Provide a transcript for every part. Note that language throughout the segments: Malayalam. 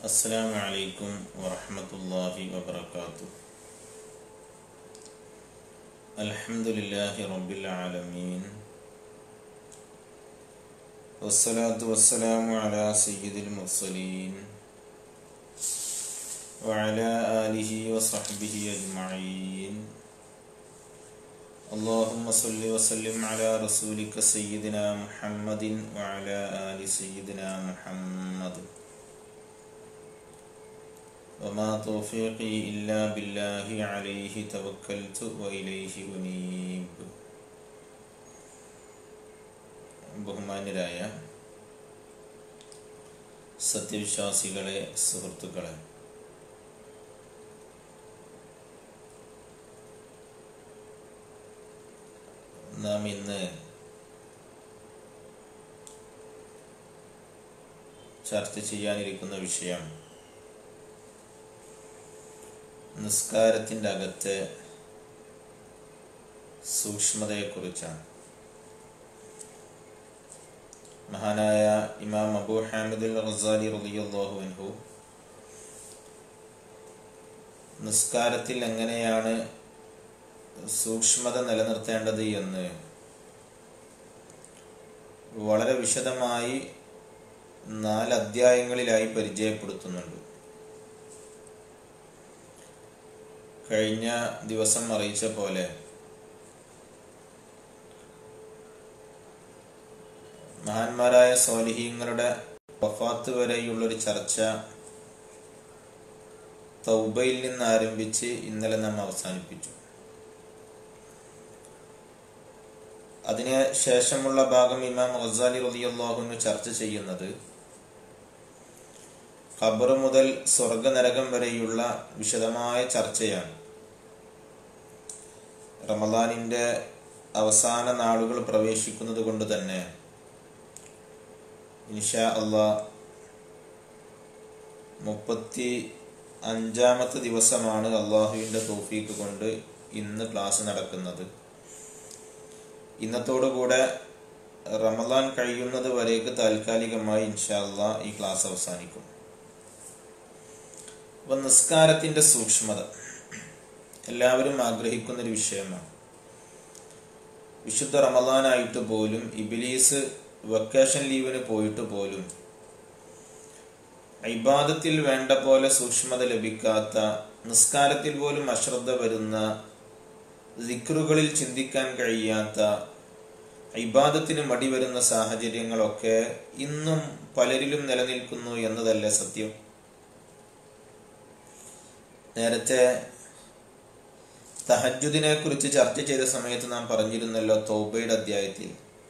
السلام عليكم ورحمة الله وبركاته. الحمد لله رب العالمين، والصلاة والسلام على سيد المرسلين وعلى آله وصحبه أجمعين. اللهم صل وسلم على رسولك سيدنا محمد وعلى آل سيدنا محمد. وما توفيقي إلا بالله عليه توكلت وإليه أنيب. ബഹുമാന്യരായ സത്യവിശ്വാസികളെ, സുഹൃത്തുക്കളെ, നാം ഇന്ന് ചർച്ച ചെയ്യാനിരിക്കുന്ന വിഷയം നിസ്കാരത്തിൻ്റെ അകത്തെ സൂക്ഷ്മതയെക്കുറിച്ചാണ്. മഹാനായ ഇമാം അബൂ ഹാമിദ് അൽ ഗസാലി റളിയല്ലാഹു അൻഹു നിസ്കാരത്തിൽ എങ്ങനെയാണ് സൂക്ഷ്മത നിലനിർത്തേണ്ടത് എന്ന് വളരെ വിശദമായി 4 അധ്യായങ്ങളിലായി പരിചയപ്പെടുത്തുന്നുണ്ട്. കഴിഞ്ഞ ദിവസം അറിയിച്ച പോലെ മഹാന്മാരായ സ്വാലിഹീങ്ങളുടെ വഫാത്ത് വരെയുള്ളൊരു ചർച്ച തൗബയിൽ നിന്ന് ആരംഭിച്ച് ഇന്നലെ നാം അവസാനിപ്പിച്ചു. അതിന് ശേഷമുള്ള ഭാഗം ഇമാം ഗസാലി റളിയല്ലാഹു അൻഹു ചർച്ച ചെയ്യുന്നത് ഖബർ മുതൽ സ്വർഗനരകം വരെയുള്ള വിശദമായ ചർച്ചയാണ്. റമദാനിൻ്റെ അവസാന നാളുകൾ പ്രവേശിക്കുന്നത് കൊണ്ട് തന്നെ ഇൻഷാ അല്ലാഹ് 35ാമത്തെ ദിവസമാണ് അള്ളാഹുവിൻ്റെ തൗഫീഖ് കൊണ്ട് ഇന്ന് ക്ലാസ് നടക്കുന്നത്. ഇന്നത്തോടുകൂടെ റമദാൻ കഴിയുന്നത് വരേക്ക് താൽക്കാലികമായി ഇൻഷാ അല്ലാഹ് ഈ ക്ലാസ് അവസാനിക്കും. അപ്പോൾ നിസ്കാരത്തിൻ്റെ സൂക്ഷ്മത എല്ലാവരും ആഗ്രഹിക്കുന്നൊരു വിഷയമാണ്. വിശുദ്ധ റമദാനായിട്ട് പോലും ഇബ്ലീസ് വെക്കേഷൻ ലീവിന് പോയിട്ട് പോലും ഇബാദത്തിൽ വേണ്ട പോലെ സൂക്ഷ്മത ലഭിക്കാത്ത, നിസ്കാരത്തിൽ പോലും അശ്രദ്ധ വരുന്ന, ദിക്റുകളിൽ ചിന്തിക്കാൻ കഴിയാത്ത, ഇബാദത്തിന് മടി വരുന്ന സാഹചര്യങ്ങളൊക്കെ ഇന്നും പലരിലും നിലനിൽക്കുന്നു എന്നതല്ലേ സത്യം? നേരത്തെ തഹജ്ജുദിനെ കുറിച്ച് ചർച്ച ചെയ്ത സമയത്ത് നാം പറഞ്ഞിരുന്നല്ലോ, തൗബയുടെ അധ്യായത്തിൽ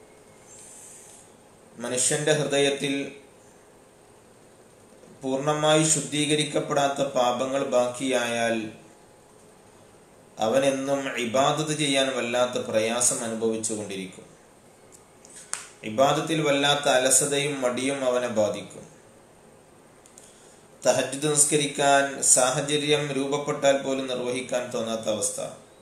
മനുഷ്യന്റെ ഹൃദയത്തിൽ പൂർണ്ണമായി ശുദ്ധീകരിക്കപ്പെടാത്ത പാപങ്ങൾ ബാക്കിയായാൽ അവനെന്നും ഇബാദത്ത് ചെയ്യാൻ വല്ലാത്ത പ്രയാസം അനുഭവിച്ചു കൊണ്ടിരിക്കും. ഇബാദത്തിൽ വല്ലാത്ത അലസതയും മടിയും അവനെ ബാധിക്കും. തഹജ്ജുദ് നിസ്കരിക്കാൻ സാഹചര്യം രൂപപ്പെട്ടാൽ പോലും നിർവഹിക്കാൻ തോന്നാത്ത അവസ്ഥ,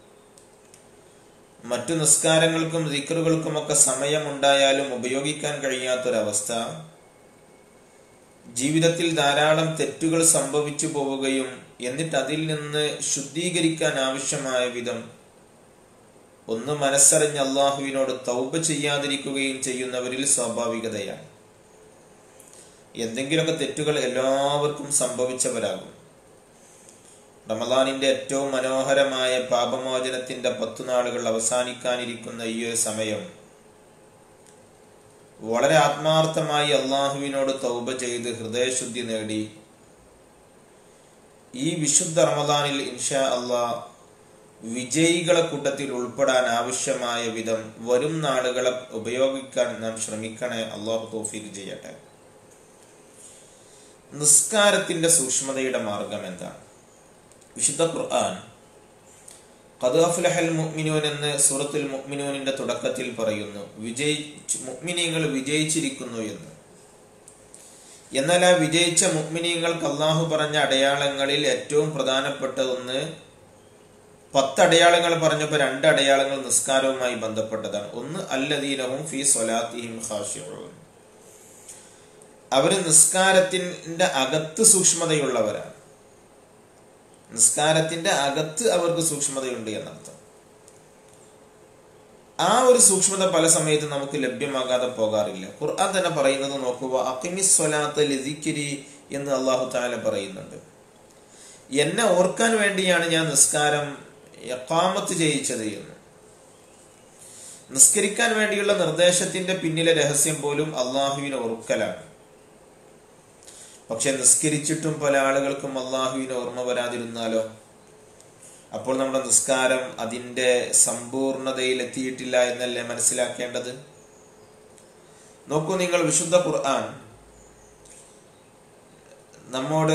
മറ്റു നിസ്കാരങ്ങൾക്കും ദിക്റുകൾക്കുമൊക്കെ സമയമുണ്ടായാലും ഉപയോഗിക്കാൻ കഴിയാത്തൊരവസ്ഥ, ജീവിതത്തിൽ ധാരാളം തെറ്റുകൾ സംഭവിച്ചു പോവുകയും എന്നിട്ട് അതിൽ നിന്ന് ശുദ്ധീകരിക്കാൻ ആവശ്യമായ വിധം ഒന്ന് മനസ്സറിഞ്ഞ് അള്ളാഹുവിനോട് തൗബ ചെയ്യാതിരിക്കുകയും ചെയ്യുന്നവരിൽ സ്വാഭാവികതയാണ്. എന്തെങ്കിലുമൊക്കെ തെറ്റുകൾ എല്ലാവർക്കും സംഭവിച്ചവരാകും. റമദാനിന്റെ ഏറ്റവും മനോഹരമായ പാപമോചനത്തിന്റെ 10 നാളുകൾ അവസാനിക്കാനിരിക്കുന്ന ഈ ഒരു സമയം വളരെ ആത്മാർത്ഥമായി അള്ളാഹുവിനോട് തൗബ ചെയ്ത് ഹൃദയശുദ്ധി നേടി ഈ വിശുദ്ധ റമദാനിൽ ഇൻഷാ അള്ളാഹ് വിജയികളെ കൂട്ടത്തിൽ ഉൾപ്പെടാൻ ആവശ്യമായ വിധം വരും നാളുകളെ ഉപയോഗിക്കാൻ നാം ശ്രമിക്കണേ. അള്ളാഹു തൗഫീഖ് ചെയ്യട്ടെ. നിസ്കാരത്തിന്റെ സൂക്ഷ്മതയുടെ മാർഗം എന്താണ്? വിശുദ്ധ ഖുർആൻ ഖദ് അഫ്ലഹൽ മുഅ്മിനൂൻ എന്ന് സൂറത്തുൽ മുഅ്മിനൂനിന്റെ തുടക്കത്തിൽ പറയുന്നു, മുഅ്മിനീങ്ങൾ വിജയിച്ചിരിക്കുന്നു എന്ന്. എന്നാൽ ആ വിജയിച്ച മുഅ്മിനീങ്ങൾക്ക് അല്ലാഹു പറഞ്ഞ അടയാളങ്ങളിൽ ഏറ്റവും പ്രധാനപ്പെട്ട ഒന്ന് 10 അടയാളങ്ങൾ പറഞ്ഞപ്പോൾ 2 അടയാളങ്ങൾ നിസ്കാരവുമായി ബന്ധപ്പെട്ടതാണ്. ഒന്ന് അല്ലദീനഹും ഫീ സ്വലാത്തിഹിം ഖാശിഊൻ, അവർ നിസ്കാരത്തിന്റെ അകത്ത് സൂക്ഷ്മതയുള്ളവരാണ്. നിസ്കാരത്തിന്റെ അകത്ത് അവർക്ക് സൂക്ഷ്മതയുണ്ട് എന്നർത്ഥം. ആ ഒരു സൂക്ഷ്മത പല സമയത്ത് നമുക്ക് ലഭ്യമാകാതെ പോകാറില്ല. ഖുർആൻ തന്നെ പറയുന്നത് നോക്കുക, അഖിമിസ് സ്വലാത്ത ലിദിക്രി എന്ന് അല്ലാഹു തആല പറയുന്നുണ്ട്. എന്നെ ഓർക്കാൻ വേണ്ടിയാണ് ഞാൻ നിസ്കാരം ഇഖാമത്ത് ചെയ്യിച്ചത് എന്ന്. നിസ്കരിക്കാൻ വേണ്ടിയുള്ള നിർദ്ദേശത്തിന്റെ പിന്നിലെ രഹസ്യം പോലും അള്ളാഹുവിനെ ഓർക്കലാണ്. പക്ഷെ നിസ്കരിച്ചിട്ടും പല ആളുകൾക്കും അള്ളാഹുവിനെ ഓർമ്മ വരാതിരുന്നാലോ? അപ്പോൾ നമ്മുടെ നിസ്കാരം അതിൻ്റെ സമ്പൂർണതയിൽ എത്തിയിട്ടില്ല എന്നല്ലേ മനസ്സിലാക്കേണ്ടത്. നോക്കൂ, നിങ്ങൾ വിശുദ്ധ ഖുർആൻ നമ്മോട്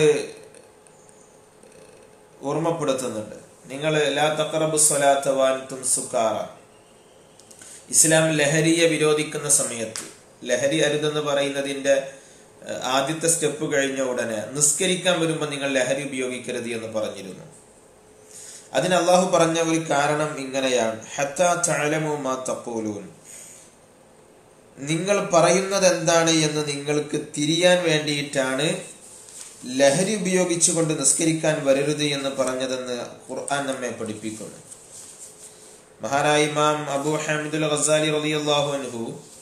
ഓർമ്മപ്പെടുത്തുന്നുണ്ട്. നിങ്ങൾ ലാ തഖറബു സ്വലാത്ത വഅൻതും സുകാറ. ഇസ്ലാം ലഹരിയെ വിരോധിക്കുന്ന സമയത്ത്, ലഹരി അരുതെന്ന് പറയുന്നതിൻ്റെ ആദ്യത്തെ സ്റ്റെപ്പ് കഴിഞ്ഞ ഉടനെ നിസ്കരിക്കാൻ വരുമ്പോൾ നിങ്ങൾ ലഹരി ഉപയോഗിക്കരുത് എന്ന് പറഞ്ഞിരുന്നു. അതിന് അള്ളാഹു പറഞ്ഞ ഒരു കാരണം ഇങ്ങനെയാണ്, ഹത്താ തഅലമു മാ തഖൂലൂൻ. നിങ്ങൾ പറയുന്നത് എന്താണ് എന്ന് നിങ്ങൾക്ക് തിരിയാൻ വേണ്ടിയിട്ടാണ് ലഹരി ഉപയോഗിച്ചുകൊണ്ട് നിസ്കരിക്കാൻ വരരുത് എന്ന് പറഞ്ഞതെന്ന് ഖുർആൻ നമ്മെ പഠിപ്പിക്കുന്നു. മഹാനായ ഇമാം അബൂ ഹമീദുൽ ഗസാലി റളിയല്ലാഹു അൻഹു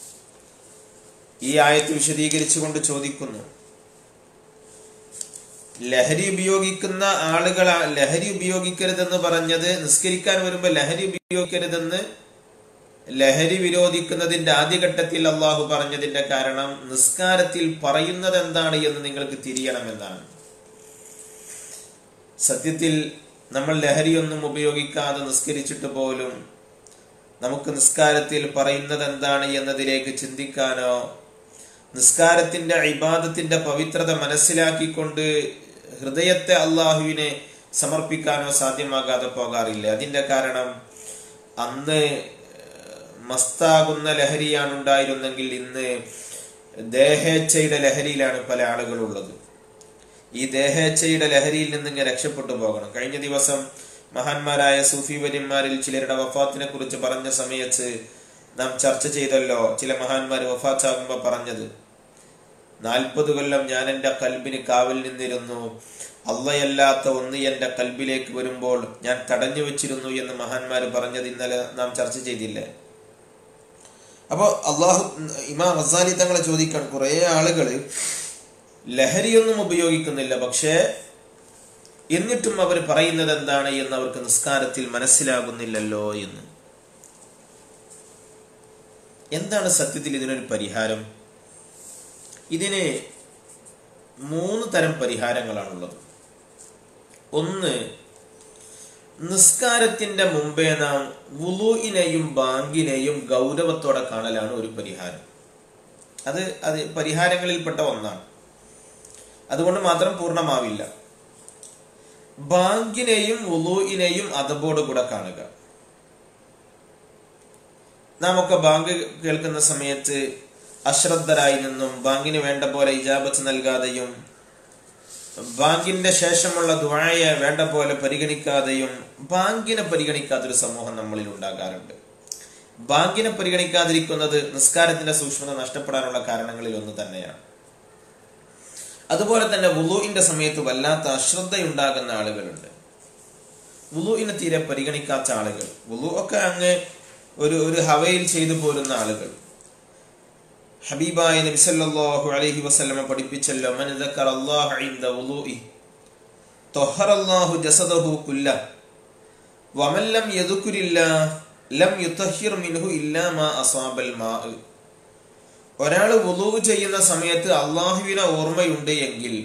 ഈ ആയത്ത് വിശദീകരിച്ചുകൊണ്ട് ചോദിക്കുന്നു, ലഹരി ഉപയോഗിക്കുന്ന ആളുകൾ ലഹരി ഉപയോഗിക്കരുതെന്ന് പറഞ്ഞത്, നിസ്കരിക്കാൻ വരുമ്പോൾ ലഹരി ഉപയോഗിക്കരുതെന്ന് ലഹരി വിരോധിക്കുന്നതിന്റെ ആദ്യഘട്ടത്തിൽ അള്ളാഹു പറഞ്ഞതിന്റെ കാരണം നിസ്കാരത്തിൽ പറയുന്നത് എന്താണ് എന്ന് നിങ്ങൾക്ക് തിരിയണമെന്നാണ്. സത്യത്തിൽ നമ്മൾ ലഹരിയൊന്നും ഉപയോഗിക്കാതെ നിസ്കരിച്ചിട്ട് പോലും നമുക്ക് നിസ്കാരത്തിൽ പറയുന്നത് എന്താണ് എന്നതിലേക്ക് ചിന്തിക്കാനോ നിസ്കാരത്തിന്റെ ഇബാദത്തിന്റെ പവിത്രത മനസ്സിലാക്കിക്കൊണ്ട് ഹൃദയത്തെ അള്ളാഹുവിനെ സമർപ്പിക്കാനോ സാധ്യമാകാതെ പോകാറില്ല. അതിന്റെ കാരണം അന്ന് മസ്താകുന്ന ലഹരിയാണ് ഉണ്ടായിരുന്നെങ്കിൽ ഇന്ന് ദേഹേച്ഛയുടെ ലഹരിയിലാണ് പല ആളുകളുള്ളത്. ഈ ദേഹേച്ഛയുടെ ലഹരിയിൽ നിന്ന് രക്ഷപ്പെട്ടു പോകണം. കഴിഞ്ഞ ദിവസം മഹാന്മാരായ സൂഫി വര്യന്മാരിൽ ചിലരുടെ വഫാത്തിനെ കുറിച്ച് പറഞ്ഞ സമയത്ത് നാം ചർച്ച ചെയ്തല്ലോ. ചില മഹാന്മാർ വഫാത്താകുമ്പോൾ പറഞ്ഞത്, 40 കൊല്ലം ഞാൻ എൻ്റെ കൽബിന് കാവൽ നിന്നിരുന്നു, അള്ളയല്ലാത്ത ഒന്ന് എൻ്റെ കൽബിലേക്ക് വരുമ്പോൾ ഞാൻ തടഞ്ഞു വെച്ചിരുന്നു എന്ന് മഹാന്മാർ പറഞ്ഞത് ഇന്നലെ നാം ചർച്ച ചെയ്തില്ലേ. അപ്പോൾ ഇമാം ഗസാലി തങ്ങളെ ചോദിക്കാൻ, കുറേ ആളുകൾ ലഹരിയൊന്നും ഉപയോഗിക്കുന്നില്ല, പക്ഷേ എന്നിട്ടും അവർ പറയുന്നത് എന്താണ് എന്ന് അവർക്ക് നിസ്കാരത്തിൽ മനസ്സിലാകുന്നില്ലല്ലോ എന്ന്. എന്താണ് സത്യത്തിൽ ഇതിനൊരു പരിഹാരം? ഇതിന് 3 തരം പരിഹാരങ്ങളാണുള്ളത്. ഒന്ന്, നിസ്കാരത്തിന്റെ മുമ്പേ നാം വുളൂഇനെയും ബാങ്കിനെയും ഗൗരവത്തോടെ കാണലാണ് ഒരു പരിഹാരം. അത് പരിഹാരങ്ങളിൽപ്പെട്ട ഒന്നാണ്. അതുകൊണ്ട് മാത്രം പൂർണ്ണമാവില്ല. ബാങ്കിനെയും വുളൂഇനെയും അതബോടുകൂടെ കാണുക. നാം ഒക്കെ ബാങ്ക് കേൾക്കുന്ന സമയത്ത് അശ്രദ്ധരായി നിന്നും ബാങ്കിന് വേണ്ട പോലെ ഇജാബത്ത് നൽകാതെയും ബാങ്കിന്റെ ശേഷമുള്ള ദുആയെ വേണ്ട പോലെ പരിഗണിക്കാതെയും ബാങ്കിനെ പരിഗണിക്കാത്തൊരു സമൂഹം നമ്മളിൽ ഉണ്ടാകാറുണ്ട്. ബാങ്കിനെ പരിഗണിക്കാതിരിക്കുന്നത് നിസ്കാരത്തിന്റെ സൂക്ഷ്മത നഷ്ടപ്പെടാനുള്ള കാരണങ്ങളിൽ ഒന്ന് തന്നെയാണ്. അതുപോലെ തന്നെ വുളൂഇന്റെ സമയത്ത് വല്ലാത്ത അശ്രദ്ധയുണ്ടാകുന്ന ആളുകളുണ്ട്. വുളൂഇനെ തീരെ പരിഗണിക്കാത്ത ആളുകൾ, വുളൂ ഒക്കെ അങ്ങ് ഒരു ഹവയിൽ ചെയ്തു പോരുന്ന ആളുകൾ. ഹബീബായ നബി സല്ലല്ലാഹു അലൈഹി വസല്ലമ പഠിപ്പിച്ചല്ലോ, മൻ ദക്കറല്ലാഹ ഇൻദ വുളൂഇ തഹറല്ലാഹു ജസദഹു കുല്ലഹ വമൻ ലം യദ്കുരില്ലാഹ ലം യുതഹിർ മിൻഹു ഇല്ലാ മാ അസാബൽ മാ. ഒരാൾ വുളൂ ചെയ്യുന്ന സമയത്ത് അള്ളാഹുവിനെ ഓർമ്മയുണ്ട് എങ്കിൽ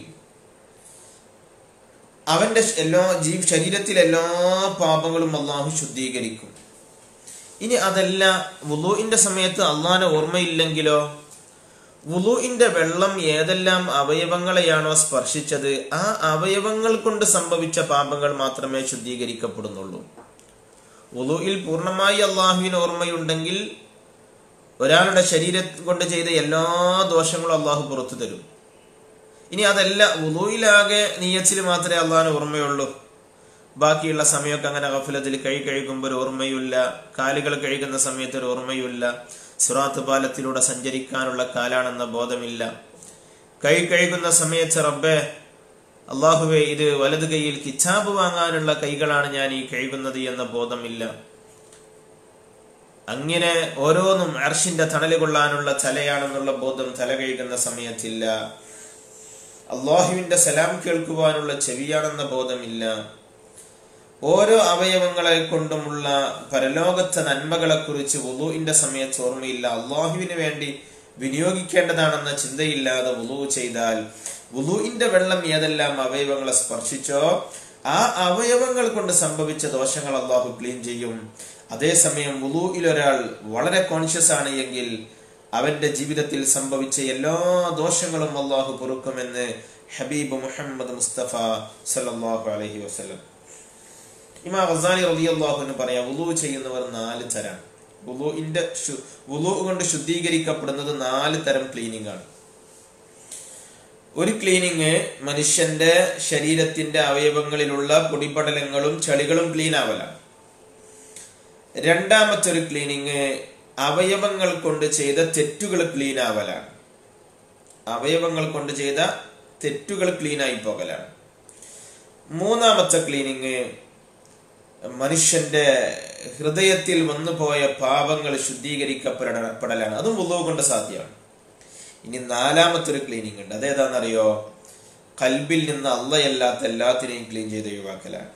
അവന്റെ ശരീരത്തിലെ എല്ലാ പാപങ്ങളും അള്ളാഹു ശുദ്ധീകരിക്കും. ഇനി അതല്ല, വുളൂഇന്റെ സമയത്ത് അള്ളാഹിനെ ഓർമ്മയില്ലെങ്കിലോ, വുളൂഇന്റെ വെള്ളം ഏതെല്ലാം അവയവങ്ങളെയാണോ സ്പർശിച്ചത് ആ അവയവങ്ങൾ കൊണ്ട് സംഭവിച്ച പാപങ്ങൾ മാത്രമേ ശുദ്ധീകരിക്കപ്പെടുന്നുള്ളൂ. വുളൂഇൽ പൂർണ്ണമായി അള്ളാഹുവിന് ഓർമ്മയുണ്ടെങ്കിൽ ഒരാളുടെ ശരീരം കൊണ്ട് ചെയ്ത എല്ലാ ദോഷങ്ങളും അള്ളാഹു പുറത്തു തരും. ഇനി അതല്ല, വുളൂഇലാകെ നിയ്യത്തിൽ മാത്രമേ അള്ളാഹിന് ഓർമ്മയുള്ളൂ, ബാക്കിയുള്ള സമയമൊക്കെ അങ്ങനെ ഗഫലത്തിൽ കഴുകുമ്പോൾ ഒരു ഓർമ്മയുമില്ല, കാലുകൾ കഴുകുന്ന സമയത്ത് ഒരു ഓർമ്മയുമില്ല, സിറാത്ത് പാലത്തിലൂടെ സഞ്ചരിക്കാനുള്ള കാലാണെന്ന ബോധമില്ല, കൈ കഴുകുന്ന സമയത്ത് റബ്ബേ അള്ളാഹുവേ, ഇത് വലത് കൈയിൽ കിതാബ് വാങ്ങാനുള്ള കൈകളാണ് ഞാൻ ഈ കഴുകുന്നത് എന്ന ബോധമില്ല. അങ്ങനെ ഓരോന്നും അർശിന്റെ തണല് കൊള്ളാനുള്ള തലയാണെന്നുള്ള ബോധം തല കഴുകുന്ന സമയത്തില്ല. അള്ളാഹുവിന്റെ സലാം കേൾക്കുവാനുള്ള ചെവിയാണെന്ന ബോധമില്ല. ഓരോ അവയവങ്ങളെ കൊണ്ടുമുള്ള പരലോകത്തെ നന്മകളെ കുറിച്ച് വുളൂഇന്റെ സമയത്ത് ഓർമ്മയില്ല. അള്ളാഹുവിന് വേണ്ടി വിനിയോഗിക്കേണ്ടതാണെന്ന ചിന്തയില്ലാതെ വുളൂ ചെയ്താൽ വുളൂഇന്റെ വെള്ളം ഏതെല്ലാം അവയവങ്ങളെ സ്പർശിച്ചോ ആ അവയവങ്ങൾ കൊണ്ട് സംഭവിച്ച ദോഷങ്ങൾ അള്ളാഹു ക്ലീൻ ചെയ്യും. അതേസമയം വുളൂഇൽ ഒരാൾ വളരെ കോൺഷ്യസ് ആണ് എങ്കിൽ അവന്റെ ജീവിതത്തിൽ സംഭവിച്ച എല്ലാ ദോഷങ്ങളും അള്ളാഹു പൊറുക്കുമെന്ന് ഹബീബ് മുഹമ്മദ് മുസ്തഫ സല്ലല്ലാഹു അലൈഹി വസല്ലം. ഇമാം ഗസാലി റളിയല്ലാഹു അൻഹു പറയാ, വുളൂ ചെയ്യുന്നവർ 4 തരം. വുളൂ കൊണ്ട് ശുദ്ധീകരിക്കപ്പെടുന്നത് 4 തരം ക്ലീനിങ് ആണ്. ഒരു ക്ലീനിങ് മനുഷ്യന്റെ ശരീരത്തിന്റെ അവയവങ്ങളിലുള്ള പൊടിപടലങ്ങളും ചളികളും ക്ലീൻ ആവലാണ്. രണ്ടാമത്തെ ഒരു ക്ലീനിങ് അവയവങ്ങൾ കൊണ്ട് ചെയ്ത തെറ്റുകൾ ക്ലീൻ ആവലാണ്. അവയവങ്ങൾ കൊണ്ട് ചെയ്ത തെറ്റുകൾ ക്ലീൻ ആയി പോകലാണ്. മൂന്നാമത്തെ ക്ലീനിങ് മനുഷ്യന്റെ ഹൃദയത്തിൽ വന്നുപോയ പാപങ്ങൾ ശുദ്ധീകരിക്കപ്പെടലാണ്. അതും വുളൂ കൊണ്ട് സാധ്യമാണ്. ഇനി 4മത്തെ ഒരു ക്ലീനിങ് ഉണ്ട്. അതേതാണെന്നറിയോ? കൽബിൽ നിന്ന് അള്ളയല്ലാത്ത എല്ലാത്തിനെയും ക്ലീൻ ചെയ്ത് ഒഴിവാക്കലാണ്.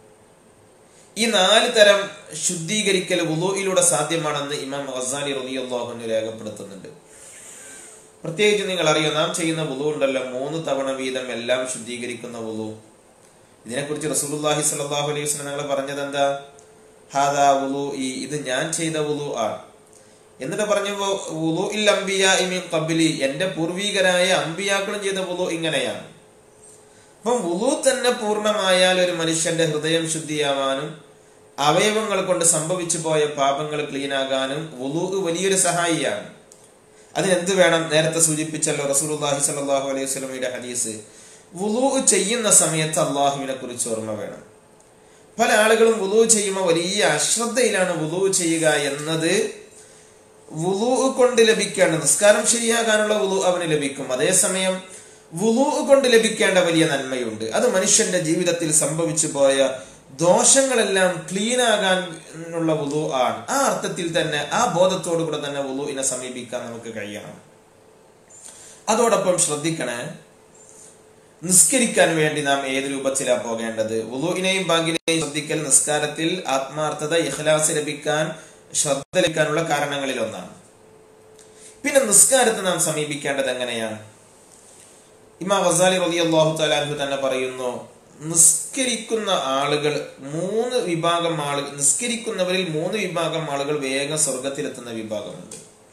ഈ 4 തരം ശുദ്ധീകരിക്കൽ വുളൂഇലൂടെ സാധ്യമാണെന്ന് ഇമാം ഗസാലി റളിയല്ലാഹു അൻഹു രേഖപ്പെടുത്തുന്നുണ്ട്. പ്രത്യേകിച്ച് നിങ്ങൾ അറിയോ, നാം ചെയ്യുന്ന വുളൂ ഉണ്ടല്ലോ, 3 തവണ വീതം എല്ലാം ശുദ്ധീകരിക്കുന്ന വുളൂ. ഇതിനെക്കുറിച്ച് റസൂലുള്ളാഹി സ്വല്ലല്ലാഹു അലൈഹി വസല്ലം ഞങ്ങൾ പറഞ്ഞത് എന്താ? ഹാദാ വുളൂഇ, ഇത് ഞാൻ ചെയ്ത വുളൂ ആണ്. എന്നിട്ട് പറഞ്ഞു, വുളൂഇൽ അംബിയാഇ മിൻ ഖബ്ലി, എന്റെ പൂർവികരായ അംബിയാക്കളും ചെയ്ത വുളൂ ഇങ്ങനെയാണ്. അപ്പം വുളൂ തന്നെ പൂർണ്ണമായാൽ ഒരു മനുഷ്യന്റെ ഹൃദയം ശുദ്ധിയാവാനും അവയവങ്ങൾ കൊണ്ട് സംഭവിച്ചു പോയ പാപങ്ങൾ ക്ലീനാകാനും വുളൂ വലിയൊരു സഹായിയാണ്. അതിനെന്ത് വേണം? നേരത്തെ സൂചിപ്പിച്ചല്ലോ റസൂലുള്ളാഹി സ്വല്ലല്ലാഹു അലൈഹി വസല്ലമയുടെ ഹദീസ്, വുളൂ ചെയ്യുന്ന സമയത്ത് അള്ളാഹുവിനെ കുറിച്ച് ഓർമ്മ വേണം. പല ആളുകളും വുളൂ ചെയ്യുമ്പോൾ വലിയ അശ്രദ്ധയിലാണ് വുളൂ ചെയ്യുക എന്നത്. വുളൂ കൊണ്ട് ലഭിക്കേണ്ട, നിസ്കാരം ശരിയാകാനുള്ള വുളൂ അവന് ലഭിക്കും. അതേസമയം വുളൂ കൊണ്ട് ലഭിക്കേണ്ട വലിയ നന്മയുണ്ട്. അത് മനുഷ്യന്റെ ജീവിതത്തിൽ സംഭവിച്ചു പോയ ദോഷങ്ങളെല്ലാം ക്ലീൻ ആകാനുള്ള വുളൂ ആണ്. ആ അർത്ഥത്തിൽ തന്നെ, ആ ബോധത്തോടു കൂടെ തന്നെ വുളൂഇനെ സമീപിക്കാൻ നമുക്ക് കഴിയണം. അതോടൊപ്പം ശ്രദ്ധിക്കണേ, നിസ്കരിക്കാൻ വേണ്ടി നാം ഏത് രൂപത്തിലാണ് പോകേണ്ടത്? വുളൂഇനെയും ബാങ്കിനെയും ശ്രദ്ധിക്കൽ നിസ്കാരത്തിൽ ആത്മാർത്ഥത, ഇഖ്ലാസ് ലഭിക്കാൻ, ശ്രദ്ധ ലഭിക്കാനുള്ള കാരണങ്ങളിൽ ഒന്നാണ്. പിന്നെ നിസ്കാരത്തെ നാം സമീപിക്കേണ്ടത് എങ്ങനെയാണ്? ഇമാം ഗസാലി റളിയല്ലാഹു തആല അൻഹു തന്നെ പറയുന്നു, നിസ്കരിക്കുന്ന ആളുകൾ 3 വിഭാഗം ആളുകൾ, നിസ്കരിക്കുന്നവരിൽ 3 വിഭാഗം ആളുകൾ വേഗം സ്വർഗത്തിലെത്തുന്ന വിഭാഗമുണ്ട്.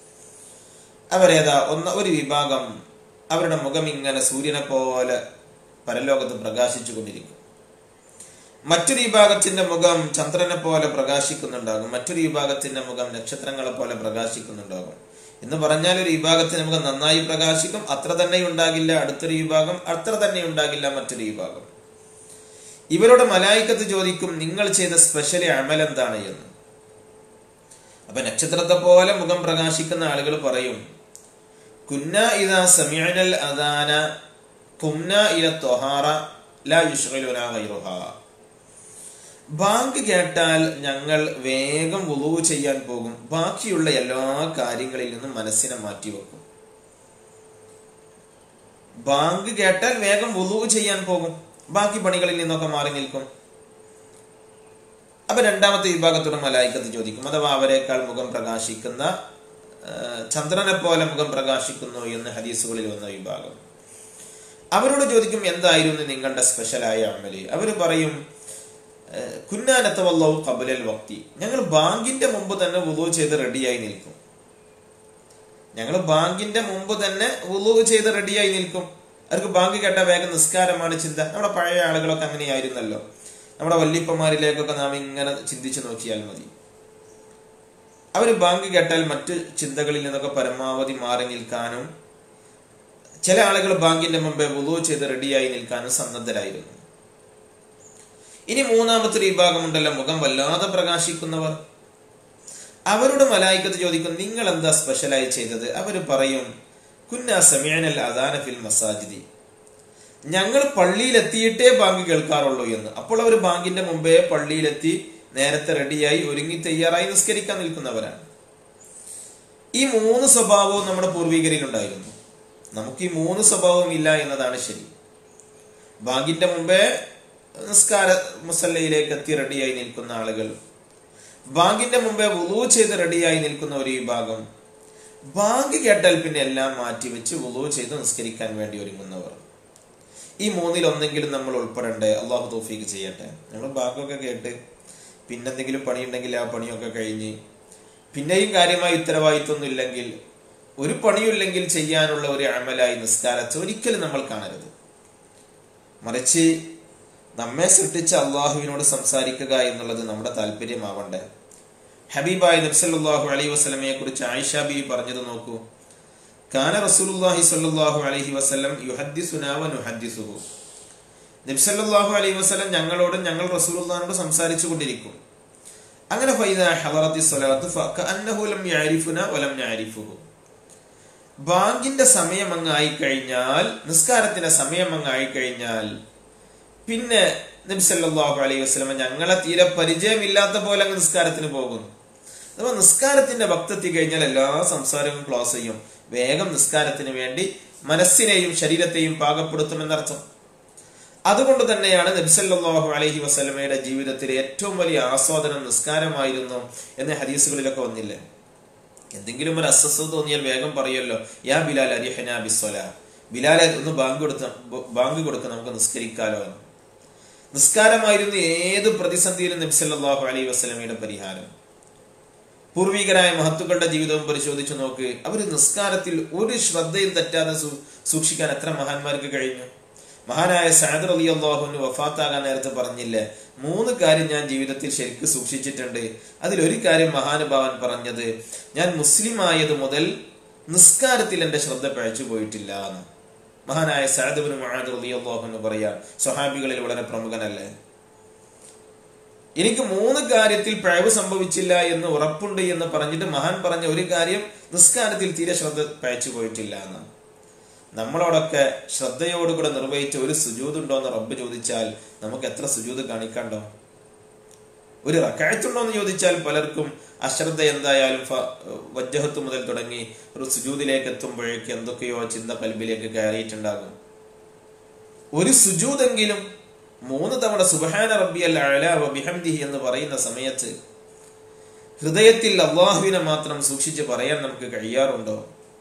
അവരേതാ? ഒരു വിഭാഗം, അവരുടെ മുഖം ഇങ്ങനെ സൂര്യനെ പോലെ പരലോകത്ത് പ്രകാശിച്ചു കൊണ്ടിരിക്കും. മറ്റൊരു വിഭാഗത്തിന്റെ മുഖം ചന്ദ്രനെ പോലെ പ്രകാശിക്കുന്നുണ്ടാകും. മറ്റൊരു വിഭാഗത്തിന്റെ മുഖം നക്ഷത്രങ്ങളെ പോലെ പ്രകാശിക്കുന്നുണ്ടാകും. എന്ന് പറഞ്ഞാൽ ഒരു വിഭാഗത്തിന് മുഖം നന്നായി പ്രകാശിക്കും, അത്ര തന്നെ ഉണ്ടാകില്ല. അടുത്തൊരു വിഭാഗം അത്ര തന്നെ ഉണ്ടാകില്ല, മറ്റൊരു വിഭാഗം. ഇവരോട് മലായിക്കത്ത് ചോദിക്കും, നിങ്ങൾ ചെയ്ത സ്പെഷ്യൽ അമൽ എന്താണ് എന്ന്. അപ്പൊ നക്ഷത്രത്തെ പോലെ മുഖം പ്രകാശിക്കുന്ന ആളുകൾ പറയും, കുന്ന ഇദാ സമിഅനൽ അദാന ഖുംന ഇല ത്വഹാറ ലാ യുശ്ഗിലുനാ ഗൈറുഹാ. ബാങ്ക് കേട്ടാൽ ഞങ്ങൾ വേഗം വുളൂ ചെയ്യാൻ പോകും, ബാക്കിയുള്ള എല്ലാ കാര്യങ്ങളിൽ നിന്നും മനസ്സിനെ മാറ്റിവെക്കും. ബാങ്ക് കേട്ടാൽ വേഗം വുളൂ ചെയ്യാൻ പോകും, ബാക്കി പണികളിൽ നിന്നൊക്കെ മാറി നിൽക്കും. അപ്പൊ രണ്ടാമത്തെ വിഭാഗത്തോട് മലായിക്കത്ത് ചോദിക്കും, അഥവാ അവരെക്കാൾ മുഖം പ്രകാശിക്കുന്ന, ചന്ദ്രനെ പോലെ മുഖം പ്രകാശിക്കുന്നു എന്ന് ഹദീസുകളിൽ വന്ന വിഭാഗം. അവരോട് ചോദിക്കും, എന്തായിരുന്നു നിങ്ങളുടെ സ്പെഷ്യലായ അമല്? അവര് പറയും, കുന്നാനത്തവല്ലാഹു ഖബലൽ വഖ്തി, ഞങ്ങൾ ബാങ്കിന്റെ മുമ്പ് തന്നെ വുളൂ ചെയ്ത് റെഡിയായി നിൽക്കും. ഞങ്ങൾ ബാങ്കിന്റെ മുമ്പ് തന്നെ വുളൂ ചെയ്ത് റെഡിയായി നിൽക്കും. അവർക്ക് ബാങ്ക് കേട്ട വേഗം നിസ്കാരമാണ് ചിന്ത. നമ്മുടെ പഴയ ആളുകളൊക്കെ അങ്ങനെയായിരുന്നല്ലോ. നമ്മുടെ വല്യപ്പന്മാരിലേക്കൊക്കെ നാം ഇങ്ങനെ ചിന്തിച്ചു നോക്കിയാൽ മതി. അവര് ബാങ്ക് കേട്ടാൽ മറ്റു ചിന്തകളിൽ നിന്നൊക്കെ പരമാവധി മാറി നിൽക്കാനും, ചില ആളുകൾ ബാങ്കിന്റെ മുമ്പേ വുളൂ ചെയ്ത് റെഡിയായി നിൽക്കാനും സന്നദ്ധരായിരുന്നു. ഇനി മൂന്നാമത്തെ ഒരു വിഭാഗമുണ്ടല്ലോ, മുഖം വല്ലാതെ പ്രകാശിക്കുന്നവർ. അവരോട് മലായിക്കത്ത് ചോദിക്കും, നിങ്ങൾ എന്താ സ്പെഷ്യലായി ചെയ്തത്? അവര് പറയും, കുന്നാ സമിഅനൽ അദാന ഫിൽ മസാജിദി, ഞങ്ങൾ പള്ളിയിലെത്തിയിട്ടേ ബാങ്ക് കേൾക്കാറുള്ളൂ എന്ന്. അപ്പോൾ അവർ ബാങ്കിന്റെ മുമ്പേ പള്ളിയിലെത്തി നേരത്തെ റെഡിയായി ഒരുങ്ങി തയ്യാറായി നിസ്കരിക്കാൻ നിൽക്കുന്നവരാണ്. ഈ 3 സ്വഭാവവും നമ്മുടെ പൂർവികരിൽ ഉണ്ടായിരുന്നു. നമുക്ക് ഈ 3 സ്വഭാവവും ഇല്ല എന്നതാണ് ശരി. ബാങ്കിന്റെ മുമ്പേ നിസ്കാര മുസല്ലയിലേക്ക് എത്തി റെഡിയായി നിൽക്കുന്ന ആളുകൾ, ബാങ്കിന്റെ മുമ്പേ വുളൂ ചെയ്ത് റെഡിയായി നിൽക്കുന്ന ഒരു വിഭാഗം, ബാങ്ക് കേട്ടാൽ പിന്നെ എല്ലാം മാറ്റിവെച്ച് വുളൂ ചെയ്ത് നിസ്കരിക്കാൻ വേണ്ടി ഒരുങ്ങുന്നവർ. ഈ 3-ൽ ഒന്നെങ്കിലും നമ്മൾ ഉൾപ്പെടണ്ടേ? അള്ളാഹു തൗഫീഖ് ചെയ്യട്ടെ. നമ്മൾ ബാങ്കൊക്കെ കേട്ട് പിന്നെന്തെങ്കിലും പണിയുണ്ടെങ്കിൽ ആ പണിയൊക്കെ കഴിഞ്ഞ് പിന്നെയും കാര്യമായി ഉത്തരവാദിത്വമൊന്നും ഇല്ലെങ്കിൽ, ഒരു പണിയില്ലെങ്കിൽ ചെയ്യാനുള്ള ഒരു അമലായി നിസ്കാരത്തെ ഒരിക്കലും നമ്മൾ കാണരുത്. മറിച്ച് നമ്മെ സൃഷ്ടിച്ച അള്ളാഹുവിനോട് സംസാരിക്കുക എന്നുള്ളത് നമ്മുടെ താല്പര്യമാവണ്ടേ? ഹബീബായ നബി സല്ലല്ലാഹു അലൈഹി വസല്ലമയെ കുറിച്ച് ആയിഷ ബീവി പറഞ്ഞത് നോക്കൂ. കാന റസൂലുള്ളാഹി സ്വല്ലല്ലാഹു അലൈഹി വസല്ലം യുഹദ്ദിസുനാ വ നുഹദ്ദിസുഹു. നബി സല്ലല്ലാഹു അലൈഹി വസല്ലം ഞങ്ങളോട്, ഞങ്ങൾ റസൂലുള്ളാഹിനോട് സംസാരിച്ചു കൊണ്ടിരിക്കും. അങ്ങനെ ഫൈദാ ഹളറത്തി സ്വലാത്തു ഫകഅന്നഹു ലം യഅരിഫുനാ വ ലം നഅരിഫുഹു. ബാങ്കിന്റെ സമയം അങ്ങ് ആയിക്കഴിഞ്ഞാൽ, നിസ്കാരത്തിന്റെ സമയം അങ്ങ് ആയിക്കഴിഞ്ഞാൽ പിന്നെ നബി സല്ലല്ലാഹു അലൈഹി വസല്ലം ഞങ്ങളെ തീരെ പരിചയമില്ലാത്ത പോലെ അങ്ങ് നിസ്കാരത്തിന് പോകുന്നു. അഥവാ നിസ്കാരത്തിന്റെ വക്തെത്തി കഴിഞ്ഞാൽ എല്ലാ സംസാരവും ക്ലോസ് ചെയ്യും. വേഗം നിസ്കാരത്തിന് വേണ്ടി മനസ്സിനെയും ശരീരത്തെയും പാകപ്പെടുത്തുമെന്നർത്ഥം. അതുകൊണ്ട് തന്നെയാണ് നബി സല്ലല്ലാഹു അലൈഹി വസല്ലമയുടെ ജീവിതത്തിലെ ഏറ്റവും വലിയ ആസ്വാദനം നിസ്കാരമായിരുന്നു എന്ന് ഹദീസുകളിലൊക്കെ വന്നില്ലേ? എന്തെങ്കിലും ഒരു അസ്വസ്ഥത തോന്നിയാൽ വേഗം പറയുമല്ലോ, യാ ബിലാൽ അരിഹനാ ബിസ്സലാ, ബിലാലെ ഒന്ന് ബാങ്ക് കൊടുക്ക, നമുക്ക് നിസ്കരിക്കാലോ എന്ന്. നിസ്കാരമായിരുന്നു ഏത് പ്രതിസന്ധിയിലും നബി സല്ലല്ലാഹു അലൈഹി വസല്ലമയുടെ പരിഹാരം. പൂർവികരായ മഹത്തുക്കളുടെ ജീവിതവും പരിശോധിച്ചു നോക്ക്. അവർ നിസ്കാരത്തിൽ ഒരു ശ്രദ്ധയും തെറ്റാതെ സൂക്ഷിക്കാൻ എത്ര മഹാന്മാർക്ക് കഴിഞ്ഞു. മഹാനായ സഅദ് റളിയല്ലാഹു അൻഹു വഫാത്താകാൻ നേരത്തെ പറഞ്ഞില്ലേ, 3 കാര്യം ഞാൻ ജീവിതത്തിൽ ശരിക്കും സൂക്ഷിച്ചിട്ടുണ്ട്. അതിലൊരു കാര്യം മഹാനുഭാവൻ പറഞ്ഞത്, ഞാൻ മുസ്ലിം ആയത് മുതൽ നിസ്കാരത്തിൽ എന്റെ ശ്രദ്ധ പഴച്ചു പോയിട്ടില്ല എന്ന്. മഹാനായ സഅദ് ഇബ്നു മുആദ് റളിയല്ലാഹു അൻഹു പറയാ, സ്വഹാബികളിൽ വളരെ പ്രമുഖനല്ലേ, എനിക്ക് 3 കാര്യത്തിൽ പിഴവ് സംഭവിച്ചില്ല എന്ന് ഉറപ്പുണ്ട് എന്ന് പറഞ്ഞിട്ട് മഹാൻ പറഞ്ഞ ഒരു കാര്യം, നിസ്കാരത്തിൽ തീരെ ശ്രദ്ധ പഴച്ചു പോയിട്ടില്ല എന്നാണ്. നമ്മളോടൊക്കെ ശ്രദ്ധയോടുകൂടെ നിർവഹിച്ച ഒരു സുജൂദുണ്ടോ എന്ന് റബ്ബ് ചോദിച്ചാൽ നമുക്ക് എത്ര സുജൂദ് കാണിക്കണ്ടോ? ഒരു റക്അത്തുണ്ടോ എന്ന് ചോദിച്ചാൽ പലർക്കും അശ്രദ്ധ എന്തായാലും വജ്ജഹത്ത് മുതൽ തുടങ്ങി ഒരു സുജൂദിലേക്ക് എത്തുമ്പോഴേക്ക് എന്തൊക്കെയോ ചിന്ത കൽബിലേക്ക് കയറിയിട്ടുണ്ടാകും. ഒരു സുജൂദെങ്കിലും 3 തവണ സുബ്ഹാന റബ്ബിയൽ അഅ്ലാ വ ബിഹംദിഹി എന്ന് പറയുന്ന സമയത്ത് ഹൃദയത്തിൽ അല്ലാഹുവിനെ മാത്രം സൂക്ഷിച്ച് പറയാൻ നമുക്ക് കഴിയാറുണ്ടോ?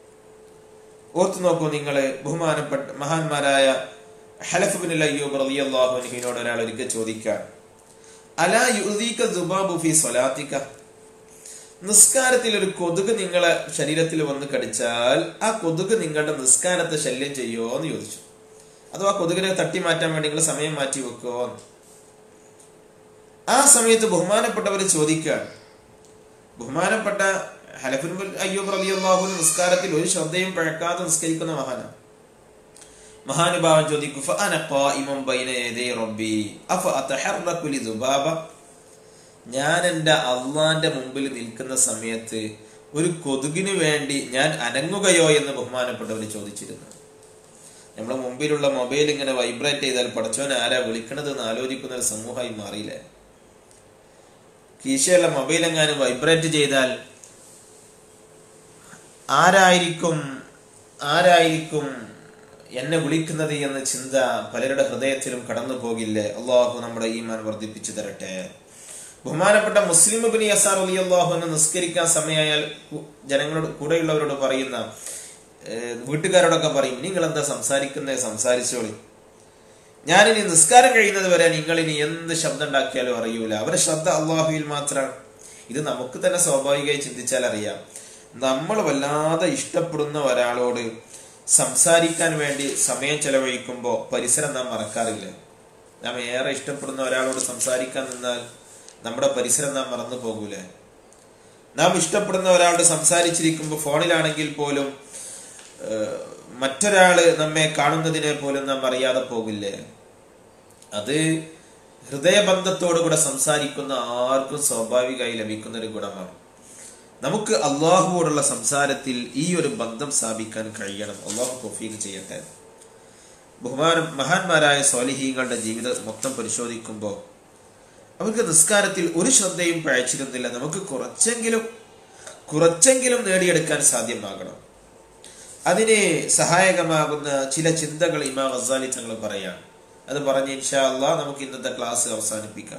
ഓർത്തു നോക്കൂ നിങ്ങൾ. ബഹുമാനപ്പെട്ട മഹാന്മാരായ ഹലഫ് ഇബ്നുൽ അയ്യൂബ് റളിയല്ലാഹു അൻഹുവിനോട് ഒരാൾ ഒരിക്കൽ ചോദിക്കാൻ, അലാ യുദീക ദുബാബു ഫീ സ്വലാത്തിക, നിസ്കാരത്തിൽ ഒരു കൊതുക് നിങ്ങളെ ശരീരത്തിൽ വന്ന് കടിച്ചാൽ ആ കൊതുക് നിങ്ങളുടെ നിസ്കാരത്തെ ശല്യം ചെയ്യുമോ എന്ന് ചോദിച്ചു. അഥവാ കൊതുകിനെ തട്ടി മാറ്റാൻ വേണ്ടി നിങ്ങൾ സമയം മാറ്റി വെക്കുമോ? ആ സമയത്ത് ബഹുമാനപ്പെട്ടവർ ചോദിക്കാൻ, ബഹുമാനപ്പെട്ട ഹലഫ് ഇബ്നുൽ അയ്യൂബ് റളിയല്ലാഹു അൻഹു നിസ്കാരത്തിൽ ഒരു ശ്രദ്ധയും പഴക്കാതെ നിസ്കരിക്കുന്ന മഹാനുഭാവൻ ചോദിക്കും, ഫഅന ഖായിമുൻ ബൈന യദൈ റബ്ബി അഫ അതഹറകു ലിദുബാബ, ഞാൻ എൻ്റെ അള്ളാന്റെ മുമ്പിൽ നിൽക്കുന്ന സമയത്ത് ഒരു കൊതുകിന് വേണ്ടി ഞാൻ അനങ്ങുകയോ എന്ന് ബഹുമാനപ്പെട്ടവർ ചോദിച്ചിരുന്നു. നമ്മുടെ മുമ്പിലുള്ള മൊബൈൽ ഇങ്ങനെ വൈബ്രേറ്റ് ചെയ്താൽ പടച്ചോൻ ആരാ വിളിക്കണത് എന്ന് ആലോചിക്കുന്ന ഒരു സമൂഹമായി മാറിയില്ലേ? കീശയുള്ള മൊബൈൽ എങ്ങാനും വൈബ്രേറ്റ് ചെയ്താൽ ആരായിരിക്കും എന്നെ വിളിക്കുന്നത് എന്ന ചിന്ത പലരുടെ ഹൃദയത്തിലും കടന്നു പോകില്ലേ? അള്ളാഹു നമ്മുടെ ഈമാൻ വർദ്ധിപ്പിച്ചു തരട്ടെ. ബഹുമാനപ്പെട്ട മുസ്ലിം ഇബ്നു യസാർ റളിയല്ലാഹു അൻഹു നിസ്കരിക്കാൻ സമയമായാൽ ജനങ്ങളോട്, കൂടെയുള്ളവരോട് പറയുന്ന, വീട്ടുകാരോടൊക്കെ പറയും, നിങ്ങൾ എന്താ സംസാരിച്ചോളി, ഞാനിനി നിസ്കാരം കഴിയുന്നത് വരെ നിങ്ങളിനി എന്ത് ശബ്ദം ഉണ്ടാക്കിയാലും അറിയൂല. അവരുടെ ശ്രദ്ധ അള്ളാഹുവിൽ മാത്രമാണ്. ഇത് നമുക്ക് തന്നെ സ്വാഭാവികമായി ചിന്തിച്ചാൽ അറിയാം. നമ്മൾ വല്ലാതെ ഇഷ്ടപ്പെടുന്ന ഒരാളോട് സംസാരിക്കാൻ വേണ്ടി സമയം ചെലവഴിക്കുമ്പോൾ പരിസരം നാം മറക്കാറില്ല. നാം ഏറെ ഇഷ്ടപ്പെടുന്ന ഒരാളോട് സംസാരിക്കാൻ നിന്നാൽ നമ്മുടെ പരിസരം നാം മറന്നു പോകൂലേ? നാം ഇഷ്ടപ്പെടുന്ന ഒരാളോട് സംസാരിച്ചിരിക്കുമ്പോൾ ഫോണിലാണെങ്കിൽ പോലും മറ്റൊരാള് നമ്മെ കാണുന്നതിനെ പോലും നാം അറിയാതെ പോകില്ലേ? അത് ഹൃദയബന്ധത്തോടുകൂടെ സംസാരിക്കുന്ന ആർക്കും സ്വാഭാവികമായി ലഭിക്കുന്ന ഒരു ഗുണമാണ്. നമുക്ക് അള്ളാഹുവോടുള്ള സംസാരത്തിൽ ഈ ഒരു ബന്ധം സ്ഥാപിക്കാൻ കഴിയണം. അള്ളാഹു തൗഫീഖ് ചെയ്യട്ടെ. മഹാന്മാരായ സ്വാലിഹീങ്ങളുടെ ജീവിതം മൊത്തം പരിശോധിക്കുമ്പോൾ അവർക്ക് നിസ്കാരത്തിൽ ഒരു ശ്രദ്ധയും പഴച്ചിരുന്നില്ല. നമുക്ക് കുറച്ചെങ്കിലും നേടിയെടുക്കാൻ സാധ്യമാകണം. അതിന് സഹായകമാകുന്ന ചില ചിന്തകൾ ഇമാം ഗസാലി തങ്ങൾ പറയാം. അത് പറഞ്ഞ് ഇൻഷാ അല്ലാഹ് നമുക്ക് ഇന്നത്തെ ക്ലാസ് അവസാനിപ്പിക്കാം.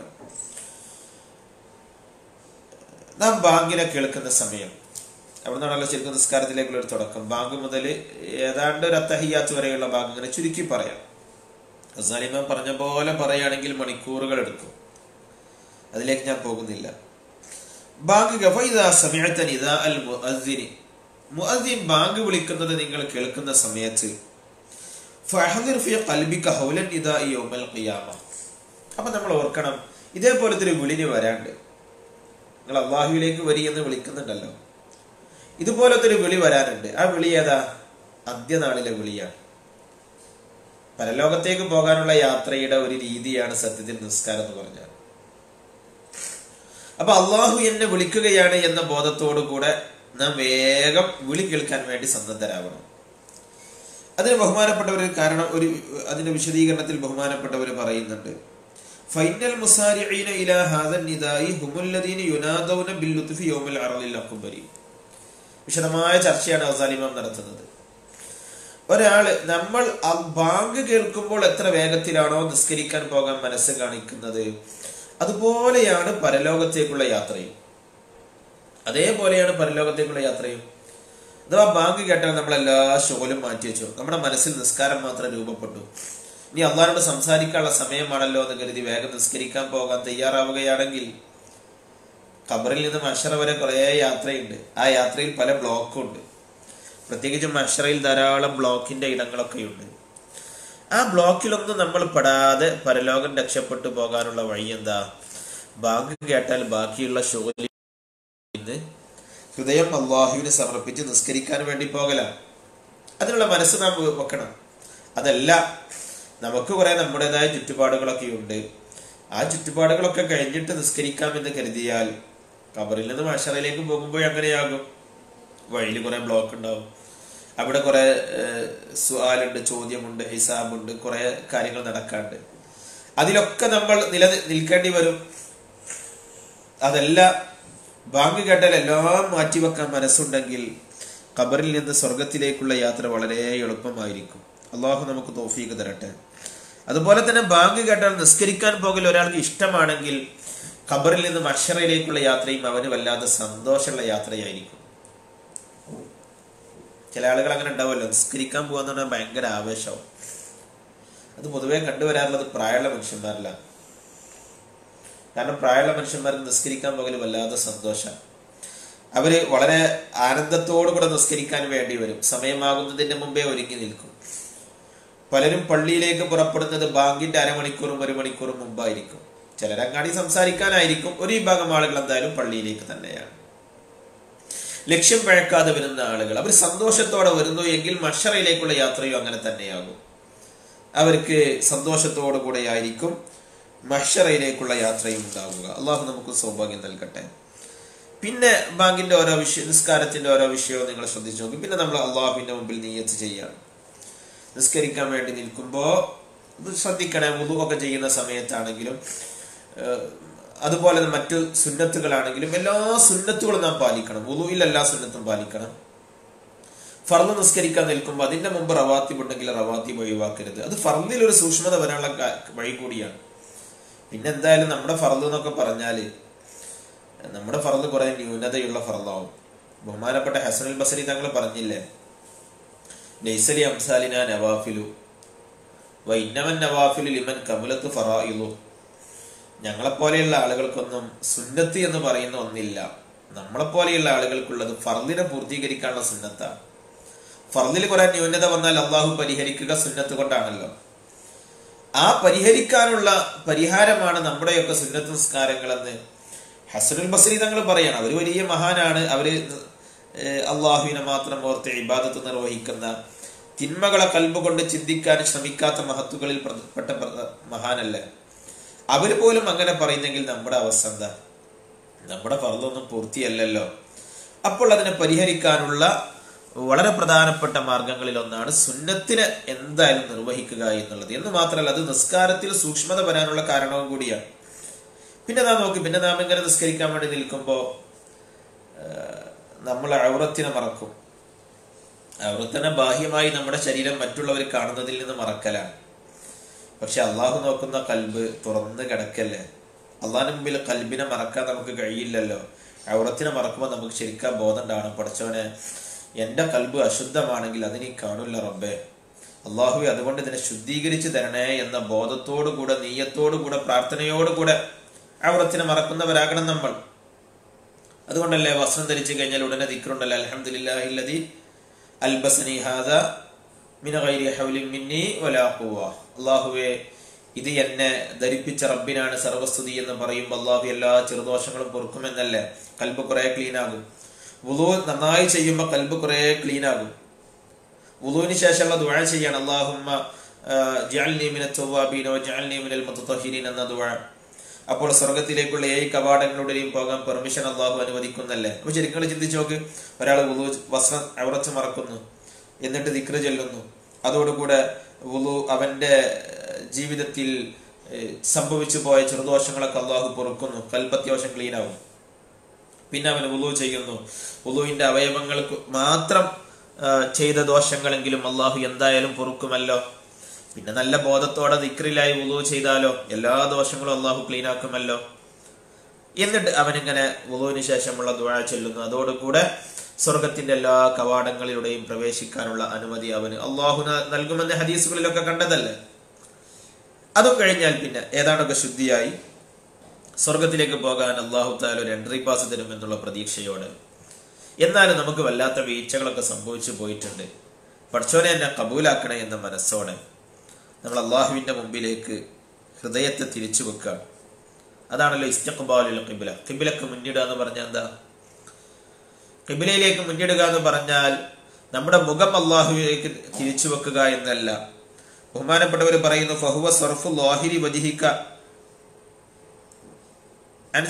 നാം ബാങ്കിനെ കേൾക്കുന്ന സമയം, അവിടെ നിന്നാണല്ലോ ശരിക്കും നിസ്കാരത്തിലേക്കുള്ള ഒരു തുടക്കം. ബാങ്ക് മുതൽ ഏതാണ്ട് ഒരു അത്തഹിയ്യാത്ത് വരെയുള്ള ഭാഗം ഇങ്ങനെ ചുരുക്കി പറയാം. ഗസാലി ഇമാം പറഞ്ഞ പോലെ പറയുകയാണെങ്കിൽ മണിക്കൂറുകൾ എടുക്കും. അതിലേക്ക് ഞാൻ പോകുന്നില്ല. ബാങ്ക് മുഅദ്ദിൻ ബാങ്ക് വിളിക്കുന്നത് നിങ്ങൾ കേൾക്കുന്ന സമയത്ത് അപ്പൊ നമ്മൾ ഓർക്കണം, ഇതേപോലത്തെ ഒരു വിളിന് വരാണ്ട്. നിങ്ങൾ അള്ളാഹുവിലേക്ക് വരി എന്ന് വിളിക്കുന്നുണ്ടല്ലോ, ഇതുപോലത്തെ ഒരു വിളി വരാനുണ്ട്. ആ വിളി ഏതാ? അന്ത്യനാളിലെ വിളിയാണ്. പരലോകത്തേക്ക് പോകാനുള്ള യാത്രയുടെ ഒരു രീതിയാണ് സത്യത്തിൽ നിസ്കാരം എന്ന് പറഞ്ഞാൽ. അപ്പൊ അള്ളാഹു എന്നെ വിളിക്കുകയാണ് എന്ന ബോധത്തോടു കൂടെ നാം വേഗം വിളി കേൾക്കാൻ വേണ്ടി സന്നദ്ധരാകണം. അതിന് ബഹുമാനപ്പെട്ടവർ കാരണം അതിന്റെ വിശദീകരണത്തിൽ ബഹുമാനപ്പെട്ടവർ പറയുന്നുണ്ട്, ഫൈനൽ മുസാരിഈന ഇലാ ഹാദൻ നിദാഇ ഹുമുല്ലദീന യുനാദൗന ബിൽ ലുത്ഫി യൗമിൽ അർളിൽ അക്ബരി. വിശദമായ ചർച്ചയാണ് ഗസാലി ഇമാം നടത്തുന്നത്. നമ്മൾ ബാങ്ക് കേൾക്കുമ്പോൾ എത്ര വേഗത്തിലാണോ നിസ്കരിക്കാൻ പോകാൻ മനസ്സ് കാണിക്കുന്നത്, അതുപോലെയാണ് പരലോകത്തേക്കുള്ള യാത്രയും. അതേപോലെയാണ് പരലോകത്തേക്കുള്ള യാത്രയും. അഥവാ ബാങ്ക് കേട്ടാൽ നമ്മളെല്ലാ ഷോലും മാറ്റി വെച്ചു, നമ്മുടെ മനസ്സിൽ നിസ്കാരം മാത്രം രൂപപ്പെട്ടു. ഇനി അള്ളാഹുവോട് സംസാരിക്കാനുള്ള സമയമാണല്ലോ എന്ന് കരുതി വേഗം നിസ്കരിക്കാൻ പോകാൻ തയ്യാറാവുകയാണെങ്കിൽ ഖബറിൽ നിന്ന് മഹ്ശറ വരെ കുറേ യാത്രയുണ്ട്. ആ യാത്രയിൽ പല ബ്ലോക്കും ഉണ്ട്. പ്രത്യേകിച്ചും മഹ്ശറയിൽ ധാരാളം ബ്ലോക്കിന്റെ ഇടങ്ങളൊക്കെയുണ്ട്. ആ ബ്ലോക്കിലൊന്നും നമ്മൾ പെടാതെ പരലോകം രക്ഷപ്പെട്ടു പോകാനുള്ള വഴി എന്താ? ബാങ്ക് കേട്ടാൽ ബാക്കിയുള്ള ഷോയിൽ നിന്ന് ഹൃദയം അള്ളാഹുവിന് സമർപ്പിച്ച് നിസ്കരിക്കാൻ വേണ്ടി പോകലാണ്. അതിനുള്ള മനസ്സ് നാം വെക്കണം. അതല്ല, നമുക്ക് കുറെ നമ്മുടേതായ ചുറ്റുപാടുകളൊക്കെ ഉണ്ട്. ആ ചുറ്റുപാടുകളൊക്കെ കഴിഞ്ഞിട്ട് നിസ്കരിക്കാമെന്ന് കരുതിയാൽ ഖബറിൽ നിന്ന് മഹ്ശറയിലേക്ക് പോകുമ്പോൾ അങ്ങനെയാകും. വഴിയിൽ കുറെ ബ്ലോക്ക് ഉണ്ടാവും. അവിടെ കുറെ സുആലുണ്ട്, ചോദ്യമുണ്ട്, ഹിസാബുണ്ട്, കുറെ കാര്യങ്ങൾ നടക്കാണ്ട്. അതിലൊക്കെ നമ്മൾ നിൽക്കേണ്ടി വരും. അതല്ല, ബാങ്ക് കേട്ടാൽ എല്ലാം മാറ്റിവെക്കാൻ മനസ്സുണ്ടെങ്കിൽ ഖബറിൽ നിന്ന് സ്വർഗത്തിലേക്കുള്ള യാത്ര വളരെ എളുപ്പമായിരിക്കും. അള്ളാഹു നമുക്ക് തൗഫീഖ് തരട്ടെ. അതുപോലെ തന്നെ ബാങ്ക് കേട്ടാൽ നിസ്കരിക്കാൻ പോകൽ ഒരാൾക്ക് ഇഷ്ടമാണെങ്കിൽ ഖബറിൽ നിന്ന് മഹ്ശറയിലേക്കുള്ള യാത്രയും അവന് വല്ലാതെ സന്തോഷമുള്ള യാത്രയായിരിക്കും. ചില ആളുകൾ അങ്ങനെ ഉണ്ടാവുമല്ലോ, നിസ്കരിക്കാൻ പോകാന്ന് പറഞ്ഞാൽ ഭയങ്കര ആവേശവും. അത് പൊതുവെ കണ്ടുവരാറുള്ളത് പ്രായമുള്ള മനുഷ്യന്മാരില്ല. കാരണം പ്രായമുള്ള മനുഷ്യന്മാർക്ക് നിസ്കരിക്കാൻ പോകൽ വല്ലാതെ സന്തോഷം. അവര് വളരെ ആനന്ദത്തോടു കൂടെ നിസ്കരിക്കാൻ വേണ്ടി വരും. സമയമാകുന്നതിന്റെ മുമ്പേ ഒരുങ്ങി നിൽക്കും. പലരും പള്ളിയിലേക്ക് പുറപ്പെടുന്നത് ബാങ്കിന്റെ അരമണിക്കൂറും 1 മണിക്കൂറും മുമ്പായിരിക്കും. ചിലരങ്ങാടി സംസാരിക്കാനായിരിക്കും. ഒരു വിഭാഗം ആളുകൾ എന്തായാലും പള്ളിയിലേക്ക് തന്നെയാണ്. ലക്ഷ്യം പഴക്കാതെ വരുന്ന ആളുകൾ അവർ സന്തോഷത്തോടെ വരുന്നു എങ്കിൽ മഹ്ശറയിലേക്കുള്ള യാത്രയും അങ്ങനെ തന്നെയാകും. അവർക്ക് സന്തോഷത്തോടു കൂടെ ആയിരിക്കും മഹ്ശറയിലേക്കുള്ള യാത്രയും ഉണ്ടാവുക. അള്ളാഹു നമുക്ക് സൗഭാഗ്യം നൽകട്ടെ. പിന്നെ ബാങ്കിന്റെ ഓരോ നിസ്കാരത്തിന്റെ ഓരോ വിഷയവും നിങ്ങൾ ശ്രദ്ധിച്ചു നോക്കും. പിന്നെ നമ്മൾ അള്ളാഹുവിന്റെ മുമ്പിൽ നിയ്യത്ത് ചെയ്യാണ്. നിസ്കരിക്കാൻ വേണ്ടി നിൽക്കുമ്പോൾ ശ്രദ്ധിക്കണേ. വുളു ഒക്കെ ചെയ്യുന്ന സമയത്താണെങ്കിലും അതുപോലെ മറ്റു സുന്നത്തുകളാണെങ്കിലും എല്ലാ സുന്നത്തുകളും നാം പാലിക്കണം. വുളുവിൽ എല്ലാ സുന്നത്തും പാലിക്കണം. ഫർള് നിസ്കരിക്കാൻ നിൽക്കുമ്പോൾ അതിന്റെ മുമ്പ് റവാത്തിബ് ഉണ്ടെങ്കിൽ റവാത്തിബ് ഒഴിവാക്കരുത്. അത് ഫർളിൽ ഒരു സൂക്ഷ്മത വരാനുള്ള വഴി കൂടിയാണ്. പിന്നെ എന്തായാലും നമ്മുടെ ഫർള് എന്നൊക്കെ പറഞ്ഞാല് നമ്മുടെ ഫർള് കുറെ ന്യൂനതയുള്ള ഫർളാവും. ബഹുമാനപ്പെട്ട ഹസനുൽ ബസരി തങ്ങൾ പറഞ്ഞില്ലേ, ലൈസലി അംസാലിന നവാഫിലു വൈന്നമൻ നവാഫിലു ലിമൻ കമുലത്ത് ഫറായിലു. ഞങ്ങളെപ്പോലെയുള്ള ആളുകൾക്കൊന്നും സുന്നത്ത് എന്ന് പറയുന്ന ഒന്നില്ല. നമ്മളെപ്പോലെയുള്ള ആളുകൾക്കുള്ളത് ഫർളിനെ പൂർത്തീകരിക്കാനുള്ള സുന്നത്താണ്. ഫർളിൽ കുറെ ന്യൂനത വന്നാൽ അള്ളാഹു പരിഹരിക്കുക സുന്നത്ത് കൊണ്ടാണല്ലോ. ആ പരിഹരിക്കാനുള്ള പരിഹാരമാണ് നമ്മുടെയൊക്കെ സുന്നത്ത് നിസ്കാരങ്ങളെന്ന് ഹസനുൽ ബസരി തങ്ങൾ പറയണം. അവര് വലിയ മഹാനാണ്. അവര് അള്ളാഹുവിനെ മാത്രം ഓർത്ത് ഇബാദത്ത് നിർവഹിക്കുന്ന, തിന്മകളെ കൽബ് കൊണ്ട് ചിന്തിക്കാൻ ശ്രമിക്കാത്ത മഹത്തുക്കളിൽ പെട്ട മഹാനല്ലേ. അവര് പോലും അങ്ങനെ പറയുന്നെങ്കിൽ നമ്മുടെ അവസ്ഥ എന്താ? നമ്മുടെ ഫർളൊന്നും പൂർത്തിയല്ലല്ലോ. അപ്പോൾ അതിനെ പരിഹരിക്കാനുള്ള വളരെ പ്രധാനപ്പെട്ട മാർഗങ്ങളിൽ ഒന്നാണ് സുന്നത്തിനെ എന്തായാലും നിർവഹിക്കുക എന്നുള്ളത്. എന്ന് മാത്രമല്ല, അത് നിസ്കാരത്തിൽ സൂക്ഷ്മത വരാനുള്ള കാരണവും കൂടിയാണ്. പിന്നെ നാം ഇങ്ങനെ നിസ്കരിക്കാൻ വേണ്ടി നിൽക്കുമ്പോൾ നമ്മൾ ഔറത്തിനെ മറക്കും. ഔറത്തിനെ ബാഹ്യമായി നമ്മുടെ ശരീരം മറ്റുള്ളവർ കാണുന്നതിൽ നിന്ന് മറക്കലാണ്. പക്ഷെ അള്ളാഹു നോക്കുന്ന കൽബ് തുറന്ന് കിടക്കല്ലേ. അള്ളാഹിന് മുമ്പിൽ കൽബിനെ മറക്കാൻ നമുക്ക് കഴിയില്ലല്ലോ. ഔറത്തിനെ മറക്കുമ്പോൾ നമുക്ക് ശരിക്കും ബോധം ഉണ്ടാവണം, പഠിച്ചവനെ എൻ്റെ കൽബ് അശുദ്ധമാണെങ്കിൽ അതിനീ കാണില്ല റബ്ബേ, അള്ളാഹുവെ അതുകൊണ്ട് ഇതിനെ ശുദ്ധീകരിച്ച് തരണേ എന്ന ബോധത്തോടുകൂടെ, നീയത്തോടുകൂടെ, പ്രാർത്ഥനയോടുകൂടെ ഔറത്തിനെ മറക്കുന്നവരാകണം നമ്മൾ. അതുകൊണ്ടല്ലേ വസ്ത്രം ധരിച്ചു കഴിഞ്ഞാൽ ഉടനെ ദിക്റുണ്ടല്ലോ, അൽഹംദുലില്ലാഹില്ലദീ അൽബസനി ഹാദാ മിന ഗൈരി ഹൗലിൻ മിന്നി വലാ ഖുവ. അല്ലാഹുവേ ഇത് എന്നെ ധരിപ്പിച്ച റബ്ബിനാണ് സർവസ്തുതി എന്ന് പറയുമ്പോൾ അള്ളാഹു എല്ലാ ചെറുദോഷങ്ങളും പൊറുക്കുമെന്നല്ലേ. കൽബ് കുറെ ക്ലീൻ ആകും. വുളു നന്നായി ചെയ്യുമ്പോൾ കൽബ് കുറെ ക്ലീൻ ആകും. വുളുവിന് ശേഷമുള്ള ദുആ ചെയ്യാണ്, അല്ലാഹുമ്മ ജഅൽനി മിനത് തവ്വാബീന വജഅൽനി മിനൽ മുതതഹിരീൻ എന്ന ദുആ. അപ്പോൾ സ്വർഗത്തിലേക്കുള്ള 7 കവാടങ്ങളുടെയും പോകാൻ പെർമിഷൻ അള്ളാഹു അനുവദിക്കുന്നല്ലേ. അപ്പൊ ശരിക്കും ചിന്തിച്ചു നോക്ക്, ഒരാൾ വുളു വസ്ത്രം ഔറത്ത് മറക്കുന്നു, എന്നിട്ട് ദിക്ർ ചൊല്ലുന്നു, അതോടുകൂടെ വുളു അവന്റെ ജീവിതത്തിൽ സംഭവിച്ചു പോയ ചെറുദോഷങ്ങളൊക്കെ അള്ളാഹു പൊറുക്കുന്നു, കൽബ് അത്യാവശ്യം ക്ലീൻ ആവും. പിന്നെ അവൻ വുളു ചെയ്യുന്നു, വുളുവിന്റെ അവയവങ്ങൾക്ക് മാത്രം ചെയ്ത ദോഷങ്ങളെങ്കിലും അള്ളാഹു എന്തായാലും പൊറുക്കുമല്ലോ. പിന്നെ നല്ല ബോധത്തോടെ ദിക്റിലായി വുളു ചെയ്താലോ എല്ലാ ദോഷങ്ങളും അള്ളാഹു ക്ലീൻ ആക്കുമല്ലോ. എന്നിട്ട് അവനിങ്ങനെ വുളുവിന് ശേഷമുള്ള ദുആ ചൊല്ലുന്നു. അതോടുകൂടെ സ്വർഗത്തിന്റെ എല്ലാ കവാടങ്ങളിലൂടെയും പ്രവേശിക്കാനുള്ള അനുമതി അവന് അള്ളാഹു നൽകുമെന്ന് ഹദീസുകളിലൊക്കെ കണ്ടതല്ലേ. അതും കഴിഞ്ഞാൽ പിന്നെ ഏതാണ്ടൊക്കെ ശുദ്ധിയായി സ്വർഗത്തിലേക്ക് പോകാൻ അള്ളാഹു തആല ഒരു എൻട്രി പാസ് തരുമെന്നുള്ള പ്രതീക്ഷയോടെ. എന്നാലും നമുക്ക് വല്ലാത്ത വീഴ്ചകളൊക്കെ സംഭവിച്ചു പോയിട്ടുണ്ട്. പഠിച്ചോനെ എന്നെ കബൂലാക്കണേ എന്ന മനസ്സോടെ നമ്മൾ അള്ളാഹുവിന്റെ മുമ്പിലേക്ക് ഹൃദയത്തെ തിരിച്ചു വെക്കുക. അതാണല്ലോ ഇസ്തിഖ്ബാലുൽ ഖിബ്ല. ഖിബ്ലക്ക് മുന്നിടുക എന്ന് പറഞ്ഞാൽ എന്താ? ഖിബ്ലയിലേക്ക് മുന്നിടുക എന്ന് പറഞ്ഞാൽ നമ്മുടെ മുഖം അള്ളാഹുവിലേക്ക് തിരിച്ചു വെക്കുക എന്നല്ല. ബഹുമാനപ്പെട്ടവർ പറയുന്നു, ഫഹുവ സർഫു ളാഹിരി വജ്ഹിക അൻ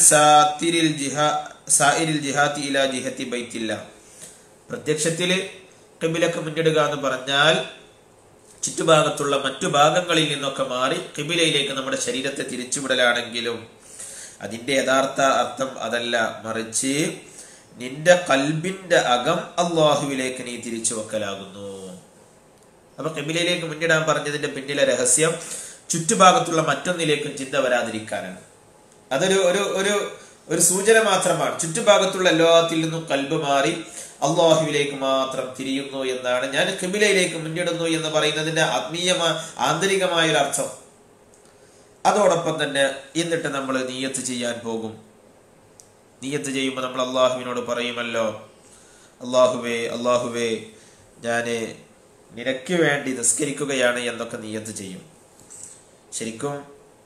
സാഇരിൽ ജിഹാത്തി ഇലാ ജിഹത്തി ബൈത്തില്ലാ. പ്രത്യക്ഷത്തില് ഖിബ്ലക്ക് മുന്നിടുക എന്ന് പറഞ്ഞാൽ ചുറ്റുഭാഗത്തുള്ള മറ്റു ഭാഗങ്ങളിൽ നിന്നൊക്കെ മാറി ഖിബ്ലയിലേക്ക് നമ്മുടെ ശരീരത്തെ തിരിച്ചുവിടലാണെങ്കിലും അതിന്റെ യഥാർത്ഥ അർത്ഥം അതല്ല. മറിച്ച് നിന്റെ കൽബിന്റെ അകം അള്ളാഹുവിലേക്ക് നീ തിരിച്ചു വെക്കലാകുന്നു. അപ്പൊ ഖിബ്ലയിലേക്ക് മുന്നിടാൻ പറഞ്ഞതിന്റെ പിന്നിലെ രഹസ്യം ചുറ്റുഭാഗത്തുള്ള മറ്റൊന്നിലേക്കും ചിന്ത വരാതിരിക്കാനാണ്. അതൊരു ഒരു ഒരു ഒരു സൂചന മാത്രമാണ്. ചുറ്റുഭാഗത്തുള്ള എല്ലാത്തിൽ നിന്നും കൽബ് മാറി അള്ളാഹുവിലേക്ക് മാത്രം തിരിയുന്നു എന്നാണ്. ഞാൻ ഖിബ്ലയിലേക്ക് മുന്നിടുന്നു എന്ന് പറയുന്നതിന്റെ ആന്തരികമായ ഒരു അർത്ഥം. അതോടൊപ്പം തന്നെ എന്നിട്ട് നമ്മൾ നിയ്യത്ത് ചെയ്യാൻ പോകും. നിയ്യത്ത് ചെയ്യുമ്പോൾ നമ്മൾ അള്ളാഹുവിനോട് പറയുമല്ലോ, അള്ളാഹുവേ ഞാന് നിനക്ക് വേണ്ടി നിസ്കരിക്കുകയാണ് എന്നൊക്കെ നിയ്യത്ത് ചെയ്യും. ശരിക്കും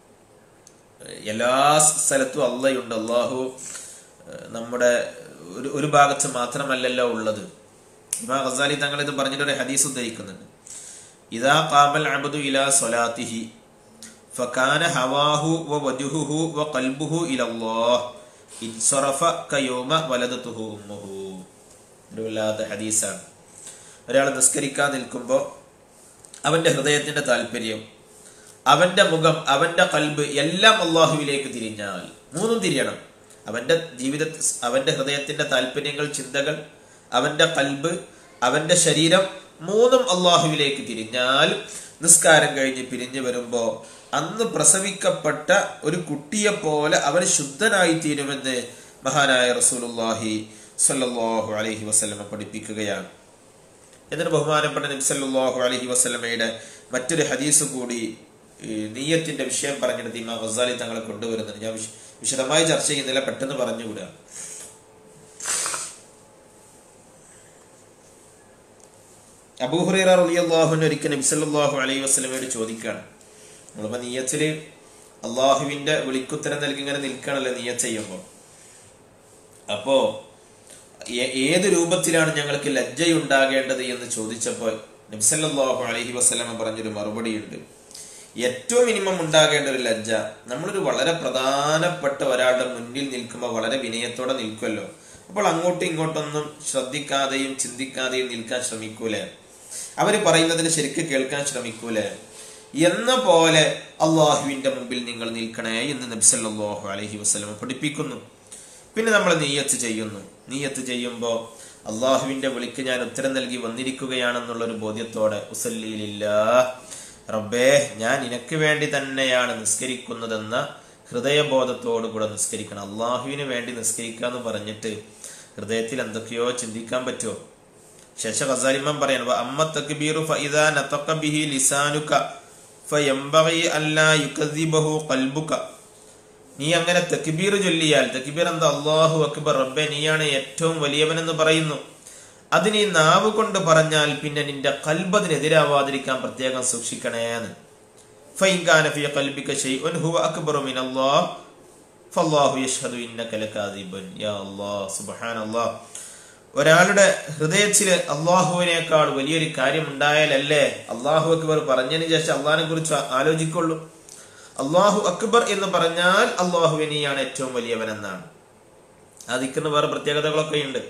എല്ലാ സ്ഥലത്തും അള്ളയുണ്ട്. അള്ളാഹു നമ്മുടെ ഒരു ഭാഗത്ത് മാത്രമല്ലല്ലോ ഉള്ളത്. ഇമാം ഗസാലി തങ്ങൾ ഇത് പറഞ്ഞിട്ടൊരു ഹദീസ് ഉദ്ധരിക്കുന്നുണ്ട്. ഇദാ ഖാമൽ അബ്ദു ഇലാ സ്വലാത്തിഹി ഫകാന ഹവാഹു വവജ്ഹുഹു വഖൽബുഹു ഇലല്ലാഹ് ഇൻസറഫ കയൗമ വലദതുഹു ഉമ്മുഹു. ഒരു വല്ലാത്ത ഹദീസാണ്. ഒരാൾ നിസ്കരിക്കാൻ നിൽക്കുമ്പോൾ അവന്റെ ഹൃദയത്തിന്റെ താല്പര്യം, അവന്റെ മുഖം, അവന്റെ കൽബ് എല്ലാം അള്ളാഹുവിലേക്ക് തിരിഞ്ഞാൽ, മൂന്നും തിരിയണം. അവന്റെ ഹൃദയത്തിന്റെ താല്പര്യങ്ങൾ, ചിന്തകൾ, അവന്റെ കൽബ്, അവന്റെ ശരീരം മൂന്നും അള്ളാഹുവിലേക്ക് തിരിഞ്ഞാൽ നിസ്കാരം കഴിഞ്ഞ് പിരിഞ്ഞു വരുമ്പോ അന്ന് പ്രസവിക്കപ്പെട്ട ഒരു കുട്ടിയെ പോലെ അവൻ ശുദ്ധനായി തീരുമെന്ന് മഹാനായ റസൂലുള്ളാഹി സ്വല്ലല്ലാഹു അലൈഹി വസല്ലമ പഠിപ്പിക്കുകയാണ്. എന്നിട്ട് ബഹുമാനപ്പെട്ട നബി സല്ലല്ലാഹു അലൈഹി വസല്ലമയുടെ മറ്റൊരു ഹദീസ് കൂടി നിയ്യത്തിന്റെ വിഷയം പറഞ്ഞിട്ട് ഇമാം ഗസാലി തങ്ങളെ കൊണ്ടുവരുന്നുണ്ട്. ഞാൻ വിശദമായി ചർച്ച ചെയ്യുന്നില്ല, പെട്ടെന്ന് പറഞ്ഞുകൂടാ. അബൂ ഹുറൈറ റളിയല്ലാഹു അൻഹു ഒരിക്കൽ നബി സല്ലല്ലാഹു അലൈഹി വസല്ലമയോട് ചോദിക്കുകയാണ്, നമ്മളിപ്പോ നിയ്യത്തില് അള്ളാഹുവിന്റെ വിളിക്കുത്തരം നൽകി ഇങ്ങനെ നിൽക്കണല്ലോ നിയ്യത്ത് ചെയ്യുമ്പോൾ, അപ്പോ ഏത് രൂപത്തിലാണ് ഞങ്ങൾക്ക് ലജ്ജയുണ്ടാകേണ്ടത് എന്ന് ചോദിച്ചപ്പോൾ നബി സല്ലല്ലാഹു അലൈഹി വസല്ലമ പറഞ്ഞൊരു മറുപടിയുണ്ട്. ഏറ്റവും മിനിമം ഉണ്ടാകേണ്ട ഒരു ലജ്ജ, നമ്മളൊരു വളരെ പ്രധാനപ്പെട്ട ഒരാളുടെ മുന്നിൽ നിൽക്കുമ്പോൾ വളരെ വിനയത്തോടെ നിൽക്കുമല്ലോ, അപ്പോൾ അങ്ങോട്ടും ഇങ്ങോട്ടൊന്നും ശ്രദ്ധിക്കാതെയും ചിന്തിക്കാതെയും നിൽക്കാൻ ശ്രമിക്കൂലേ? അവര് പറയുന്നതിന് ശരിക്കും കേൾക്കാൻ ശ്രമിക്കൂലേ? എന്ന പോലെ അള്ളാഹുവിന്റെ മുമ്പിൽ നിങ്ങൾ നിൽക്കണേ എന്ന് നബി സല്ലല്ലാഹു അലൈഹി വസല്ലം പഠിപ്പിക്കുന്നു. പിന്നെ നമ്മൾ നിയ്യത്ത് ചെയ്യുന്നു. നിയ്യത്ത് ചെയ്യുമ്പോൾ അള്ളാഹുവിന്റെ വിളിക്ക് ഞാൻ ഉത്തരം നൽകി വന്നിരിക്കുകയാണെന്നുള്ളൊരു ബോധ്യത്തോടെ ഉസല്ലി ലില്ലാഹ്, റബ്ബേ ഞാൻ നിനക്ക് വേണ്ടി തന്നെയാണ് നിസ്കരിക്കുന്നതെന്ന ഹൃദയബോധത്തോടു കൂടെ നിസ്കരിക്കണം. അള്ളാഹുവിന് വേണ്ടി നിസ്കരിക്കുക എന്ന് പറഞ്ഞിട്ട് ഹൃദയത്തിൽ എന്തൊക്കെയോ ചിന്തിക്കാൻ പറ്റുമോ? ശേഷ ഗസാലിമാൻ പറയാൻ അമ്മ തക്ബീറു ഫഇദാ നതഖ ബിഹി ലിസാനുക ഫയംബഗി അല്ലാ യുകദ്ദിബഹു ഖൽബുക. നീ അങ്ങനെ തക്ബീർ ചൊല്ലിയാൽ, തക്ബീർ എന്താ? അല്ലാഹു അക്ബർ, റബ്ബേ നീയാണ് ഏറ്റവും വലിയവനെന്ന് പറയുന്നു. അത് നീ നാവ് കൊണ്ട് പറഞ്ഞാൽ പിന്നെ നിന്റെ ഖൽബ് അതിനെതിരാവാതിരിക്കാൻ പ്രത്യേകം സൂക്ഷിക്കണേന്ന്. ഫഇൻ കാന ഫീ ഖൽബിക ശൈഉൻ ഹുവ അക്ബറു മിനല്ലാഹ് ഫല്ലാഹു യശ്ഹദു ഇന്നക ലകാദിബുൻ. യാ അല്ലാഹ്, സുബ്ഹാനല്ലാഹ്. ഒരാളുടെ ഹൃദയത്തില് അള്ളാഹുവിനേക്കാൾ വലിയൊരു കാര്യം ഉണ്ടായാലല്ലേ അള്ളാഹു അക്ബർ പറഞ്ഞതിന് ശേഷം അള്ളാഹിനെ കുറിച്ച് ആലോചിക്കുള്ളൂ. അള്ളാഹു അക്ബർ എന്ന് പറഞ്ഞാൽ അള്ളാഹുവിനെയാണ് ഏറ്റവും വലിയവൻ എന്നാണ്. അതിക്കുന്ന വേറെ പ്രത്യേകതകളൊക്കെ ഉണ്ട്.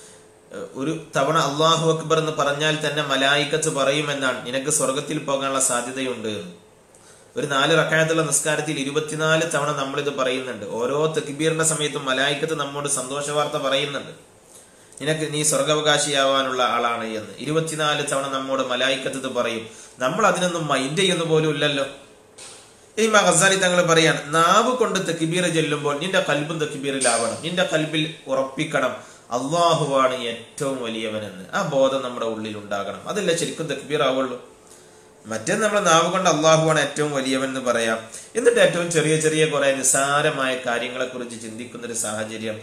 ഒരു തവണ അള്ളാഹു അക്ബർ എന്ന് പറഞ്ഞാൽ തന്നെ മലായിക്കത്ത് പറയുമെന്നാണ്, നിനക്ക് സ്വർഗത്തിൽ പോകാനുള്ള സാധ്യതയുണ്ട് എന്ന്. ഒരു 4 റക്അത്തുള്ള നിസ്കാരത്തിൽ 24 തവണ നമ്മളിത് പറയുന്നുണ്ട്. ഓരോ തക്ബീറിന്റെ സമയത്തും മലായിക്കത്ത് നമ്മോട് സന്തോഷ വാർത്ത പറയുന്നുണ്ട്, നിനക്ക് നീ സ്വർഗാവകാശിയാവാനുള്ള ആളാണ് എന്ന്. 24 തവണ നമ്മോട് മലായിക്കത്ത് ഇത് പറയും. നമ്മൾ അതിനൊന്നും മൈൻഡ് ചെയ്യുന്ന പോലും ഇല്ലല്ലോ. ഇമാം ഗസാലി തങ്ങൾ പറയാണ്, നാവ് കൊണ്ട് തക്ബീർ ചൊല്ലുമ്പോൾ നിന്റെ കൽബും തക്ബീറിലാവണം. നിന്റെ കൽബിൽ ഉറപ്പിക്കണം അള്ളാഹുവാണ് ഏറ്റവും വലിയവനെന്ന്. ആ ബോധം നമ്മുടെ ഉള്ളിൽ ഉണ്ടാകണം. അതല്ലേ ശരിക്കും തക്ബീർ ആവുള്ളൂ. മറ്റേ നമ്മൾ നാവ് കൊണ്ട് അള്ളാഹുവാണ് ഏറ്റവും വലിയവൻ എന്ന് പറയാം, എന്നിട്ട് ഏറ്റവും ചെറിയ ചെറിയ കുറെ നിസ്സാരമായ കാര്യങ്ങളെ കുറിച്ച് ചിന്തിക്കുന്ന ഒരു സാഹചര്യം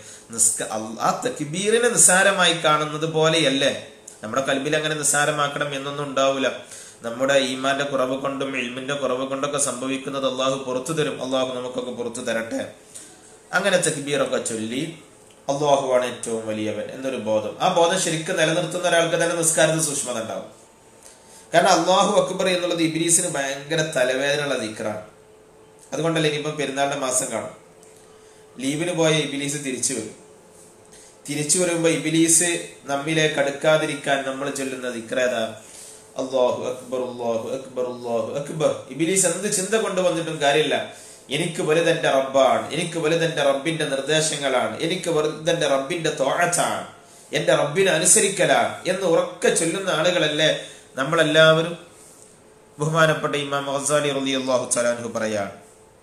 ആ തക്ബീറിനെ നിസ്സാരമായി കാണുന്നത് പോലെയല്ലേ നമ്മുടെ കൽബിൽ അങ്ങനെ നിസ്സാരമാക്കണം എന്നൊന്നും ഉണ്ടാവില്ല. നമ്മുടെ ഈമാന്റെ കുറവ് കൊണ്ടും ഇൽമിന്റെ കുറവ് കൊണ്ടൊക്കെ സംഭവിക്കുന്നത് അള്ളാഹു പുറത്തു തരും. അള്ളാഹു നമുക്കൊക്കെ പുറത്തു തരട്ടെ. അങ്ങനെ തക്ബീറൊക്കെ ചൊല്ലി അള്ളാഹുവാണ് ഏറ്റവും വലിയവൻ എന്നൊരു ബോധം, ആ ബോധം ശരിക്കും നിലനിർത്തുന്ന ഒരാൾക്ക് തന്നെ നിസ്കാരത്തിൽ സൂക്ഷ്മത ഉണ്ടാവും. കാരണം അള്ളാഹു അക്ബർ എന്നുള്ളത് ഇബ്ലീസിന് ഭയങ്കര തലവേദനയുള്ള ദിക്റാണ്. അതുകൊണ്ടല്ലേ ഇനിയിപ്പം പെരുന്നാളിന്റെ മാസം കാണും, ലീവിന് പോയ ഇബ്ലീസ് തിരിച്ചു വരും. തിരിച്ചു വരുമ്പോ ഇബ്ലീസ് നമ്മിലേക്ക് അടുക്കാതിരിക്കാൻ നമ്മൾ ചൊല്ലുന്ന ദിക്ർ ഏതാ? അല്ലാഹു അക്ബർ, അല്ലാഹു അക്ബർ, അല്ലാഹു അക്ബർ. ഇബ്ലീസ് എന്ത് ചിന്ത കൊണ്ടുവന്നിട്ടും കാര്യമില്ല, എനിക്ക് വലുതെന്റെ റബ്ബാണ്, എനിക്ക് വലുതെന്റെ റബ്ബിന്റെ നിർദ്ദേശങ്ങളാണ്, എനിക്ക് വലുതെന്റെ റബ്ബിന്റെ ത്വഅത്താണ്, എന്റെ റബ്ബിനെ അനുസരിക്കലാണ് എന്ന് ഉറക്കെ ചൊല്ലുന്ന ആളുകളല്ലേ നമ്മളെല്ലാവരും. ബഹുമാനപ്പെട്ട ഇമാം ഗസാലി റളിയല്ലാഹു തആല അൻഹു പറയാണ്,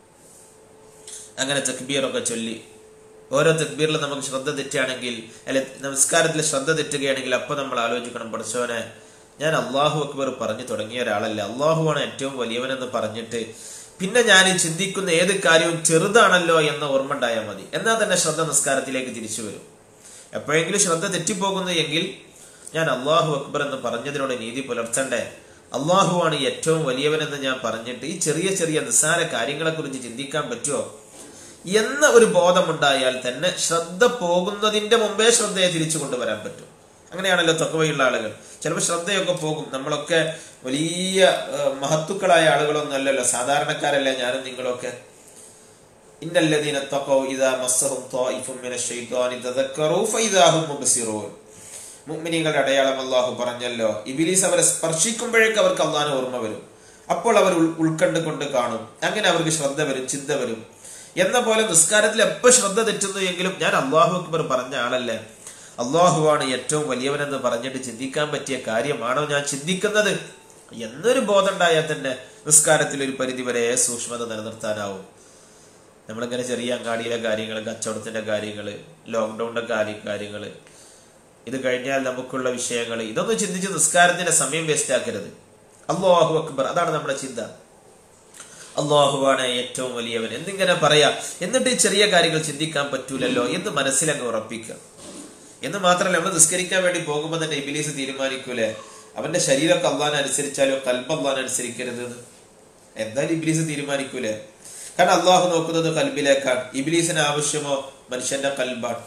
അങ്ങനെ തക്ബീറൊക്കെ ചൊല്ലി ഓരോ തക്ബീറിലും നമുക്ക് ശ്രദ്ധ തെറ്റുകയാണെങ്കിൽ, അല്ലെ നമസ്കാരത്തിൽ ശ്രദ്ധ തെറ്റുകയാണെങ്കിൽ അപ്പൊ നമ്മൾ ആലോചിക്കണം, പഠിച്ചോനെ ഞാൻ അള്ളാഹു അക്ബർ പറഞ്ഞു തുടങ്ങിയ ഒരാളല്ല, അള്ളാഹുവാണ് ഏറ്റവും വലിയവനെന്ന് പറഞ്ഞിട്ട് പിന്നെ ഞാൻ ചിന്തിക്കുന്ന ഏത് കാര്യവും ചെറുതാണല്ലോ എന്ന ഓർമ്മ ഉണ്ടായാൽ മതി. എന്നാൽ തന്നെ ശ്രദ്ധ നിസ്കാരത്തിലേക്ക് തിരിച്ചു വരും. എപ്പോഴെങ്കിലും ശ്രദ്ധ തെറ്റിപ്പോകുന്നു എങ്കിൽ ഞാൻ അള്ളാഹു അക്ബർ എന്ന് പറഞ്ഞതിനോട് നീതി പുലർത്തണ്ടേ, അള്ളാഹുവാണ് ഏറ്റവും വലിയവനെന്ന് ഞാൻ പറഞ്ഞിട്ട് ഈ ചെറിയ ചെറിയ നിസ്സാര കാര്യങ്ങളെ കുറിച്ച് ചിന്തിക്കാൻ പറ്റുമോ എന്ന ഒരു ബോധമുണ്ടായാൽ തന്നെ ശ്രദ്ധ പോകുന്നതിന്റെ മുമ്പേ ശ്രദ്ധയെ തിരിച്ചു കൊണ്ടുവരാൻ പറ്റും. അങ്ങനെയാണല്ലോ തഖ്വയുള്ള ആളുകൾ. ചിലപ്പോൾ ശ്രദ്ധയൊക്കെ പോകും. നമ്മളൊക്കെ വലിയ മഹത്തുക്കളായ ആളുകളൊന്നും അല്ലല്ലോ, സാധാരണക്കാരല്ല ഞാനും നിങ്ങളൊക്കെ. ഇന്നല്ലദീന തഖൗ ഇദാ മസ്സഹും ത്വായിഫുൻ മിനശ്ശൈത്വാനി തദക്കറൂ ഫഇദാ ഹും മുബ്സിറൂൻ. മുഅ്മിനീങ്ങളുടെ അടയാളം അല്ലാഹു പറഞ്ഞല്ലോ, ഇബ്ലീസ് അവരെ സ്പർശിക്കുമ്പോഴേക്ക് അവർക്ക് അല്ലാഹുവിനെ ഓർമ്മ വരും, അപ്പോൾ അവർ ഉൾക്കണ്ടുകൊണ്ട് കാണും, അങ്ങനെ അവർക്ക് ശ്രദ്ധ വരും, ചിന്ത വരും. എന്ന പോലെ നിസ്കാരത്തിൽ എപ്പോൾ ശ്രദ്ധ തെറ്റുന്നു എങ്കിലും ഞാൻ അല്ലാഹു അക്ബർ പറഞ്ഞ ആളല്ലേ, അള്ളാഹുവാണ് ഏറ്റവും വലിയവനെന്ന് പറഞ്ഞിട്ട് ചിന്തിക്കാൻ പറ്റിയ കാര്യമാണോ ഞാൻ ചിന്തിക്കുന്നത് എന്നൊരു ബോധം ഉണ്ടായാൽ തന്നെ നിസ്കാരത്തിൽ ഒരു പരിധി വരെ സൂക്ഷ്മത നിലനിർത്താനാവും. നമ്മളിങ്ങനെ ചെറിയ അങ്ങാടിയിലെ കാര്യങ്ങൾ, കച്ചവടത്തിന്റെ കാര്യങ്ങൾ, ലോക്ക്ഡൌണിന്റെ കാര്യങ്ങൾ, ഇത് കഴിഞ്ഞാൽ നമുക്കുള്ള വിഷയങ്ങൾ, ഇതൊന്നും ചിന്തിച്ച് നിസ്കാരത്തിന്റെ സമയം വേസ്റ്റ് ആക്കരുത്. അല്ലാഹു അക്ബർ, അതാണ് നമ്മുടെ ചിന്ത. അള്ളാഹുവാണ് ഏറ്റവും വലിയവൻ എന്നിങ്ങനെ പറയാ. എന്നിട്ട് ഈ ചെറിയ കാര്യങ്ങൾ ചിന്തിക്കാൻ പറ്റൂലല്ലോ എന്ന് മനസ്സിലങ്ങ് ഉറപ്പിക്കുക. എന്ന് മാത്രമല്ല, നമ്മൾ നിസ്കരിക്കാൻ വേണ്ടി പോകുമ്പോൾ തന്നെ ഇബ്ലീസ് തീരുമാനിക്കൂലേ അവന്റെ ശരീരമൊക്കെ അള്ളാഹിനെ അനുസരിച്ചാലോ കൽബ് അള്ളാഹിനെ അനുസരിക്കരുത് എന്ന്. എന്തായാലും ഇബ്ലീസ് തീരുമാനിക്കൂലേ, കാരണം അള്ളാഹു നോക്കുന്നത് കൽബിലേക്കാണ്. ഇബ്ലീസിന് ആവശ്യമോ മനുഷ്യന്റെ കൽബാണ്.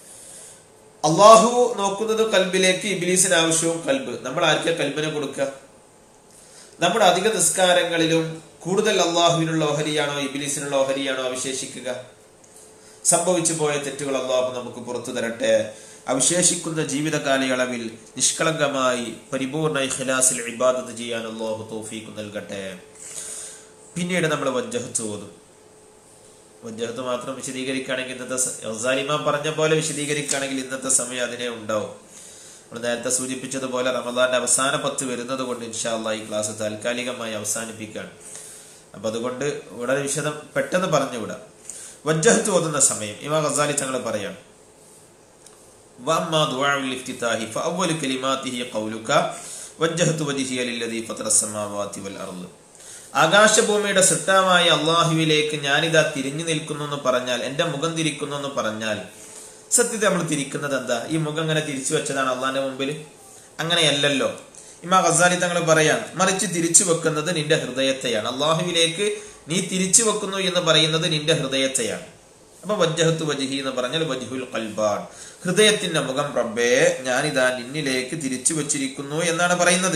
അള്ളാഹു നോക്കുന്നത് കൽബിലേക്ക്, ഇബ്ലീസിന് ആവശ്യവും കൽബ്. നമ്മൾ ആർക്കാ കൽബിനെ കൊടുക്കുക? നമ്മുടെ അധിക നിസ്കാരങ്ങളിലും കൂടുതൽ അള്ളാഹുവിനുള്ള ഓഹരിയാണോ ഇബ്ലീസിനുള്ള ഓഹരിയാണോ അവശേഷിക്കുക? സംഭവിച്ചു പോയ തെറ്റുകൾ അല്ലാഹു നമുക്ക് പുറത്തു തരട്ടെ. അവശേഷിക്കുന്ന ജീവിത കാലയളവിൽ നിഷ്കളങ്കമായി പരിപൂർണ്ണ ഇഖ്ലാസിൽ ഇബാദത്ത് ചെയ്യാൻ അല്ലാഹു തൗഫീഖ് നൽകട്ടെ. പിന്നീട് നമ്മൾ വജ്ജഹത്ത് ഓതും. വജ്ജഹത്ത് മാത്രം വിശദീകരിക്കുകയാണെങ്കിൽ ഇന്നത്തെ ഗസാലി ഇമാം പറഞ്ഞ പോലെ വിശദീകരിക്കുകയാണെങ്കിൽ ഇന്നത്തെ സമയം അതിനെ ഉണ്ടാവും. നമ്മൾ നേരത്തെ സൂചിപ്പിച്ചതുപോലെ റമദാന്റെ അവസാന 10 വരുന്നത് കൊണ്ട് ഇൻഷാ അല്ലാഹ് ഈ ക്ലാസ് താൽക്കാലികമായി അവസാനിപ്പിക്കുകയാണ്. അപ്പൊ അതുകൊണ്ട് വളരെ പെട്ടെന്ന് പറഞ്ഞുവിടാം. വജ്ജഹത്ത് ഓതുന്ന സമയം ഇമാം ഗസാലി തങ്ങൾ പറയാണ്, വഅമ്മാ ദുആഉൽ ഇഫ്തിതാഹി ഫഅവ്വലു കലിമാതിഹി ഖൗലുക വജ്ജഹതു വജ്ഹിയ ലില്ലദീ ഫതറസ് സമാവാതി വൽ അർള്. ആകാശഭൂമിയുടെ സൃഷ്ടാവായ അള്ളാഹുവിലേക്ക് ഞാനിതാ തിരിഞ്ഞു നിൽക്കുന്നു എന്ന് പറഞ്ഞാൽ, എന്റെ മുഖം തിരിക്കുന്നു എന്ന് പറഞ്ഞാൽ, സത്യത്തെ നമ്മൾ തിരിക്കുന്നത് എന്താ? ഈ മുഖം ഇങ്ങനെ തിരിച്ചു വെച്ചതാണ് അള്ളാഹിന്റെ മുമ്പിൽ? അങ്ങനെയല്ലല്ലോ. ഇമാം ഗസാലി തങ്ങൾ പറയാൻ, മറിച്ച് തിരിച്ചു വെക്കുന്നത് നിന്റെ ഹൃദയത്തെയാണ്. അള്ളാഹുവിലേക്ക് നീ തിരിച്ചു വെക്കുന്നു എന്ന് പറയുന്നത് നിന്റെ ഹൃദയത്തെയാണ്. അപ്പൊ വജ്ജഹത്തു വജ്ഹി എന്ന് പറഞ്ഞാൽ വജ്ഹുൽ ഖൽബാൻ, ഹൃദയത്തിന്റെ മുഖം റബ്ബേ ഞാനിതാ നിന്നിലേക്ക് തിരിച്ചു വെച്ചിരിക്കുന്നു എന്നാണ് പറയുന്നത്.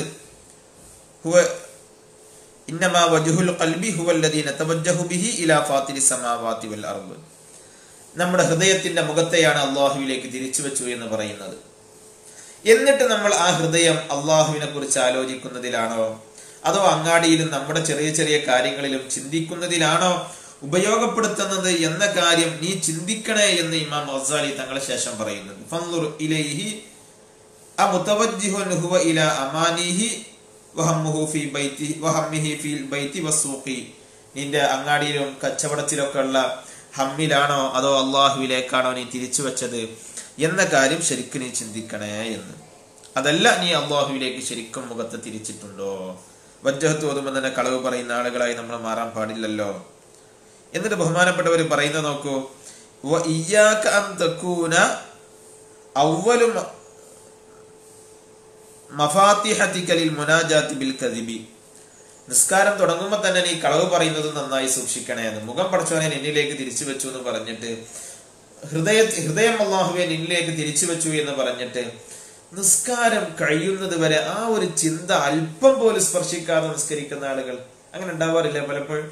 ഇന്നമാ വജ്ഹുൽ ഖൽബി ഹുവല്ലദീ നതവജ്ജഹു ബിഹി ഇലാ ഫാത്തിരി സമാവാതി വൽ അർള്. നമ്മുടെ ഹൃദയത്തിന്റെ മുഖത്തെയാണ് അള്ളാഹുവിലേക്ക് തിരിച്ചു വെച്ചു എന്ന് പറയുന്നത്. എന്നിട്ട് നമ്മൾ ആ ഹൃദയം അള്ളാഹുവിനെ കുറിച്ച് ആലോചിക്കുന്നതിലാണോ അതോ അങ്ങാടിയിലും നമ്മുടെ ചെറിയ ചെറിയ കാര്യങ്ങളിലും ചിന്തിക്കുന്നതിലാണോ ഉപയോഗപ്പെടുത്തുന്നത് എന്ന കാര്യം നീ ചിന്തിക്കണേ എന്ന് ഇമാം ഗസാലി തങ്ങളെ ശേഷം പറയുന്നുണ്ട്. ഫൻദുർ ഇലൈഹി അമുതവജ്ജിഹുൻ ഹുവ ഇലാ അമാനിഹി വഹമ്മുഹു ഫീ ബൈതി വഹമ്മിഹി ഫീൽ ബൈതി വസ്സൂഖി. നിന്റെ അങ്ങാടിയിലും കച്ചവടത്തിലൊക്കെ ഉള്ള ഹമ്മിലാണോ അതോ അള്ളാഹുവിലേക്കാണോ നീ തിരിച്ചു വെച്ചത് എന്ന കാര്യം ശരിക്കും നീ ചിന്തിക്കണേ എന്ന്. അതല്ല നീ അള്ളാഹുവിലേക്ക് ശരിക്കും മുഖത്ത് തിരിച്ചിട്ടുണ്ടോ? വജ്ജഹത്ത് ഓതുമ്പോൾ തന്നെ കളവ് പറയുന്ന ആളുകളായി നമ്മൾ മാറാൻ പാടില്ലല്ലോ. എന്നിട്ട് ബഹുമാനപ്പെട്ടവർ പറയുന്നത് നോക്കൂ, വഇയ്യാക അൻ തകൂന അവ്വലു മഫാത്തിഹതിക ലിൽ മുനാജാതി ബിൽ കദിബി. നിസ്കാരം തുടങ്ങുമ്പോൾ തന്നെ നീ കളവ് പറയുന്നത് നന്നായി സൂക്ഷിക്കണേ എന്ന്. മുഖം പടച്ചവനെ നിന്നിലേക്ക് തിരിച്ചു വെച്ചു എന്ന് പറഞ്ഞിട്ട്, ഹൃദയം അല്ലാഹുവെ നിന്നിലേക്ക് തിരിച്ചു വെച്ചു എന്ന് പറഞ്ഞിട്ട് നിസ്കാരം കഴിയുന്നത് വരെ ആ ഒരു ചിന്ത അല്പം പോലും സ്പർശിക്കാതെ നിസ്കരിക്കുന്ന ആളുകൾ അങ്ങനെ ഉണ്ടാവാറില്ല പലപ്പോഴും.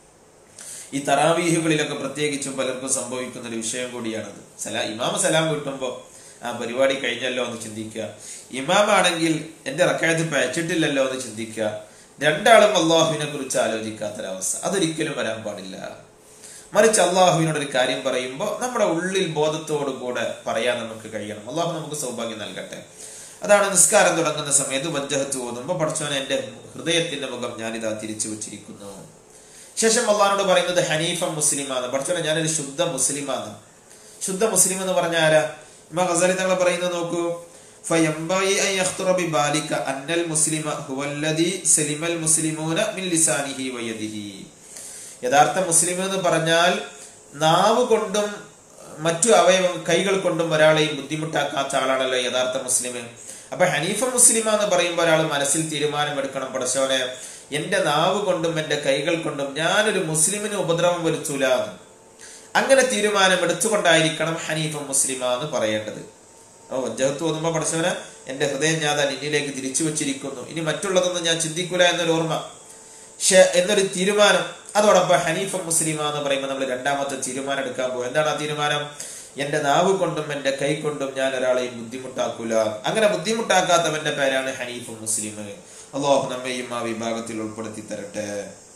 ഈ തറാവീഹുകളിലൊക്കെ പ്രത്യേകിച്ചും പലർക്കും സംഭവിക്കുന്ന ഒരു വിഷയം കൂടിയാണത്. ഇമാമ സലാം കിട്ടുമ്പോ ആ പരിപാടി കഴിഞ്ഞല്ലോ എന്ന് ചിന്തിക്കുക. ഇമാമാണെങ്കിൽ എന്റെ റക്അത്ത് പഴച്ചിട്ടില്ലല്ലോ എന്ന് ചിന്തിക്കുക. രണ്ടാളും അള്ളാഹുവിനെ കുറിച്ച് ആലോചിക്കാത്തൊരവസ്ഥ അതൊരിക്കലും വരാൻ പാടില്ല. മറിച്ച് അള്ളാഹുവിനോട് ഒരു കാര്യം പറയുമ്പോൾ നമ്മുടെ ഉള്ളിൽ ബോധത്തോടു കൂടെ പറയാൻ നമുക്ക് കഴിയണം. അള്ളാഹു നമുക്ക് സൗഭാഗ്യം നൽകട്ടെ. അതാണ് നിസ്കാരം തുടങ്ങുന്ന സമയത്ത് വജ്ജഹത്ത് ഓതുമ്പോൾ പടച്ചോനെ എന്റെ ഹൃദയത്തിന്റെ മുഖം ഞാനിതാ തിരിച്ചു വെച്ചിരിക്കുന്നു. ശേഷം അള്ളാഹിനോട് പറയുന്നത് ഹനീഫ മുസ്ലിമാണ്, പടച്ചോനെ ഞാനൊരു ശുദ്ധ മുസ്ലിമാണ്. ശുദ്ധ മുസ്ലിം എന്ന് പറഞ്ഞ ആരാ? ഇമാം ഗസാലി തങ്ങൾ പറയുന്നത് നോക്കൂ, ഫയംബഗി അൻ യഖ്തുറ ബിബാലിക അന്നൽ മുസ്ലിമ ഹുവല്ലദീ സലിമൽ മുസ്ലിമൂന മിൻ ലിസാനിഹി വയദിഹി. യഥാർത്ഥ മുസ്ലിം എന്ന് പറഞ്ഞാൽ നാവ് കൊണ്ടും മറ്റു കൈകൾ കൊണ്ടും ഒരാളെയും ബുദ്ധിമുട്ടാക്കാത്ത ആളാണല്ലോ യഥാർത്ഥ മുസ്ലിം. അപ്പൊ ഹനീഫ മുസ്ലിമ എന്ന് പറയുമ്പോൾ ഒരാൾ മനസ്സിൽ തീരുമാനമെടുക്കണം, പടച്ചോനെ എന്റെ നാവ് കൊണ്ടും എന്റെ കൈകൾ കൊണ്ടും ഞാനൊരു മുസ്ലിമിന് ഉപദ്രവം വരുത്തൂല. അങ്ങനെ തീരുമാനം എടുത്തുകൊണ്ടായിരിക്കണം ഹനീഫ മുസ്ലിമ എന്ന് പറയേണ്ടത്. വജ്ജഹത്ത് ഓതുമ്പോ പടച്ചോനെ എന്റെ ഹൃദയം ഞാൻ നിന്നിലേക്ക് തിരിച്ചു വെച്ചിരിക്കുന്നു, ഇനി മറ്റുള്ളതൊന്നും ഞാൻ ചിന്തിക്കൂല എന്നൊരു ഓർമ്മ, എന്നൊരു തീരുമാനം. അതോടൊപ്പം ഹനീഫ മുസ്ലിമ എന്ന് പറയുമ്പോൾ നമ്മൾ രണ്ടാമത്തെ തീരുമാനം എടുക്കാൻ പോകും. എന്താണ് ആ തീരുമാനം? എന്റെ നാവ് കൊണ്ടും എന്റെ കൈ കൊണ്ടും ഞാൻ ഒരാളെയും ബുദ്ധിമുട്ടാക്കൂല. അങ്ങനെ ബുദ്ധിമുട്ടാക്കാത്തവന്റെ പേരാണ് ഹനീഫ മുസ്ലിം. അല്ലാഹു നമ്മയും ആ വിഭാഗത്തിൽ ഉൾപ്പെടുത്തി തരട്ടെ.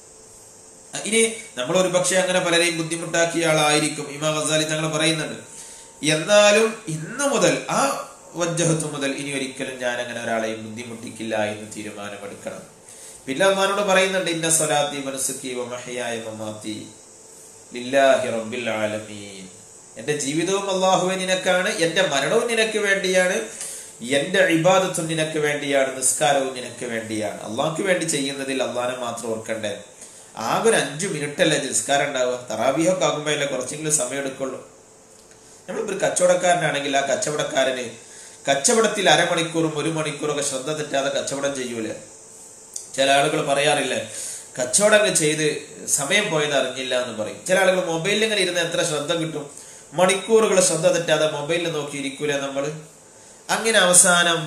ഇനി നമ്മൾ ഒരു പക്ഷെ അങ്ങനെ പലരെയും ബുദ്ധിമുട്ടാക്കിയ ആളായിരിക്കും, ഇമാം ഗസാലി തങ്ങൾ പറയുന്നുണ്ട്. എന്നാലും ഇന്ന് മുതൽ ആ വജ്ജഹത്ത് മുതൽ ഇനി ഒരിക്കലും ഞാൻ അങ്ങനെ ഒരാളെയും ബുദ്ധിമുട്ടിക്കില്ല എന്ന് തീരുമാനമെടുക്കണം. പിന്നെ അല്ലാഹുവോട് പറയുന്നുണ്ട്, ഇന്ന സ്വലാത്തി വനുസുക്കി വമഹ്യായ വമമാതി ലില്ലാഹി റബ്ബിൽ ആലമീൻ. എന്റെ ജീവിതവും അല്ലാഹുവേ നിനക്കാണ്, എന്റെ മരണവും നിനക്ക് വേണ്ടിയാണ്, എന്റെ ഇബാദത്തും നിനക്ക് വേണ്ടിയാണ്, നിസ്കാരവും നിനക്ക് വേണ്ടിയാണ്. അള്ളാഹ്ക്ക് വേണ്ടി ചെയ്യുന്നതിൽ അള്ളാഹിനെ മാത്രം ഓർക്കണ്ടേ. ആകെ ഒരു 5 മിനിറ്റല്ലേ നിസ്കാരം ഉണ്ടാവുക. തറാവീഹൊക്കെ ആകുമ്പോഴല്ലേ കുറച്ചെങ്കിലും സമയം എടുക്കുള്ളൂ. നമ്മളിപ്പോ ഒരു കച്ചവടക്കാരനാണെങ്കിൽ ആ കച്ചവടക്കാരന് കച്ചവടത്തിൽ അരമണിക്കൂറും 1 മണിക്കൂറൊക്കെ ശ്രദ്ധ തെറ്റാതെ കച്ചവടം ചെയ്യൂലേ. ചില ആളുകൾ പറയാറില്ലേ, കച്ചവടങ്ങൾ ചെയ്ത് സമയം പോയത് അറിഞ്ഞില്ല എന്ന് പറയും. ചില ആളുകൾ മൊബൈലിൽ ഇങ്ങനെ ഇരുന്ന് എത്ര ശ്രദ്ധ കിട്ടും, മണിക്കൂറുകൾ ശ്രദ്ധ തെറ്റാതെ മൊബൈലിൽ നോക്കി ഇരിക്കൂലേ നമ്മൾ. അങ്ങനെ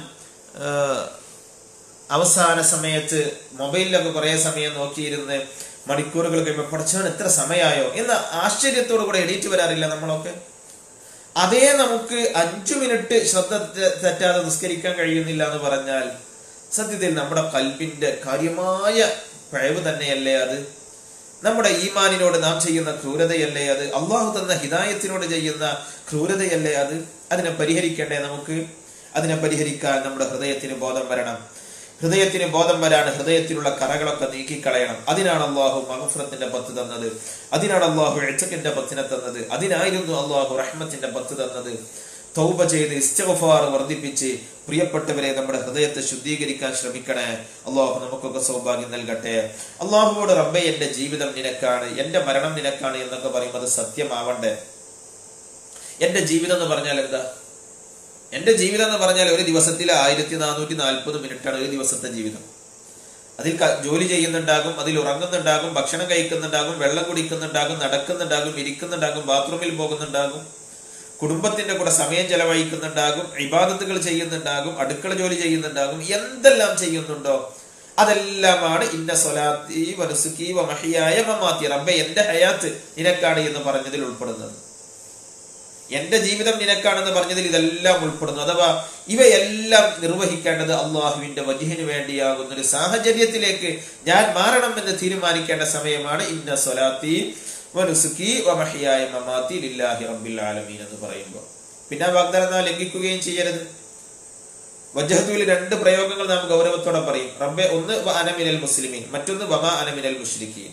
അവസാന സമയത്ത് മൊബൈലിലൊക്കെ കുറെ സമയം നോക്കിയിരുന്ന് മണിക്കൂറുകൾ കഴിയുമ്പോൾ പഠിച്ചവൻ എത്ര സമയമായോ എന്ന ആശ്ചര്യത്തോടു കൂടെ എണീറ്റ് വരാറില്ല നമ്മളൊക്കെ? അതേ നമുക്ക് 5 മിനിറ്റ് ശ്രദ്ധ തെറ്റാതെ നിസ്കരിക്കാൻ കഴിയുന്നില്ല എന്ന് പറഞ്ഞാൽ സത്യത്തിൽ നമ്മുടെ ഖൽബിന്റെ കാര്യമായ പിഴവ് തന്നെയല്ലേ അത്? നമ്മുടെ ഈമാനിനോട് നാം ചെയ്യുന്ന ക്രൂരതയല്ലേ അത്? അള്ളാഹു തന്ന ഹിദായത്തിനോട് ചെയ്യുന്ന ക്രൂരതയല്ലേ അത്? അതിനെ പരിഹരിക്കണ്ടേ നമുക്ക്? അതിനെ പരിഹരിക്കാൻ നമ്മുടെ ഹൃദയത്തിന് ബോധം വരണം. ഹൃദയത്തിന് ബോധം വരാണ് ഹൃദയത്തിലുള്ള കറകളൊക്കെ നീക്കിക്കളയണം. അതിനാണ് അള്ളാഹു മഗ്ഫിറത്തിന്റെ 10 തന്നത്. അതിനാണ് അള്ളാഹു ഇഅ്തിഖിന്റെ 10 തന്നത്. അതിനായിരുന്നു അള്ളാഹു റഹ്മത്തിന്റെ 10 തന്നത്. തൗബ ചെയ്ത് ഇസ്തിഗ്ഫാർ വർദ്ധിപ്പിച്ച് പ്രിയപ്പെട്ടവരെ നമ്മുടെ ഹൃദയത്തെ ശുദ്ധീകരിക്കാൻ ശ്രമിക്കണേ. അള്ളാഹു നമുക്കൊക്കെ സൗഭാഗ്യം നൽകട്ടെ. അള്ളാഹുവോട് റബ്ബേ എന്റെ ജീവിതം നിനക്കാണ്, എന്റെ മരണം നിനക്കാണ് എന്നൊക്കെ പറയുമ്പോൾ അത് സത്യമാവണ്ടേ? എന്റെ ജീവിതം എന്ന് പറഞ്ഞാൽ എന്താ? എന്റെ ജീവിതം എന്ന് പറഞ്ഞാൽ ഒരു ദിവസത്തിൽ 1440 മിനിറ്റാണ് ഒരു ദിവസത്തെ ജീവിതം. അതിൽ ജോലി ചെയ്യുന്നുണ്ടാകും, അതിൽ ഉറങ്ങുന്നുണ്ടാകും, ഭക്ഷണം കഴിക്കുന്നുണ്ടാകും, വെള്ളം കുടിക്കുന്നുണ്ടാകും, നടക്കുന്നുണ്ടാകും, ഇരിക്കുന്നുണ്ടാകും, ബാത്റൂമിൽ പോകുന്നുണ്ടാകും, കുടുംബത്തിന്റെ കൂടെ സമയം ചെലവഴിക്കുന്നുണ്ടാകും, ഇബാദത്തുകൾ ചെയ്യുന്നുണ്ടാകും, അടുക്കള ജോലി ചെയ്യുന്നുണ്ടാകും. എന്തെല്ലാം ചെയ്യുന്നുണ്ടോ അതെല്ലാമാണ് ഇന്ന സ്വലാത്തി വനുസുക്കി വമഹിയായ മമാത്തി, റബ്ബേ എന്റെ ഹയാത്ത് നിനക്കാണ് എന്ന് പറഞ്ഞതിൽ ഉൾപ്പെടുന്നത്. എന്റെ ജീവിതം നിനക്കാണെന്ന് പറഞ്ഞതിൽ ഇതെല്ലാം ഉൾപ്പെടുന്നു. അഥവാ ഇവയെല്ലാം നിർവഹിക്കേണ്ടത് അള്ളാഹുവിന്റെ വജ്ഹിന് വേണ്ടിയാകുന്ന ഒരു സാഹചര്യത്തിലേക്ക് ഞാൻ മാറണം എന്ന് തീരുമാനിക്കേണ്ട സമയമാണ് ഇന്ന സ്വലാത്തി വനുസുക്കി വമഹിയായ മമാത്തി ലില്ലാഹി റബ്ബിൽ ആലമീൻ എന്ന് പറയുമ്പോൾ. പിന്നെ വാഗ്ദാനം ലംഘിക്കുകയും ചെയ്യരുത്. വജ്ഹത്തുവിൽ 2 പ്രയോഗങ്ങൾ നാം ഗൗരവത്തോടെ പറയും. റബ്ബെ, ഒന്ന് വഅന മിനൽ മുസ്ലിമീൻ, മറ്റൊന്ന് വമാ അന മിനൽ മുശ്രിക്കീൻ.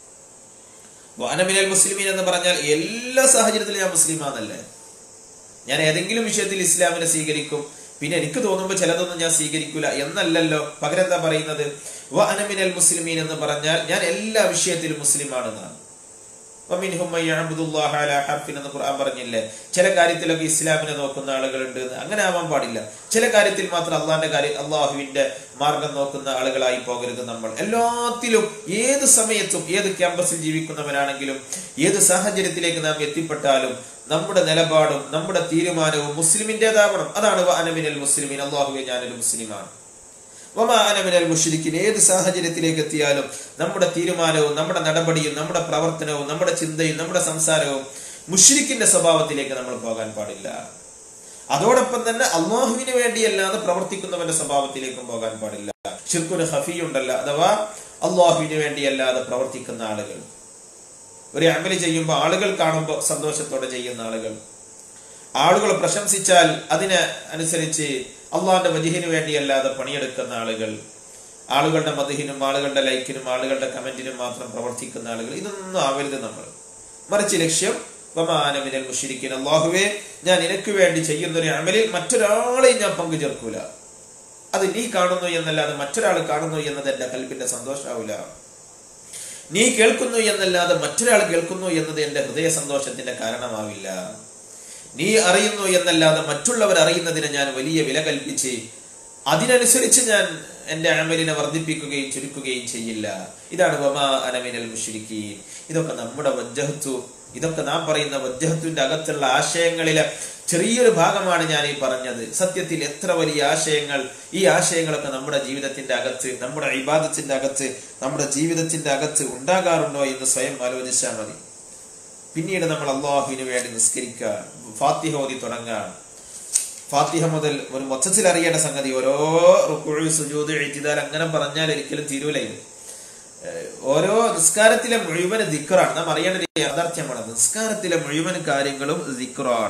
വഅന മിനൽ മുസ്ലിമീൻ എന്ന് പറഞ്ഞാൽ എല്ലാ സാഹചര്യത്തിലും ഞാൻ മുസ്ലിമാന്നല്ലേ? ഞാൻ ഏതെങ്കിലും വിഷയത്തിൽ ഇസ്ലാമിനെ സ്വീകരിക്കും, പിന്നെ എനിക്ക് തോന്നുമ്പോൾ ചിലതൊന്നും ഞാൻ സ്വീകരിക്കൂല എന്നല്ലല്ലോ. പകരം എന്താ പറയുന്നത്? വഅന മിനൽ മുസ്ലിമീൻ എന്ന് പറഞ്ഞാൽ ഞാൻ എല്ലാ വിഷയത്തിലും മുസ്ലിമാണെന്നാണ്. വമിൻഹും മയ്യഅബ്ദുല്ലാഹ അലാ ഹർഫിൻ എന്ന് ഖുർആൻ പറഞ്ഞില്ലേ? ചില കാര്യത്തിലൊക്കെ ഇസ്ലാമിനെ നോക്കുന്ന ആളുകളുണ്ട്. അങ്ങനെ ആവാൻ പാടില്ല. ചില കാര്യത്തിൽ മാത്രം അള്ളാഹുവിന്റെ മാർഗം നോക്കുന്ന ആളുകളായി പോകരുത് നമ്മൾ. എല്ലാത്തിലും ഏത് സമയത്തും ഏത് ക്യാമ്പസിൽ ജീവിക്കുന്നവരാണെങ്കിലും ഏത് സാഹചര്യത്തിലേക്ക് നാം എത്തിപ്പെട്ടാലും നമ്മുടെ നിലപാടും നമ്മുടെ തീരുമാനവും മുസ്ലിമിന്റേതാവണം. അതാണ് വഅന മിനൽ മുസ്ലിമീൻ, അല്ലാഹുവേ ഞാനൊരു മുസ്ലിമാണ്. വമാ അന മിനൽ മുശ്രിക്കീൻ, ഏത് സാഹചര്യത്തിലേക്ക് എത്തിയാലും നമ്മുടെ തീരുമാനവും നമ്മുടെ നടപടിയും നമ്മുടെ പ്രവർത്തനവും നമ്മുടെ ചിന്തയും നമ്മുടെ സംസാരവും മുശ്രിക്കിന്റെ സ്വഭാവത്തിലേക്ക് നമ്മൾ പോകാൻ പാടില്ല. അതോടൊപ്പം തന്നെ അള്ളാഹുവിന് വേണ്ടിയല്ലാതെ പ്രവർത്തിക്കുന്നവന്റെ സ്വഭാവത്തിലേക്കും പോകാൻ പാടില്ല. ശിർക്കുൽ ഖഫീ ഉണ്ടല്ല, അഥവാ അള്ളാഹുവിന് വേണ്ടിയല്ലാതെ പ്രവർത്തിക്കുന്ന ആളുകൾ. ഒരു അമല് ചെയ്യുമ്പോൾ ആളുകൾ കാണുമ്പോൾ സന്തോഷത്തോടെ ചെയ്യുന്ന ആളുകൾ, ആളുകൾ പ്രശംസിച്ചാൽ അതിനെ അനുസരിച്ച് അള്ളാഹിന്റെ വജ്ഹിന് വേണ്ടിയല്ലാതെ പണിയെടുക്കുന്ന ആളുകൾ, ആളുകളുടെ മദ്ഹിനും ആളുകളുടെ ലൈക്കിനും ആളുകളുടെ കമന്റിനും മാത്രം പ്രവർത്തിക്കുന്ന ആളുകൾ, ഇതൊന്നും ആവരുത് നമ്മൾ. മറിച്ച് ലക്ഷ്യം വമാ അന മിനൽ മുശ്രിക്കീൻ, അല്ലാഹുവേ ഞാൻ നിനക്ക് വേണ്ടി ചെയ്യുന്നൊരു അമലിൽ മറ്റൊരാളെയും ഞാൻ പങ്കു ചേർക്കൂല. അത് നീ കാണുന്നു എന്നല്ലാതെ മറ്റൊരാൾ കാണുന്നു എന്നത് എന്റെ ഖൽബിന്റെ സന്തോഷാവില്ല. നീ കേൾക്കുന്നു എന്നല്ലാതെ മറ്റൊരാൾ കേൾക്കുന്നു എന്നത് എന്റെ ഹൃദയ സന്തോഷത്തിന്റെ കാരണമാവില്ല. നീ അറിയുന്നു എന്നല്ലാതെ മറ്റുള്ളവർ അറിയുന്നതിനെ ഞാൻ വലിയ വില കൽപ്പിച്ച് അതിനനുസരിച്ച് ഞാൻ എന്റെ അമലിനെ വർദ്ധിപ്പിക്കുകയും ചുരുക്കുകയും ചെയ്യില്ല. ഇതാണ് വമാ അന മിനൽ മുശ്രിക്കീൻ. ഇതൊക്കെ നമ്മുടെ വജ്ഹത്തു, ഇതൊക്കെ നാം പറയുന്ന വജ്ഹത്തുവിന്റെ അകത്തുള്ള ആശയങ്ങളിലെ ചെറിയൊരു ഭാഗമാണ് ഞാൻ ഈ പറഞ്ഞത്. സത്യത്തിൽ എത്ര വലിയ ആശയങ്ങൾ, ഈ ആശയങ്ങളൊക്കെ നമ്മുടെ ജീവിതത്തിന്റെ അകത്ത്, നമ്മുടെ ഇബാദത്തിന്റെ അകത്ത്, നമ്മുടെ ജീവിതത്തിന്റെ അകത്ത് ഉണ്ടാകാറുണ്ടോ എന്ന് സ്വയം ആലോചിച്ചാൽ മതി. പിന്നീട് നമ്മൾ അള്ളാഹുവിന് വേണ്ടി നിസ്കരിക്കുക, ഫാത്തിഹ ഓതി തുടങ്ങുക. ഫാത്തിഹ മുതൽ ഒരു മൊത്തത്തിൽ അറിയേണ്ട സംഗതി, ഓരോ റുക്ഉ സുജൂദ് ഇഅ്തിദാൽ അങ്ങനെ പറഞ്ഞാൽ ഒരിക്കലും തീരൂല. ഇത് ഓരോ നിസ്കാരത്തിലെ മുഴുവൻ ദിക്റാണ്. നാം അറിയേണ്ട ഒരു യാഥാർത്ഥ്യമാണ്. നിസ്കാരത്തിലെ മുഴുവൻ കാര്യങ്ങളും ദിക്റാണ്.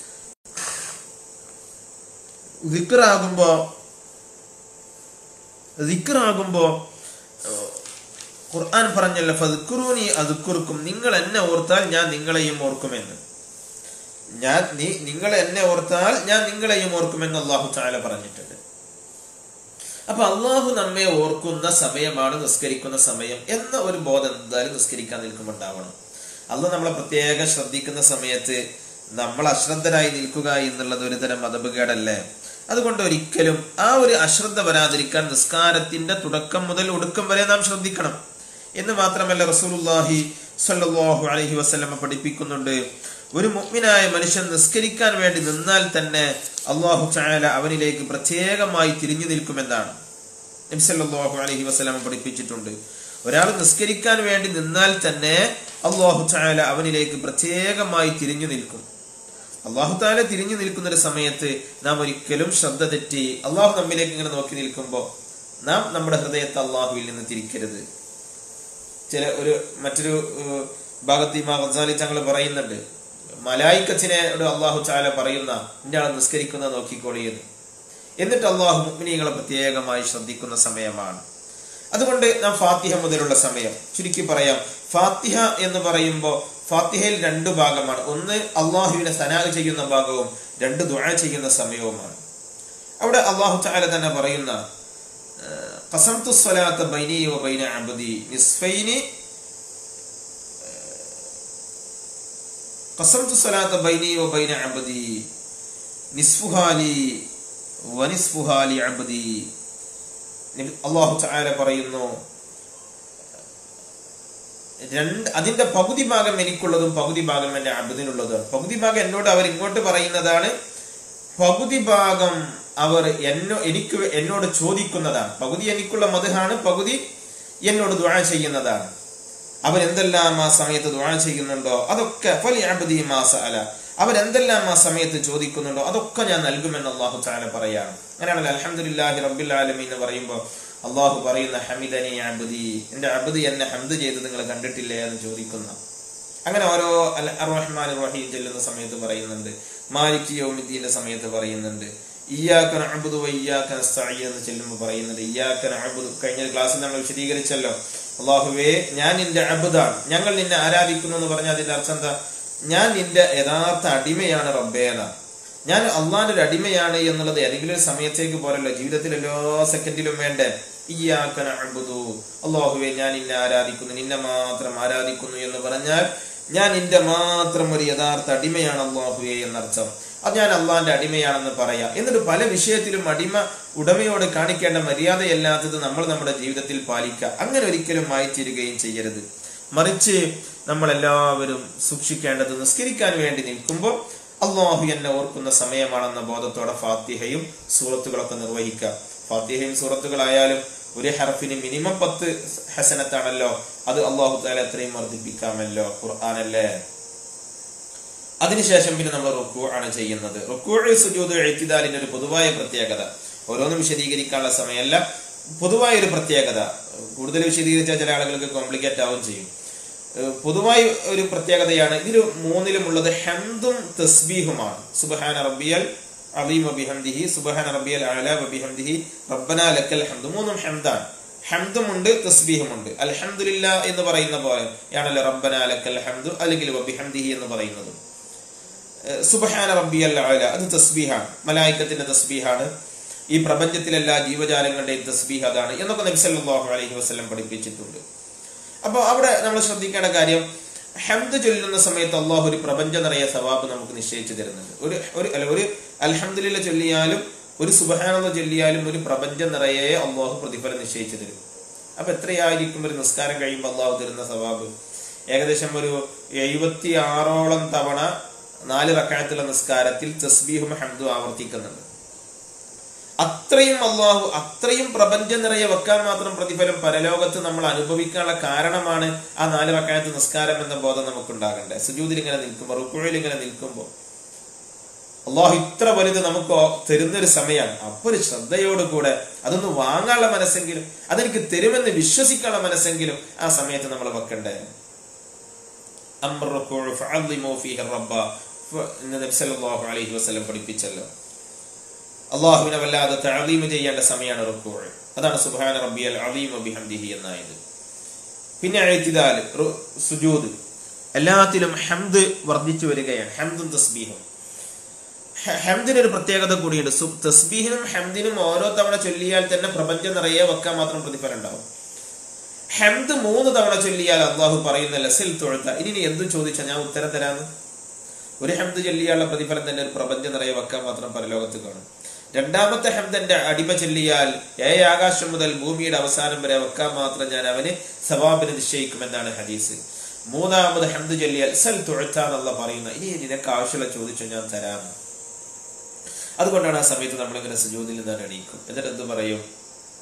ദിക്റാകുമ്പോ ഖുർആൻ പറഞ്ഞല്ലോ, ഫദ്കുറൂനി അദ്കുറുക്കും, നിങ്ങൾ എന്നെ ഓർത്താൽ ഞാൻ നിങ്ങളെയും ഓർക്കുമെന്ന്. നിങ്ങൾ എന്നെ ഓർത്താൽ ഞാൻ നിങ്ങളെയും ഓർക്കുമെന്ന് അല്ലാഹു തആല പറഞ്ഞിട്ടുണ്ട്. അപ്പൊ അള്ളാഹു നമ്മെ ഓർക്കുന്ന സമയമാണ് നിസ്കരിക്കുന്ന സമയം എന്ന ഒരു ബോധം എന്തായാലും നിസ്കരിക്കാൻ നിൽക്കുമ്പോണ്ടാവണം. അള്ളാഹു നമ്മളെ പ്രത്യേകം ശ്രദ്ധിക്കുന്ന സമയത്ത് നമ്മൾ അശ്രദ്ധരായി നിൽക്കുക എന്നുള്ളത് ഒരു തരം മതബുകേടല്ലേ? അതുകൊണ്ട് ഒരിക്കലും ആ ഒരു അശ്രദ്ധ വരാതിരിക്കാൻ നിസ്കാരത്തിന്റെ തുടക്കം മുതൽ ഒടുക്കം വരെ നാം ശ്രദ്ധിക്കണം. എന്ന് മാത്രമല്ല, റസൂലുള്ളാഹി സ്വല്ലല്ലാഹു അലൈഹി വസല്ലം പഠിപ്പിക്കുന്നുണ്ട്, ഒരു മുഅ്മിനായ മനുഷ്യൻ നിസ്കരിക്കാൻ വേണ്ടി നിന്നാൽ തന്നെ അല്ലാഹു തആല അവനിലേക്ക് പ്രത്യേകമായി തിരിഞ്ഞു നിൽക്കുമെന്നാണ് നബി സല്ലല്ലാഹു അലൈഹി വസല്ലം പഠിപ്പിച്ചിട്ടുണ്ട്. ഒരാൾ നിസ്കരിക്കാൻ വേണ്ടി നിന്നാൽ തന്നെ അല്ലാഹു തആല അവനിലേക്ക് പ്രത്യേകമായി തിരിഞ്ഞു നിൽക്കും. അല്ലാഹു തആല തിരിഞ്ഞു നിൽക്കുന്ന ഒരു സമയത്ത് നാം ഒരിക്കലും ശ്രദ്ധ തെറ്റി അല്ലാഹു നമ്മിലേക്ക് ഇങ്ങനെ നോക്കി നിൽക്കുമ്പോൾ നാം നമ്മുടെ ഹൃദയത്തെ അല്ലാഹുവിൽ നിന്ന് തിരിക്കരുത്. മറ്റൊരു ഭാഗത്ത് ഇമാം ഗസാലി തങ്ങൾ പറയുന്നുണ്ട്, മലായിക്കത്തിനോട് അല്ലാഹു തആല പറയുന്ന ഇന്ന ആൾ നിസ്കരിക്കുന്ന നോക്കിക്കോളിയെന്ന്. എന്നിട്ട് അല്ലാഹു മുഅ്മിനീങ്ങളെ പ്രത്യേകമായി ശ്രദ്ധിക്കുന്ന സമയമാണ്. അതുകൊണ്ട് നാം ഫാത്തിഹ മുതലുള്ള സമയം ചുരുക്കി പറയാം. ഫാത്തിഹ എന്ന് പറയുമ്പോൾ ഫാത്തിഹയിൽ 2 ഭാഗമാണ്. ഒന്ന് അള്ളാഹുവിനെ സനാ ചെയ്യുന്ന ഭാഗവും, 2 ദുആ ചെയ്യുന്ന സമയവുമാണ്. അവിടെ അല്ലാഹു തആല തന്നെ പറയുന്ന ഖസംതു സ്വലാത്ത ബൈനി വ ബൈന അബ്ദി നിസ്ഫൈനി ഖസംതു സ്വലാത്ത ബൈനി വ ബൈന അബ്ദി നിസ്ഫുഹാലി വ നിസ്ഫുഹാലി അബ്ദി. അല്ലാഹു തആല പറയുന്നു, അതിന്റെ പകുതി ഭാഗം എനിക്കുള്ളതും പകുതി ഭാഗം എന്റെ അബ്ദിനുള്ളതും. പകുതി ഭാഗം എന്നോട് അവർ ഇങ്ങോട്ട് പറയുന്നതാണ്, പകുതി ഭാഗം അവർ എന്നോട് ചോദിക്കുന്നതാണ്. പകുതി എനിക്കുള്ള മദ്ഹാണ്, പകുതി എന്നോട് ദുആ ചെയ്യുന്നതാണ്. അവരെന്തെല്ലാം ആ സമയത്ത് ദുആ ചെയ്യുന്നുണ്ടോ അതൊക്കെ ഫലി അബ്ദി മാ സഅല, അവരെന്തെല്ലാം ആ സമയത്ത് ചോദിക്കുന്നുണ്ടോ അതൊക്കെ ഞാൻ നൽകുമെന്ന് അല്ലാഹു തആല പറയാണ്. അങ്ങനെയാണല്ലോ അൽഹംദുലില്ലാഹി റബ്ബിൽ ആലമീൻ എന്ന് പറയുമ്പോൾ അല്ലാഹു പറയുന്ന ഹമിദനി അബ്ദി, എന്റെ അബ്ദി എന്നെ ഹംദ് ചെയ്ത് നിങ്ങൾ കണ്ടിട്ടില്ലേ എന്ന് ചോദിക്കുന്ന. അങ്ങനെ ഓരോ അർ-റഹ്മാൻ റഹീം ചെല്ലുന്ന സമയത്ത് പറയുന്നുണ്ട്, മാലിക് യൗമിദ്ദീന്റെ സമയത്ത് പറയുന്നുണ്ട്, ഇയ്യാക നഅ്ബുദു വ ഇയ്യാക നസ്തഈൻ എന്ന് ചെല്ലുമ്പോൾ പറയുന്നുണ്ട്. ഇയ്യാക നഅ്ബുദു കഴിഞ്ഞ ക്ലാസ്സിൽ നമ്മൾ വിശദീകരിച്ചല്ലോ, അല്ലാഹുവേ ഞാൻ നിന്റെ അബ്ദാണ്, ഞങ്ങൾ നിന്നെ ആരാധിക്കുന്നു എന്ന് പറഞ്ഞാൽ അതിന്റെ അർത്ഥം എന്താ? ഞാൻ നിന്റെ യഥാർത്ഥ അടിമയാണ് റബ്ബേ എന്നാണ്. ഞാൻ അള്ളാന്റെ ഒരു അടിമയാണ് എന്നുള്ളത് ഏതെങ്കിലും ഒരു സമയത്തേക്ക് പോരല്ലോ, ജീവിതത്തിൽ എല്ലാ സെക്കൻഡിലും വേണ്ടേ. ഇയ്യാക നഅ്ബുദു, അല്ലാഹുവേ ഞാൻ നിന്നെ ആരാധിക്കുന്നു, നിന്നെ മാത്രം ആരാധിക്കുന്നു എന്ന് പറഞ്ഞാൽ ഞാൻ നിന്റെ മാത്രം ഒരു യഥാർത്ഥ അടിമയാണ് അല്ലാഹുവേ എന്നർത്ഥം. അത് ഞാൻ അള്ളാന്റെ അടിമയാണെന്ന് പറയാം. എന്നിട്ട് പല വിഷയത്തിലും ഉടമയോട് കാണിക്കേണ്ട മര്യാദയല്ലാത്തത് നമ്മൾ നമ്മുടെ ജീവിതത്തിൽ പാലിക്കുക. അങ്ങനെ ഒരിക്കലും മായിത്തീരുകയും ചെയ്യരുത്. മറിച്ച് നമ്മളെല്ലാവരും സൂക്ഷിക്കേണ്ടത് നിസ്കരിക്കാൻ വേണ്ടി നിൽക്കുമ്പോൾ അല്ലാഹു എന്നെ ഓർക്കുന്ന സമയമാണെന്ന ബോധത്തോടെ ഫാത്തിഹയും സൂറത്തുകളൊക്കെ നിർവഹിക്കുക. ഫാത്തിഹയും സൂറത്തുകളായാലും ഒരു ഹർഫിന് മിനിമം 10 ഹസനത്താണല്ലോ, അത് അല്ലാഹു തആല എത്രയും വർദ്ധിപ്പിക്കാമല്ലോ, ഖുർആനല്ലേ. അതിനുശേഷം പിന്നെ നമ്മൾ റുക്കൂ ആണ് ചെയ്യുന്നത്. റുക്കൂ സുജൂദ് ഇഅ്തിദാലിന്റെ ഒരു പൊതുവായ പ്രത്യേകത, ഓരോന്നും വിശദീകരിക്കാനുള്ള സമയമല്ല, പൊതുവായ ഒരു പ്രത്യേകത. കൂടുതൽ വിശദീകരിച്ചാൽ ചില ആളുകൾക്ക് കോംപ്ലിക്കേറ്റ് ആവുകയും ചെയ്യും. പൊതുവായി ഒരു പ്രത്യേകതയാണ് ഇതിൽ 3ലും ഉള്ളത് ഹംദും തസ്ബീഹുമാണ്. സുബ്ഹാന റബ്ബിയൽ അളീം വബിഹംദിഹി, സുബ്ഹാന റബ്ബിയൽ അഅല വബിഹംദിഹി, റബ്ബനാ ലക്കൽ ഹംദ്. 3ഉം ഹംദാണ്. ഹംദുമുണ്ട് തസ്ബീഹുമുണ്ട്. അൽഹംദുലില്ലാ എന്ന് പറയുന്ന പോലെയാണല്ലോ റബ്ബനാ ലക്കൽ ഹംദു അല്ലെങ്കിൽ വബിഹംദിഹി എന്ന് പറയുന്നത്. സുബ്ഹാന റബ്ബിയൽ അഅല അത് തസ്ബീഹാണ്, മലായികത്തിന്റെ തസ്ബീഹാണ്. ഈ പ്രപഞ്ചത്തിലെല്ലാ ജീവജാലങ്ങളുടെയും തസ്ബീഹ് അതാണ് എന്നൊക്കെ നബി സല്ലല്ലാഹു അലൈഹി വസല്ലം പഠിപ്പിച്ചിട്ടുണ്ട്. അപ്പോൾ അവിടെ നമ്മൾ ശ്രദ്ധിക്കേണ്ട കാര്യം, ഹംദ് ചൊല്ലുന്ന സമയത്ത് അല്ലാഹു ഒരു പ്രപഞ്ചം നിറയെ സവാബ് നമുക്ക് നിശ്ചയിച്ചു തരുന്നുണ്ട്. ഒരു അൽഹംദുലില്ലാ ചൊല്ലിയാലും ഒരു സുബ്ഹാനല്ലാഹ് ചൊല്ലിയാലും ഒരു പ്രപഞ്ചം നിറയെ അല്ലാഹു പ്രതിഫലം നിശ്ചയിച്ചു തരും. അപ്പൊ എത്രയായിരിക്കും ഒരു നിസ്കാരം കഴിയുമ്പോൾ അല്ലാഹു തരുന്ന സവാബ്? ഏകദേശം ഒരു 76ഓളം തവണ 4 റക്അത്തുള്ള നിസ്കാരത്തിൽ തസ്ബീഹും ഹംദും ആവർത്തിക്കുന്നുണ്ട്. അത്രയും പ്രപഞ്ചം നിറയെ വെക്കാൻ മാത്രം പ്രതിഫലം പരലോകത്ത് നമ്മൾ അനുഭവിക്കാനുള്ള കാരണമാണ് ആ 4 റക്അത്ത് നിസ്കാരം എന്ന ബോധം നമുക്കുണ്ടാകണ്ടേ. സുജൂദിൽ ഇങ്ങനെ നിൽക്കുമ്പോൾ, റുക്കൂഇൽ ഇങ്ങനെ നിൽക്കുമ്പോൾ അല്ലാഹു ഇത്ര വലുത് നമുക്ക് തരുന്നൊരു സമയമാണ്. അപ്പൊ ഒരു ശ്രദ്ധയോടുകൂടെ അതൊന്ന് വാങ്ങാനുള്ള മനസ്സെങ്കിലും, അതെനിക്ക് തരുമെന്ന് വിശ്വസിക്കാനുള്ള മനസ്സെങ്കിലും ആ സമയത്ത് നമ്മൾ വെക്കണ്ടേ. നബി സല്ലല്ലാഹു അലൈഹി വസല്ലം പഠിപ്പിച്ചല്ലോ, അല്ലാഹുവിനെ വല്ലാതെ തഅലീം ചെയ്യേണ്ട സമയമാണ് റുക്കൂ. അതാണ് സുബ്ഹാന റബ്ബിയൽ അളീം വബിഹംദിഹി എന്നായത്. പിന്നെ ഇഅ്തിദാൽ, സുജൂദ്, എല്ലാത്തിലും ഹംദ് വർദ്ധിച്ചു വരികയാണ്. ഹംദും തസ്ബീഹും. ഹംദിന് ഒരു പ്രത്യേകത കൂടിയുണ്ട്. തസ്ബീഹിനും ഹംദിനും ഓരോ തവണ ചൊല്ലിയാൽ തന്നെ പ്രപഞ്ചം നിറയെ വെക്കാൻ മാത്രം പ്രതിഫലം ഉണ്ടാവും. ഹംദ് 3 തവണ ചൊല്ലിയാൽ അല്ലാഹു പറയുന്ന ലസിൽ തുഅത, ഇനി നീ എന്തും ചോദിച്ചാൽ ഞാൻ ഉത്തരം തരാന്ന്. ഒരു ഹംദ് ചൊല്ലിയാലുള്ള പ്രതിഫലം തന്നെ ഒരു പ്രപഞ്ചം നിറയെ വെക്കാൻ മാത്രം പരലോകത്ത് കാണും. രണ്ടാമത്തെ ഹംദന്റെ അടിമ ചൊല്ലിയാൽ 7 ആകാശം മുതൽ ഭൂമിയുടെ അവസാനം വരെ വെക്കാൻ മാത്രം ഞാൻ അവന് സവാബിന് നിശ്ചയിക്കുമെന്നാണ് ഹദീസ്. 3ാമത് ഹംദ് ചൊല്ലിയാൽ സൽ തുഅത എന്നുള്ള പറയുന്ന, ഇനി നിനക്ക് ആവശ്യമുള്ള ചോദിച്ചു ഞാൻ തരാം. അതുകൊണ്ടാണ് ആ സമയത്ത് നമ്മളിങ്ങനെ സുജൂദിൽ നിന്നാണ് എണീക്കും. എന്നിട്ട് എന്ത് പറയും?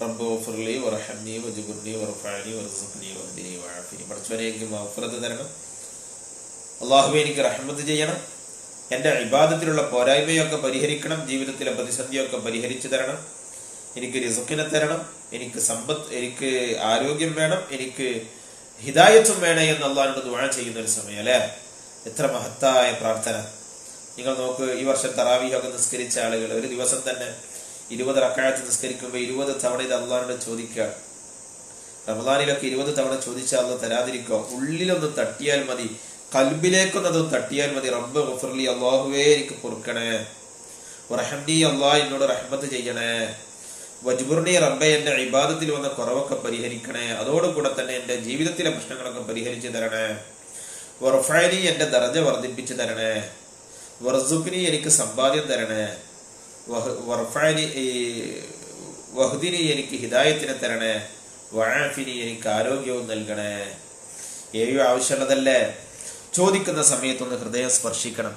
റബ്ബ് ഗഫിർലി വർഹംനി വജ്ബുർനി വർഫഅനി വർസുഖ്നി വഹ്ദിനി വഅഫിനി. പടച്ചവനെ എനിക്ക് മഗ്ഫിറത്ത് തരണം, അല്ലാഹുവേ എനിക്ക് റഹ്മത്ത് ചെയ്യണം, എൻ്റെ ഇബാദത്തിലുള്ള പോരായ്മയൊക്കെ പരിഹരിക്കണം, ജീവിതത്തിലെ പ്രതിസന്ധിയൊക്കെ പരിഹരിച്ചു തരണം, എനിക്ക് റിസ്ഖിനെ തരണം, എനിക്ക് സമ്പത്ത്, എനിക്ക് ആരോഗ്യം വേണം, എനിക്ക് ഹിദായത്തും വേണേ എന്ന് അള്ളാഹിനോട് ദുആ ചെയ്യുന്ന ഒരു സമയം അല്ലേ. എത്ര മഹത്തായ പ്രാർത്ഥന. നിങ്ങൾ നോക്ക്, ഈ വർഷം തറാവീഹൊക്കെ നിസ്കരിച്ച ആളുകൾ ഒരു ദിവസം തന്നെ 20 റക്അത്ത് നിസ്കരിക്കുമ്പോൾ 20 തവണ ഇത് അള്ളാഹിനോട് ചോദിക്കുക. റമദാനിലൊക്കെ 20 തവണ ചോദിച്ചാൽ അള്ളാഹ് തരാതിരിക്കോ? ഉള്ളിലൊന്ന് തട്ടിയാൽ മതി, കൽബിലേക്കൊന്നതും തട്ടിയാൽ മതി. റബ്ബ് ഗഫിർലി, അല്ലാഹുവേ എനിക്ക് പൊറുക്കണേ, വറഹംനി, അല്ലാഹ് എന്നോട് റഹ്മത്ത് ചെയ്യണേ, വജ്ബുർനി, റബ്ബേ എൻ്റെ ഇബാദത്തിൽ വന്ന കുറവൊക്കെ പരിഹരിക്കണേ, അതോടുകൂടെ തന്നെ എൻ്റെ ജീവിതത്തിലെ പ്രശ്നങ്ങളൊക്കെ പരിഹരിച്ചു തരണേ, വർഫഅനി, എൻ്റെ ദർജ വർദ്ധിപ്പിച്ചു തരണേ, വർസുഖ്നി, എനിക്ക് സമ്പാദ്യം തരണേ, വർഫഅനി വഹ്ദിനി, എനിക്ക് ഹിദായത്തിനെ തരണേ, വഅഫിനി, എനിക്ക് ആരോഗ്യവും നൽകണേ. ഏഴ് ആവശ്യമുള്ളതല്ലേ? ചോദിക്കുന്ന സമയത്തൊന്ന് ഹൃദയം സ്പർശിക്കണം.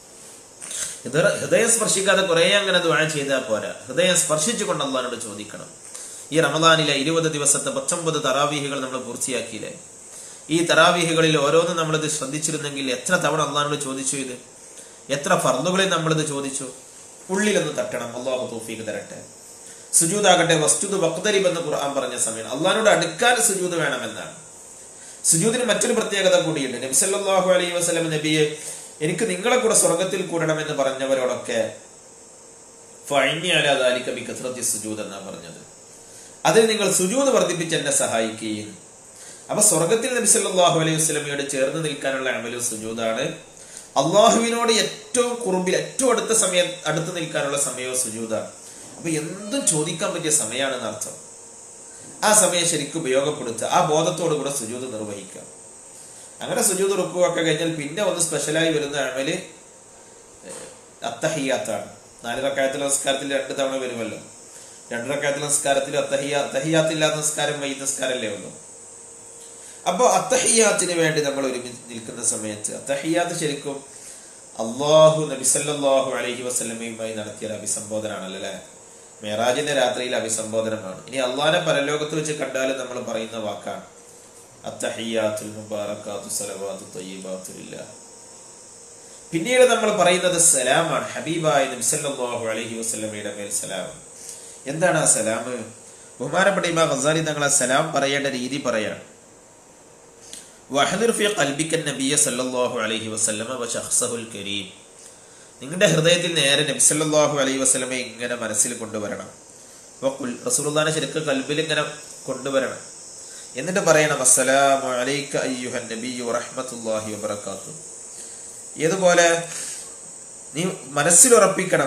ഹൃദയം സ്പർശിക്കാതെ കുറെ അങ്ങനെ ദുആ ചെയ്താൽ പോരാ, ഹൃദയം സ്പർശിച്ചുകൊണ്ട് അള്ളാഹിനോട് ചോദിക്കണം. ഈ റമദാനിലെ 20 ദിവസത്തെ 19 തറാവീഹുകൾ നമ്മൾ പൂർത്തിയാക്കിയില്ലേ? ഈ തറാവീഹുകളിൽ ഓരോന്നും നമ്മളിത് ശ്രദ്ധിച്ചിരുന്നെങ്കിൽ എത്ര തവണ അള്ളാഹിനോട് ചോദിച്ചു, ഇത് എത്ര ഫർളുകളിൽ നമ്മളിത് ചോദിച്ചു. ഉള്ളിലൊന്ന് തട്ടണം. അള്ളാഹു തൗഫീഖ് തരട്ടെ. സുജൂദാകട്ടെ വസ്തുദ് വഖ്തരിബ് എന്ന് ഖുർആൻ പറഞ്ഞ സമയം അള്ളാഹിനോട് അടുക്കാൻ സുജൂദ് വേണമെന്നാണ്. സുജൂദിന് മറ്റൊരു പ്രത്യേകത കൂടിയുണ്ട്. നബി സല്ലല്ലാഹു അലൈഹി വസല്ലം നബിയെ, എനിക്ക് നിങ്ങളെ കൂടെ സ്വർഗത്തിൽ കൂടണമെന്ന് പറഞ്ഞവരോടൊക്കെ ഫഅഇന്നി അലാ ദാലിക ബികസ്റത്തി സുജൂദ് എന്നാ പറഞ്ഞത്. അതിൽ നിങ്ങൾ സുജൂദ് വർദ്ധിപ്പിച്ച് എന്നെ സഹായിക്കുകയും. അപ്പൊ സ്വർഗത്തിൽ നബി സല്ലല്ലാഹു അലൈഹി വസല്ലമയോട് ചേർന്ന് നിൽക്കാനുള്ള അമലും സുജൂദാണ്. അള്ളാഹുവിനോട് ഏറ്റവും കുറുമ്പിൽ, ഏറ്റവും അടുത്ത് നിൽക്കാനുള്ള സമയവും സുജൂദാണ്. അപ്പൊ എന്തും ചോദിക്കാൻ പറ്റിയ സമയമാണെന്ന് അർത്ഥം. ആ സമയം ശരിക്കും ഉപയോഗപ്പെടുത്തുക, ആ ബോധത്തോടു കൂടെ സുജൂദ് നിർവഹിക്കുക. അങ്ങനെ സുജൂദ് റുക്കുവൊക്കെ കഴിഞ്ഞാൽ പിന്നെ ഒന്ന് സ്പെഷ്യലായി വരുന്ന അമല് അത്തഹിയാത്താണ്. 4 റക്അത്തുള്ള നിസ്കാരത്തിൽ 2 തവണ വരുമല്ലോ. 2 റക്അത്തുള്ള നിസ്കാരത്തിൽ അത്തഹിയാത്തില്ലാത്ത നിസ്കാരം വൈകിട്ട് നിസ്കാരമല്ലേ ഉള്ളൂ. അപ്പോൾ അത്തഹിയാത്തിന് വേണ്ടി നമ്മൾ ഒരുമിച്ച് നിൽക്കുന്ന സമയത്ത് അത്തഹിയാത്ത് ശരിക്കും അള്ളാഹു നബി സല്ലല്ലാഹു അലൈഹി വസല്ലമയുമായി നടത്തിയ അഭിസംബോധനാണല്ലോ അല്ലെ. മെഹറാജിന്റെ രാത്രിയിൽ അഭിസംബോധനമാണ്. ഇനി അള്ളാഹിനെ പരലോകത്ത് വെച്ച് കണ്ടാലും നമ്മൾ പറയുന്ന വാക്കാണ് അത്തഹിയാത്തുൽ മുബാറകാത്തു സലവാത്തു തയ്യിബാത്തു ലില്ലാഹ്. പിന്നീട് നമ്മൾ പറയുന്നത് സലാമാണ്. ഹബീബായ നബി സല്ലല്ലാഹു അലൈഹി വസല്ലമയുടെ മേൽ സലാം. എന്താണ് ആ സലാം? ബഹുമാനപ്പെട്ട ഇമാം ഗസാലി തങ്ങൾ ആ സലാം പറയേണ്ട രീതി പറയാണ്. വഹദിർ ഫി ഖൽബിക നബിയ സല്ലല്ലാഹു അലൈഹി വസല്ലമ വശഖ്സഹുൽ കരീം. നിങ്ങളുടെ ഹൃദയത്തിൽ നേരെ നബി സല്ലല്ലാഹു അലൈഹി വസല്ലമയെ ഇങ്ങനെ മനസ്സിൽ കൊണ്ടുവരണം. വഖുൽ, റസൂലുള്ളാഹിനെ ശരിക്കും ഖൽബിൽ ഇങ്ങനെ കൊണ്ടുവരണം. എന്നിട്ട് പറയണം അസ്സലാമു അലൈക അയ്യുഹൻ നബിയ്യു വറഹ്മത്തുള്ളാഹി വബറകാതുഹു. ഇതുപോലെ നീ മനസ്സിൽ ഉറപ്പിക്കണം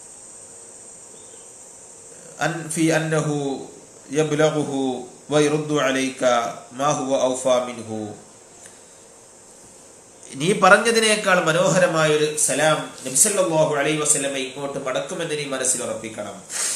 ഫി അന്നഹു യബ്ലഗുഹു വയറുദ്ദു അലൈക മാ ഹുവ ഔഫാ മിൻഹു. നീ പറഞ്ഞതിനേക്കാൾ മനോഹരമായൊരു സലാം നബി സല്ലല്ലാഹു അലൈഹി വസല്ലമ ഇങ്ങോട്ട് മടക്കുമെന്ന് നീ മനസ്സിൽ ഉറപ്പിക്കണം.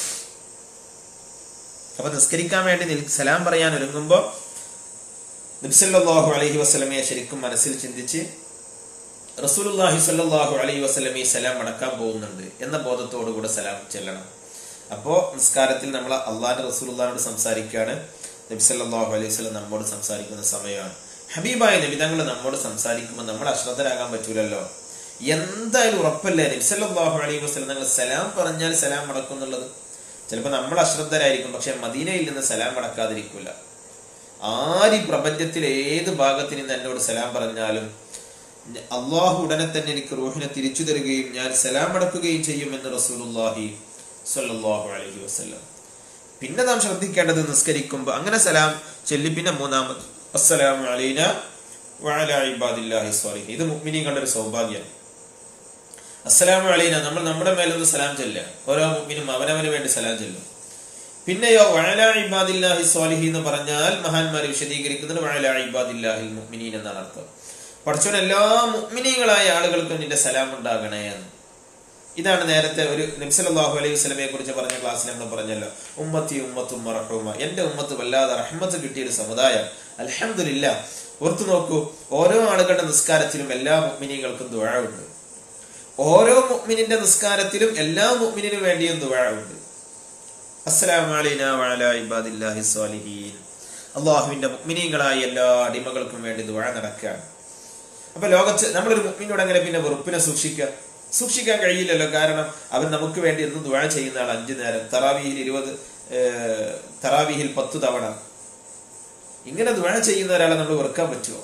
അപ്പൊ നിസ്കരിക്കാൻ വേണ്ടി സലാം പറയാൻ ഒരുങ്ങുമ്പോൾ നബി സല്ലല്ലാഹു അലൈഹി വസല്ലമയെ ശരിക്കും മനസ്സിൽ ചിന്തിച്ച് റസൂലുള്ളാഹി സ്വല്ലല്ലാഹു അലൈഹി വസല്ലമയെ സലാം മടക്കാൻ പോകുന്നുണ്ട് എന്ന ബോധത്തോടു കൂടെ സലാം ചെല്ലണം. അപ്പോൾ നിസ്കാരത്തിൽ നമ്മൾ അള്ളാഹുവിന്റെ റസൂലുള്ളാഹിനോട് സംസാരിക്കുകയാണ്, നബി സല്ലല്ലാഹു അലൈഹി വസല്ലം നമ്മോട് സംസാരിക്കുന്ന സമയമാണ്. ഹബീബായ നബി തങ്ങൾ നമ്മോട് സംസാരിക്കുമ്പോൾ നമ്മൾ അശ്രദ്ധരാകാൻ പറ്റൂലല്ലോ. എന്തായാലും ഉറപ്പല്ലേ നബി സല്ലല്ലാഹു അലൈഹി വസല്ലം തങ്ങൾ സലാം പറഞ്ഞാൽ സലാം മടക്കും എന്നുള്ളത്. ചിലപ്പോൾ നമ്മൾ അശ്രദ്ധരായിരിക്കും, പക്ഷെ മദീനയിൽ നിന്ന് സലാം മടക്കാതിരിക്കില്ല. ആര് പ്രപഞ്ചത്തിൽ ഏത് ഭാഗത്ത് നിന്ന് എന്നോട് സലാം പറഞ്ഞാലും അള്ളാഹു ഉടനെ തന്നെ എനിക്ക് റൂഹിനെ തിരിച്ചു തരികയും ഞാൻ സലാം മടക്കുകയും ചെയ്യുമെന്ന് റസൂലുള്ളാഹി സ്വല്ലല്ലാഹു അലൈഹി വസല്ലം. പിന്നെ നാം ശ്രദ്ധിക്കേണ്ടത് നിസ്കരിക്കുമ്പോൾ അങ്ങനെ സലാം ചൊല്ലി പിന്നെ മൂന്നാമത് അസ്സലാമു അലൈനാ വഅലാ ഇബാദില്ലാഹി സ്വാലിഹീൻ. ഇത് മുഅ്മിനീങ്ങളുടെ ഒരു സൗഭാഗ്യമാണ്. അസ്സലാമു അലൈനാ, നമ്മൾ നമ്മുടെ മേലൊന്ന് സലാം ചൊല്ലുക. ഓരോ മുഅ്മിനും അവനവന് വേണ്ടി സലാം ചൊല്ലും. പിന്നെയോ വഅലാ ഇബാദില്ലാഹി സ്വാലിഹീൻ എന്ന് പറഞ്ഞാൽ മഹാന്മാർ വിശദീകരിക്കുന്നത് വഅലാ ഇബാദില്ലാഹിൽ മുഅ്മിനീൻ എന്നാണ് അർത്ഥം. പടച്ചവൻ എല്ലാ മുഅ്മിനീങ്ങളായ ആളുകൾക്കും നിന്റെ സലാം ഉണ്ടാകണേ എന്ന്. ഇതാണ് നേരത്തെ ഒരു നബി സല്ലല്ലാഹു അലൈഹി വസല്ലമയെ കുറിച്ച് പറഞ്ഞ ക്ലാസ്സിൽ നമ്മൾ പറഞ്ഞല്ലോ, ഉമ്മത്തി ഉമ്മത്തും മർഹൂമ, എന്റെ ഉമ്മത്ത് വല്ലാതെ റഹ്മത്ത് കിട്ടിയൊരു സമുദായം. അൽഹംദുലില്ലാഹ്. ഓർത്തു നോക്കൂ, ഓരോ ആളുകളുടെ നിസ്കാരത്തിലും എല്ലാ മുഅ്മിനീങ്ങൾക്കും ദുആ ഉണ്ട്. ഓരോ മുഅ്മിനിന്റെ നിസ്കാരത്തിലും എല്ലാ മുഅ്മിനിനും വേണ്ടിയും ദുആ ഉണ്ട്. അസ്സലാമു അലൈനാ വഅലാ ഇബാദില്ലാഹി സ്വാലിഹീൻ. അള്ളാഹുവിന്റെ മുഅ്മിനീങ്ങളായ എല്ലാ അടിമകൾക്കും വേണ്ടി ദുആ നടക്കുകയാണ്. അപ്പൊ ലോകത്ത് നമ്മളൊരു മുഅ്മിനോട് അങ്ങനെ പിന്നെ വെറുപ്പിനെ സൂക്ഷിക്കാൻ കഴിയില്ലല്ലോ. കാരണം അവൻ നമുക്ക് വേണ്ടി എന്നും ദുആ ചെയ്യുന്ന ആൾ. 5 നേരം തറാവീഹിൽ 20, തറാവീഹിൽ 10 തവണ ഇങ്ങനെ ദുആ ചെയ്യുന്ന ഒരാളെ നമ്മൾ വെറുക്കാൻ പറ്റുമോ?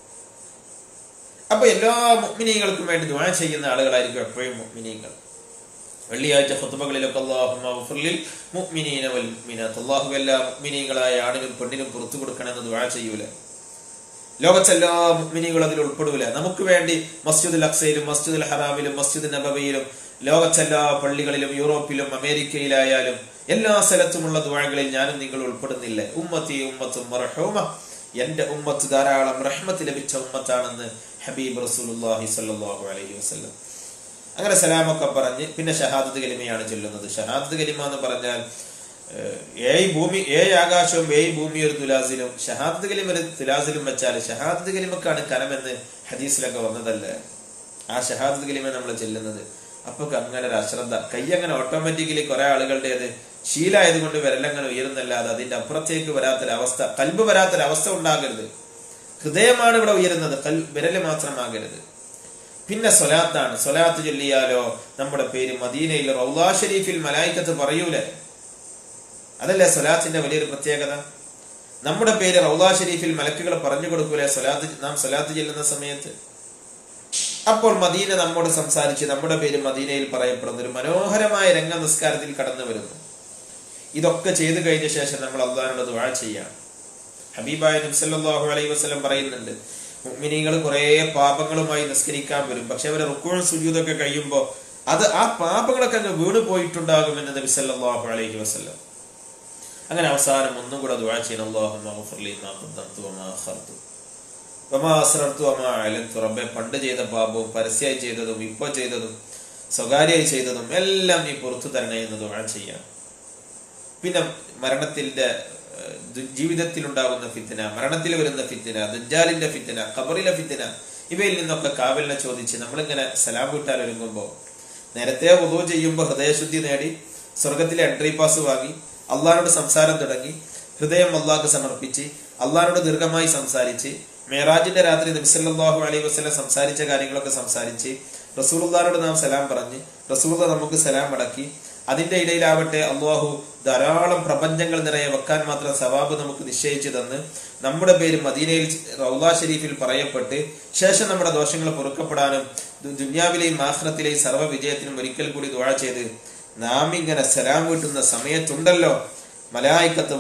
അപ്പൊ എല്ലാ മുഅ്മിനീങ്ങൾക്കും വേണ്ടി ദുആ ചെയ്യുന്ന ആളുകളായിരിക്കും എപ്പോഴും മുഅ്മിനീങ്ങൾ. വെള്ളിയാഴ്ച ഖുത്ബകളിലൊക്കെ അല്ലാഹുമ്മ ഗ്ഫിർ ലിൽ മുഅ്മിനീന വൽ മുഅ്മിനാത്ത്, അല്ലാഹു എല്ലാ മുഅ്മിനീങ്ങളായ ആണിനും പെണ്ണിനും പുറത്തു കൊടുക്കണമെന്ന് ദുആ ചെയ്യൂല. ലോകത്തെ എല്ലാ മുഅ്മിനീങ്ങളും അതിൽ ഉൾപ്പെടൂല. നമുക്ക് വേണ്ടി മസ്ജിദുൽ അഖ്സയിലും മസ്ജിദുൽ ഹറാമിലും മസ്ജിദ് നബവിയിലും ലോകത്തെ എല്ലാ പള്ളികളിലും യൂറോപ്പിലും അമേരിക്കയിലായാലും എല്ലാ സ്ഥലത്തുമുള്ള ദുആകളിൽ ഞാനും നിങ്ങൾ ഉൾപ്പെടുന്നില്ലേ? ഉമ്മത്തി ഉമ്മത്തും മർഹൂമ, എന്റെ ഉമ്മത്ത് ധാരാളം റഹ്മത്ത് ലഭിച്ച ഉമ്മത്താണെന്ന് ഹബീബ് റസൂലുള്ളാഹി സ്വല്ലല്ലാഹു അലൈഹി വസല്ലം. അങ്ങനെ സലാമൊക്കെ പറഞ്ഞ് പിന്നെ ഷഹാദത്ത് കലിമയാണ് ചൊല്ലുന്നത്. ഷഹാദത്ത് കലിമ എന്ന് പറഞ്ഞാൽ 7 ആകാശവും 7 ഭൂമി ഒരു തുലാസിലും, ഷഹാദത്ത് കലിമ ഒരു തുലാസിലും വെച്ചാൽ ഷഹാദത്ത് കലിമക്കാണ് കനമെന്ന് ഹദീസിലൊക്കെ വന്നതല്ലേ. ആ ഷഹാദത്ത് കലിമ നമ്മൾ ചെല്ലുന്നത്. അപ്പൊ അങ്ങനെ ഒരു അശ്രദ്ധ, കൈ അങ്ങനെ ഓട്ടോമാറ്റിക്കലി കുറെ ആളുകളുടേത് ശീലമായത് കൊണ്ട് വിരലങ്ങനെ ഉയരുന്നല്ലാതെ അതിന്റെ അപ്പുറത്തേക്ക് വരാത്തൊരവസ്ഥ, കൽബ് വരാത്തൊരവസ്ഥ ഉണ്ടാകരുത്. ഹൃദയമാണ് ഇവിടെ ഉയരുന്നത്, വിരല് മാത്രമാകരുത്. പിന്നെ സ്വലാത്താണ്. സ്വലാത്ത് ചൊല്ലിയാലോ നമ്മുടെ പേര് മദീനയിൽ റൗളാ ഷരീഫിൽ മലായിക്കത്ത് പറയൂലേ? അതല്ലേ സ്വലാത്തിന്റെ വലിയൊരു പ്രത്യേകത. നമ്മുടെ പേര് റൗളാ ഷരീഫിൽ മലക്കുകൾ പറഞ്ഞു കൊടുക്കൂലേ നാം സ്വലാത്ത് ചെല്ലുന്ന സമയത്ത്? അപ്പോൾ മദീന നമ്മോട് സംസാരിച്ച് നമ്മുടെ പേര് മദീനയിൽ പറയപ്പെടുന്ന ഒരു മനോഹരമായ രംഗ നിസ്കാരത്തിൽ കടന്നു വരുന്നു. ഇതൊക്കെ ചെയ്തു കഴിഞ്ഞ ശേഷം നമ്മൾ അല്ലാഹുവിനോട് ദുആ ചെയ്യാം. ഹബീബായ നബി സല്ലല്ലാഹു അലൈഹി വസല്ലം പറയുന്നുണ്ട്, മുഅ്മിനീങ്ങൾ കുറെ പാപങ്ങളുമായി നിസ്കരിക്കാൻ വരും. പക്ഷെ അവരെ റുക്കൂഉ സുജൂദൊക്കെ കഴിയുമ്പോൾ ആ പാപങ്ങളൊക്കെ അങ്ങ് വീണു പോയിട്ടുണ്ടാകുമെന്ന് നബി സല്ലല്ലാഹു അലൈഹി വസല്ലം. അങ്ങനെ അവസാനം ഒന്നും കൂടെ ദുആ ചെയ്യണം. അല്ലാഹുമ്മ ഗ്ഫിർ ലി മാ ഖദ്ദംതു വമാ അഖർതു വമാ അസ്റർതു വമാ അലൻതു. റബ്ബേ, പണ്ട് ചെയ്ത പാപവും പരസ്യമായി ചെയ്തതും ഇപ്പോൾ ചെയ്തതും സ്വകാര്യമായി ചെയ്തതും എല്ലാം നീ പുറത്തു തരണേ എന്ന് ദുആ ചെയ്യാം. പിന്നെ മരണത്തിന്റെ ജീവിതത്തിൽ ഉണ്ടാകുന്ന ഫിത്ന, മരണത്തിൽ വരുന്ന ഫിത്ന, ദജ്ജാലിന്റെ ഫിത്ന, ഖബറിലെ ഫിത്ന, ഇവയിൽ നിന്നൊക്കെ കാവലിനെ ചോദിച്ച് നമ്മളിങ്ങനെ സലാം വീട്ടാൻ ഒരുങ്ങുമ്പോൾ നേരത്തെ വുളൂ ചെയ്യുമ്പോൾ ഹൃദയശുദ്ധി നേടി സ്വർഗത്തിലെ എൻട്രി പാസ് വാങ്ങി അള്ളാഹിനോട് സംസാരം തുടങ്ങി ഹൃദയം അള്ളാഹ്ക്ക് സമർപ്പിച്ച് അള്ളാഹിനോട് ദീർഘമായി സംസാരിച്ച് മെഹറാജിന്റെ രാത്രി നബി സല്ലല്ലാഹു അലൈഹി വസല്ലം സംസാരിച്ച കാര്യങ്ങളൊക്കെ സംസാരിച്ച് റസൂലുള്ളാഹിനോട് നാം സലാം പറഞ്ഞ് റസൂലുള്ളാഹി നമുക്ക് സലാം മടക്കി അതിന്റെ ഇടയിലാവട്ടെ അള്ളാഹു ധാരാളം പ്രപഞ്ചങ്ങൾ നിറയെ വെക്കാൻ മാത്രം സവാബ് നമുക്ക് നിശ്ചയിച്ചു തന്ന് നമ്മുടെ പേര് മദീനയിൽ റൗളാ ഷരീഫിൽ പറയപ്പെട്ട് ശേഷം നമ്മുടെ ദോഷങ്ങൾ പൊറുക്കപ്പെടാനും ദുനിയാവിലെയും ആഖിറത്തിലെയും സർവ്വ വിജയത്തിനും ഒരിക്കൽ കൂടി ദുആ ചെയ്ത് നാം ഇങ്ങനെ സലാം വീട്ടുന്ന സമയത്തുണ്ടല്ലോ, മലായികത്ത്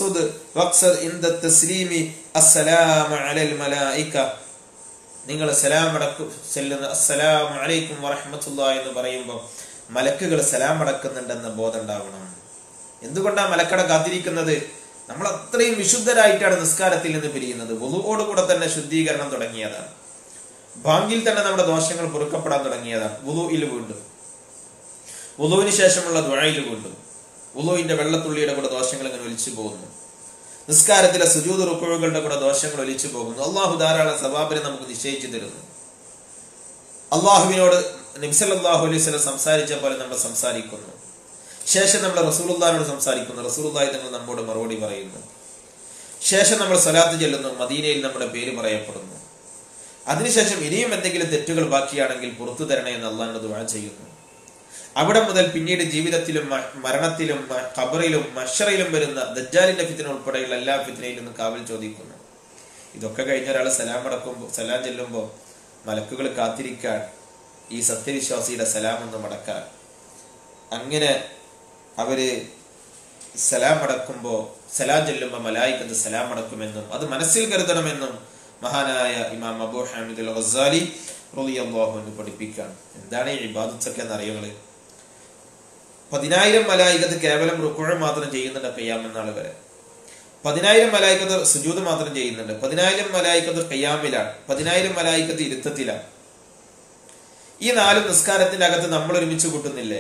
അസ്സലാമു അലൽ മലായിക, നിങ്ങൾ സലാം അടക്കും ചെല്ലുന്ന അസ്സലാമു അലൈക്കും വറഹ്മത്തുള്ളാഹി എന്ന് പറയുമ്പോൾ മലക്കുകൾ സലാം അടക്കുന്നുണ്ടെന്ന ബോധം ഉണ്ടാവണം. എന്തുകൊണ്ടാണ് മലക്കട കാത്തിരിക്കുന്നത്? നമ്മൾ അത്രയും വിശുദ്ധരായിട്ടാണ് നിസ്കാരത്തിൽ നിന്ന് പിരിയുന്നത്. വുളുവോടുകൂടെ തന്നെ ശുദ്ധീകരണം തുടങ്ങിയതാണ്. ബാങ്കിൽ തന്നെ നമ്മുടെ ദോഷങ്ങൾ പൊറുക്കപ്പെടാൻ തുടങ്ങിയതാണ്. വുളുവിൽ വീണ്ടും, വുളുവിന് ശേഷമുള്ള ദുആയിൽ വീണ്ടും, വുളുവിന്റെ വെള്ളത്തുള്ളിയുടെ കൂടെ ദോഷങ്ങൾ ഇങ്ങനെ ഒലിച്ചു പോകുന്നു. നിസ്കാരത്തിലെ സുജൂദ് റുക്കൂഉകളുടെ കൂടെ ദോഷങ്ങൾ ഒലിച്ചു പോകുന്നു. അള്ളാഹു ധാരാളം സവാബിനെ നമുക്ക് നിശ്ചയിച്ചു തരുന്നു. അള്ളാഹുവിനോട് നബി സല്ലല്ലാഹു അലൈഹി വസല്ലം സംസാരിച്ച പോലെ നമ്മൾ സംസാരിക്കുന്നു. ശേഷം നമ്മൾ റസൂലുള്ളാഹിനോട് സംസാരിക്കുന്നു. റസൂലുള്ളാഹി തങ്ങൾ നമ്മോട് മറുപടി പറയുന്നു. ശേഷം നമ്മൾ സ്വലാത്ത് ചെല്ലുന്നു. മദീനയിൽ നമ്മുടെ പേര് പറയപ്പെടുന്നു. അതിനുശേഷം ഇനിയും എന്തെങ്കിലും തെറ്റുകൾ ബാക്കിയാണെങ്കിൽ പുറത്തു തരണേ എന്ന് അള്ളാഹിനോട് ദുആ ചെയ്യുന്നു. അവിടെ മുതൽ പിന്നീട് ജീവിതത്തിലും മരണത്തിലും ഖബറിലും മഹ്ശറിലും വരുന്ന ദജ്ജാലിന്റെ ഫിത്ന ഉൾപ്പെടെയുള്ള എല്ലാ ഫിത്നയിൽ നിന്നും കാവൽ ചോദിക്കുന്നു. ഇതൊക്കെ കഴിഞ്ഞ ഒരാൾ സലാം ചെല്ലുമ്പോൾ മലക്കുകൾ കാത്തിരിക്കാൻ ഈ സത്യവിശ്വാസിയുടെ സലാം ഒന്ന് മടക്കാൻ. അങ്ങനെ അവര് സലാം അടക്കുമ്പോൾ സലാം ചെല്ലുമ്പോൾ മലായികത്ത് സലാം അടക്കുമെന്നും അത് മനസ്സിൽ കരുതണമെന്നും മഹാനായ ഇമാം അബൂ ഹാമിദ് അൽ ഗസാലി റളിയല്ലാഹു അൻഹു പഠിപ്പിക്കാൻ. എന്താണ് ഈ ഇബാദത്തൊക്കെ എന്നറിയുന്നത്? 10,000 മലായികത്ത് കേവലം റുക്കൂഅ് മാത്രം ചെയ്യുന്നുണ്ട് ഖിയാമത്ത് നാൾ വരെ. 10,000 മലായികത്ത് സുജൂദ് മാത്രം ചെയ്യുന്നുണ്ട്. 10,000 മലായികത്ത് ഖിയാമിലാണ്. 10,000 മലായികത്ത് ഇരുത്തത്തിലാണ്. ഈ 4 നിസ്കാരത്തിന്റെ അകത്ത് നമ്മൾ ഒരുമിച്ച് കൂട്ടുന്നില്ലേ?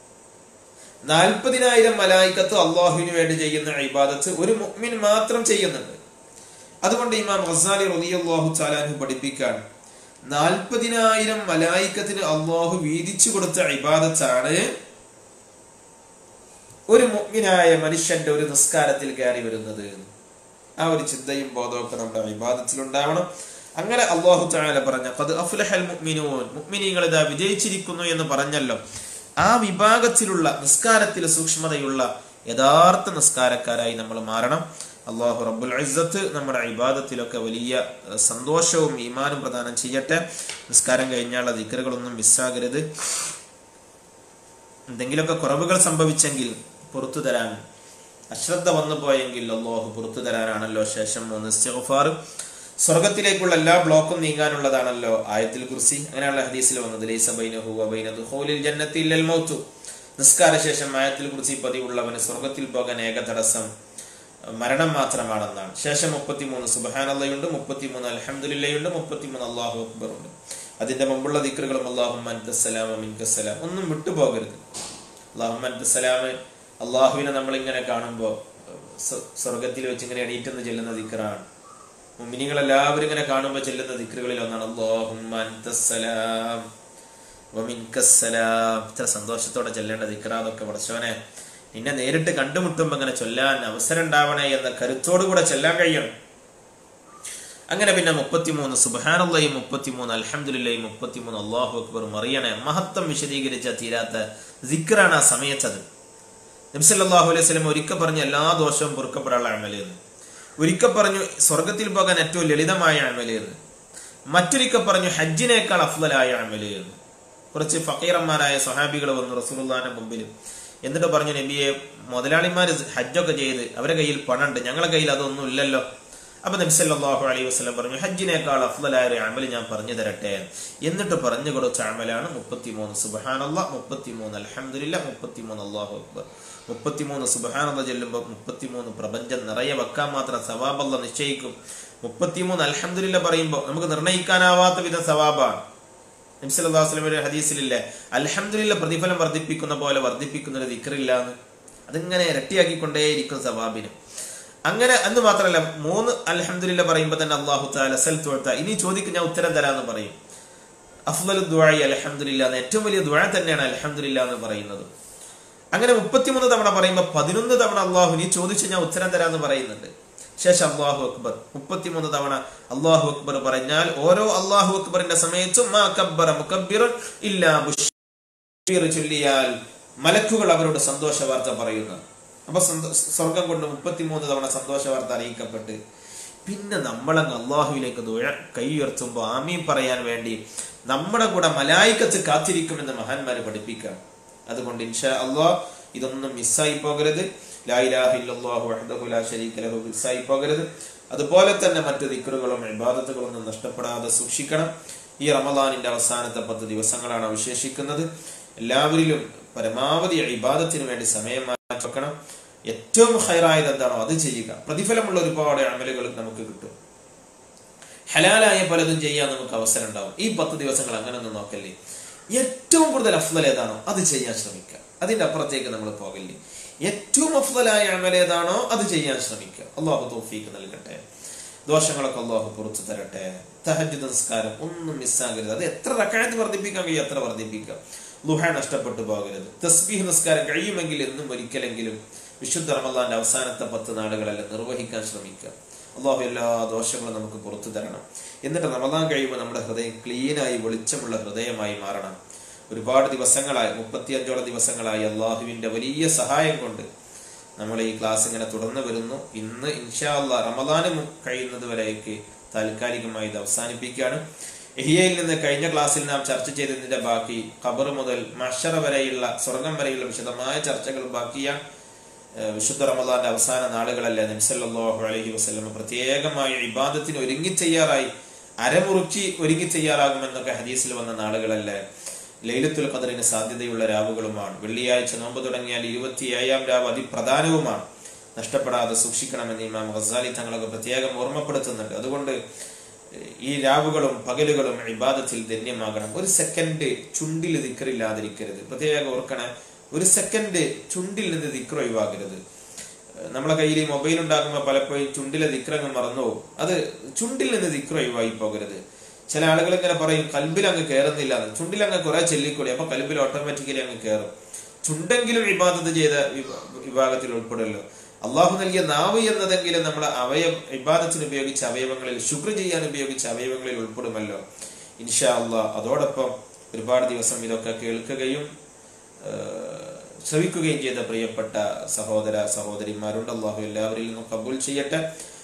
40,000 മലായികത്ത് അള്ളാഹുവിന് വേണ്ടി ചെയ്യുന്ന ഇബാദത്ത് ഒരു മുഅ്മിൻ മാത്രം ചെയ്യുന്നുണ്ട്. അതുകൊണ്ട് ഇമാം ഗസാലി റളിയല്ലാഹു തആല അൻഹു പഠിപ്പിക്കാൻ 40,000 മലായികത്തിന് അള്ളാഹു വീതിച്ചു കൊടുത്ത ഇബാദത്താണ് ഒരു മുഅ്മിനായ മനുഷ്യന്റെ ഒരു നിസ്കാരത്തിൽ കയറി വരുന്നത്? ആ ഒരു ചിന്തയും ബോധമൊക്കെ നമ്മുടെ ഇബാദത്തിൽ ഉണ്ടാവണം. അങ്ങനെ അല്ലാഹു തആല പറഞ്ഞ ഖദ് അഫ്ലഹൽ മുഅ്മിനൂൻ, മുഅ്മിനീങ്ങൾ ഇതാ വിജയിച്ചിരിക്കുന്നു എന്ന് പറഞ്ഞല്ലോ. ആ വിഭാഗത്തിലുള്ള നിസ്കാരത്തിൽ സൂക്ഷ്മതയുള്ള യഥാർത്ഥ നിസ്കാരക്കാരായി നമ്മൾ മാറണം. അല്ലാഹു റബ്ബുൽ ഇസ്സത്ത് നമ്മുടെ ഇബാദത്തിലൊക്കെ വലിയ സന്തോഷവും ഈമാനും പ്രദാനം ചെയ്യട്ടെ. നിസ്കാരം കഴിഞ്ഞാലുള്ള ദിക്റുകളൊന്നും മിസ്സാകരുത്. എന്തെങ്കിലുമൊക്കെ കുറവുകൾ സംഭവിച്ചെങ്കിൽ പുറത്തു തരാൻ, അശ്രദ്ധ വന്നു പോയെങ്കിൽ അല്ലാഹു പുറത്തു തരാനാണല്ലോ. ശേഷം 3 ഇസ്തിഗ്ഫാർ. സ്വർഗത്തിലേക്കുള്ള എല്ലാ ബ്ലോക്കും നീങ്ങാനുള്ളതാണല്ലോ ആയത്തുൽ കുർസി. അങ്ങനെയുള്ള ഹദീസിൽ വന്നത് ലൈസ ബൈനഹു വ ബൈന ദുഖൂലിൽ ജന്നത്തി ഇല്ലൽ മൗത്ത്. നിസ്കാര ശേഷം ആയത്തുൽ കുർസി പതിവുള്ളവന് സ്വർഗത്തിൽ പോകാൻ ഏക തടസ്സം മരണം മാത്രമാണെന്നാണ്. ശേഷം 33 സുബ്ഹാനല്ലാഹുണ്ട്, 33 അൽഹംദുലില്ലാഹുണ്ട്, 33 അല്ലാഹു അക്ബർ ഉണ്ട്. അതിന്റെ മുമ്പുള്ള ദിക്റുകളും അല്ലാഹുമ്മ അൻതസ്സലാം വ മിൻകസ്സലാം ഒന്നും വിട്ടുപോകരുത്. അല്ലാഹുമ്മ അൻതസ്സലാം, അല്ലാഹുവിനെ നമ്മൾ ഇങ്ങനെ കാണുമ്പോൾ സ്വർഗത്തിൽ വെച്ച് ഇങ്ങനെ എണീറ്റെന്ന് ചെല്ലുന്ന ദിക്റാണ്. മുഅ്മിനീങ്ങൾ എല്ലാവരും ഇങ്ങനെ കാണുമ്പോൾ ചെല്ലുന്ന ദിക്റുകളിൽ ഒന്നാണ് അല്ലാഹുമ്മ അൻതസ്സലാം വ മിൻകസ്സലാം. ഇത്ര സന്തോഷത്തോടെ ചെല്ലേണ്ട ദിക്റാ അതൊക്കെ. പടച്ചോനെ, നിന്നെ നേരിട്ട് കണ്ടുമുട്ടുമ്പോൾ അങ്ങനെ ചൊല്ലാൻ അവസരം ഉണ്ടാവണേ എന്ന കരുത്തോടുകൂടെ ചെല്ലാൻ കഴിയണം. അങ്ങനെ പിന്നെ 33 സുബ്ഹാനല്ലാഹി, 33 അൽഹംദുലില്ലാഹി, 33 അല്ലാഹു അക്ബറും അറിയണേ. മഹത്വം വിശദീകരിച്ച തീരാത്ത ദിക്റാണ് ആ സമയത്തത്. നബി സല്ലല്ലാഹു അലൈഹി വസല്ലം ഒരിക്കൽ പറഞ്ഞു എല്ലാ ദോഷവും പൊറുക്കപ്പെടാനുള്ള അമലെന്ന്. ഒരിക്കൽ പറഞ്ഞു സ്വർഗത്തിൽ പോകാൻ ഏറ്റവും ലളിതമായ അമലെന്ന്. മറ്റൊരിക്കൽ പറഞ്ഞു ഹജ്ജിനേക്കാൾ അഫ്ളലായ അമലെന്ന്. കുറച്ച് ഫഖീറന്മാരായ സ്വഹാബികൾ വന്നു റസൂലുള്ളാഹിന്റെ മുമ്പിൽ. എന്നിട്ട് പറഞ്ഞു, നബിയെ, മുതലാളിമാര് ഹജ്ജൊക്കെ ചെയ്ത് അവരുടെ കയ്യിൽ പണമുണ്ട്, ഞങ്ങളുടെ കയ്യിൽ അതൊന്നും ഇല്ലല്ലോ. അപ്പൊ നബി സല്ലല്ലാഹു അലൈഹി വസല്ലം പറഞ്ഞു, ഹജ്ജിനേക്കാൾ അഫ്ളലായ ഒരു അമൽ ഞാൻ പറഞ്ഞു തരട്ടെ. എന്നിട്ട് പറഞ്ഞു കൊടുത്ത അമലാണ് 33 സുബ്ഹാനല്ലാഹ്, 33 അൽഹംദുലില്ലാഹ്, 33 അല്ലാഹു അക്ബർ. 33 സുബ്ഹാനല്ലാഹ് ചൊല്ലുമ്പോൾ 33 പ്രപഞ്ചം നിറയെ വെക്കാൻ മാത്രം സവാബ് അല്ലാഹ് നിശ്ചയിക്കും. 33 അൽഹംദുലില്ലാഹ് പറയുമ്പോൾ നമുക്ക് നിർണ്ണയിക്കാനാവാത്ത വിധം സവാബാണ്. നബി സല്ലല്ലാഹു അലൈഹി വസല്ലം ഹദീസിലില്ലേ, അൽഹംദുലില്ലാഹ് പ്രതിഫലം വർദ്ധിപ്പിക്കുന്ന പോലെ വർദ്ധിപ്പിക്കുന്ന ഒരു ദിക്റില്ലാന്ന്. അതിങ്ങനെ ഇരട്ടിയാക്കിക്കൊണ്ടേയിരിക്കും സവാബിന്. അങ്ങനെ എന്ന് മാത്രമല്ല, 3 അൽഹംദുലില്ലാഹ് പറയുമ്പോൾ തന്നെ അല്ലാഹു തആല സൽ തുഅത, ഇനി ചോദിക്കും ഞാൻ ഉത്തരം തരാമെന്ന് പറയും. അഫ്ളലു ദുആഇ അൽഹംദുലില്ലാഹ്, ഏറ്റവും വലിയ ദുആ തന്നെയാണ് അൽഹംദുലില്ലാഹ് എന്ന് പറയുന്നത്. അങ്ങനെ 33 തവണ പറയുമ്പോൾ 11 തവണ അല്ലാഹു നീ ചോദിച്ചു ഞാൻ ഉത്തരം തരാമെന്ന് പറയുന്നുണ്ട്. ശേഷം അല്ലാഹു അക്ബർ 33 തവണ അല്ലാഹു അക്ബർ പറഞ്ഞാൽ ഓരോ അല്ലാഹു അക്ബറിന്റെ സമയത്തും മാ കബ്ബറ മുകബ്ബിറുൻ ഇല്ലാ ബുശ്ശീർ ചൊല്ലിയാൽ മലക്കുകൾ അവരുടെ സന്തോഷ വാർത്ത പറയുന്നു. അപ്പൊ സ്വർഗം കൊണ്ട് 33 തവണ സന്തോഷ വാർത്ത അറിയിക്കപ്പെട്ട് പിന്നെ നമ്മളങ്ങ് അള്ളാഹുവിലേക്ക് കൈ ഉയർത്തുമ്പോൾ ആമീൻ പറയാൻ വേണ്ടി നമ്മുടെ കൂടെ മലായികത്ത് കാത്തിരിക്കുമെന്ന് മഹാന്മാര് പഠിപ്പിക്കാം. അതുകൊണ്ട് ഇൻഷാ അല്ലാഹ് ഇതൊന്നും മിസ്സായി പോകരുത്. ലാ ഇലാഹ ഇല്ലല്ലാഹു വഹ്ദഹു ലാ ശരീക ലഹു മിസ്സായി പോകരുത്. അതുപോലെ തന്നെ മറ്റു ദിക്റുകളും ഇബാദത്തുകളൊന്നും നഷ്ടപ്പെടാതെ സൂക്ഷിക്കണം. ഈ റമളാനിന്റെ അവസാനത്തെ 10 ദിവസങ്ങളാണ് അവശേഷിക്കുന്നത്. എല്ലാവരിലും പരമാവധി ഇബാദത്തിന് വേണ്ടി സമയം മാറ്റി വെക്കണം. ഏറ്റവും ഖൈറായത് എന്താണോ അത് ചെയ്യുക. പ്രതിഫലമുള്ള ഒരുപാട് അമലുകൾ നമുക്ക് കിട്ടും. ഹലാലായ പലതും ചെയ്യാൻ നമുക്ക് അവസരം ഉണ്ടാവും. ഈ 10 ദിവസങ്ങൾ അങ്ങനെ ഒന്നും നോക്കല്ലേ. ഏറ്റവും കൂടുതൽ അഫ്ളൽ ഏതാണോ അത് ചെയ്യാൻ ശ്രമിക്കുക. അതിന്റെ അപ്പുറത്തേക്ക് നമ്മൾ പോകല്ലേ. ഏറ്റവും അഫ്ളലായ അമൽ ഏതാണോ അത് ചെയ്യാൻ ശ്രമിക്കുക. അല്ലാഹു തൗഫീഖ് നൽകട്ടെ. ദോഷങ്ങളൊക്കെ അല്ലാഹു പുറത്തു തരട്ടെ. തഹജ്ജുദ് നിസ്കാരം ഒന്നും മിസ്സാകരുത്. അത് എത്ര റക്അത്ത് വർദ്ധിപ്പിക്കാൻ കഴിയും അത്ര വർദ്ധിപ്പിക്കുക. ളുഹ നഷ്ടപ്പെട്ടു പോകരുത്. തസ്ബീഹ് നിസ്കാരം കഴിയുമെങ്കിൽ എന്നും ഒരിക്കലെങ്കിലും വിശുദ്ധ റമളാന്റെ അവസാനത്തെ 10 നാളുകളെല്ലാം നിർവഹിക്കാൻ ശ്രമിക്കുക. അല്ലാഹു എല്ലാ ദോഷങ്ങളും നമുക്ക് പുറത്തു തരണം. എന്നിട്ട് റമളാൻ കഴിയുമ്പോൾ നമ്മുടെ ഹൃദയം ക്ലീനായി വെളിച്ചമുള്ള ഹൃദയമായി മാറണം. ഒരുപാട് ദിവസങ്ങളായി 35ഓളം ദിവസങ്ങളായി അള്ളാഹുവിന്റെ വലിയ സഹായം കൊണ്ട് നമ്മൾ ഈ ക്ലാസ് ഇങ്ങനെ തുടർന്ന് വരുന്നു. ഇന്ന് ഇൻഷാ അല്ലാഹ് റമളാൻ കഴിയുന്നത് വരേക്ക് താൽക്കാലികമായി ഇത് അവസാനിപ്പിക്കുകയാണ്. ഇഹ്യയിൽ നിന്ന് കഴിഞ്ഞ ക്ലാസ്സിൽ നാം ചർച്ച ചെയ്തതിന്റെ ബാക്കി ഖബർ മുതൽ മഹ്ശറ വരെയുള്ള സ്വർഗം വരെയുള്ള വിശദമായ ചർച്ചകൾ ബാക്കിയാണ്. വിശുദ്ധ റമളാന്റെ അവസാന നാളുകളല്ലേ നബി സല്ലല്ലാഹു അലൈഹി വസല്ലം പ്രത്യേകമായി ഇബാദത്തിന് ഒരുങ്ങി തയ്യാറായി അരമുറുക്കി ഒരുങ്ങി തയ്യാറാകുമെന്നൊക്കെ ഹദീസിൽ വന്ന നാളുകളല്ലേ. ലൈലത്തുൽ ഖദറിന് സാധ്യതയുള്ള രാവുകളുമാണ്. വെള്ളിയാഴ്ച നോമ്പ് തുടങ്ങിയാൽ 27ാം രാവ് അതിപ്രധാനവുമാണ്. നഷ്ടപ്പെടാതെ സൂക്ഷിക്കണമെന്ന് ഇമാം ഗസാലി തങ്ങളൊക്കെ പ്രത്യേകം ഓർമ്മപ്പെടുത്തുന്നുണ്ട്. അതുകൊണ്ട് ഈ രാവുകളും പകലുകളും ഇബാദത്തിൽ ധന്യമാകണം. ഒരു സെക്കൻഡ് ചുണ്ടിൽ ദിക്റില്ലാതിരിക്കരുത്. പ്രത്യേകം ഓർക്കണം, ഒരു സെക്കൻഡ് ചുണ്ടിൽ നിന്ന് ദിക്ർ ഒഴിവാകരുത്. നമ്മളെ കയ്യിൽ ഈ മൊബൈൽ ഉണ്ടാകുമ്പോൾ പലപ്പോഴും ചുണ്ടിലെ ദിക്റങ്ങ് മറന്നു പോകും. അത് ചുണ്ടിൽ നിന്ന് ദിക്ർ ഒഴിവായി പോകരുത്. ചില ആളുകൾ ഇങ്ങനെ പറയും കൽബിൽ അങ്ങ് കയറുന്നില്ല, ചുണ്ടിൽ അങ്ങ് കുറെ ചെല്ലിക്കൂടി, അപ്പൊ കൽബിൽ ഓട്ടോമാറ്റിക്കലി അങ്ങ് കയറും. ചുണ്ടെങ്കിലും ഇബാദത്ത് ചെയ്ത വിഭാഗത്തിൽ ഉൾപ്പെടുമല്ലോ. അള്ളാഹു നൽകിയ നാവ് എന്നതെങ്കിലും നമ്മുടെ ഇബാദത്തിന് ഉപയോഗിച്ച അവയവങ്ങളിൽ, ശുക്ർ ചെയ്യാൻ ഉപയോഗിച്ച അവയവങ്ങളിൽ ഉൾപ്പെടുമല്ലോ ഇൻഷാ അള്ളാഹ്. അതോടൊപ്പം ഒരുപാട് ദിവസം ഇതൊക്കെ കേൾക്കുകയും ശ്രവിക്കുകയും ചെയ്ത പ്രിയപ്പെട്ട സഹോദര സഹോദരിമാരുണ്ട്. അള്ളാഹു എല്ലാവരിൽ നിന്നും കബൂൽ ചെയ്യട്ടെ.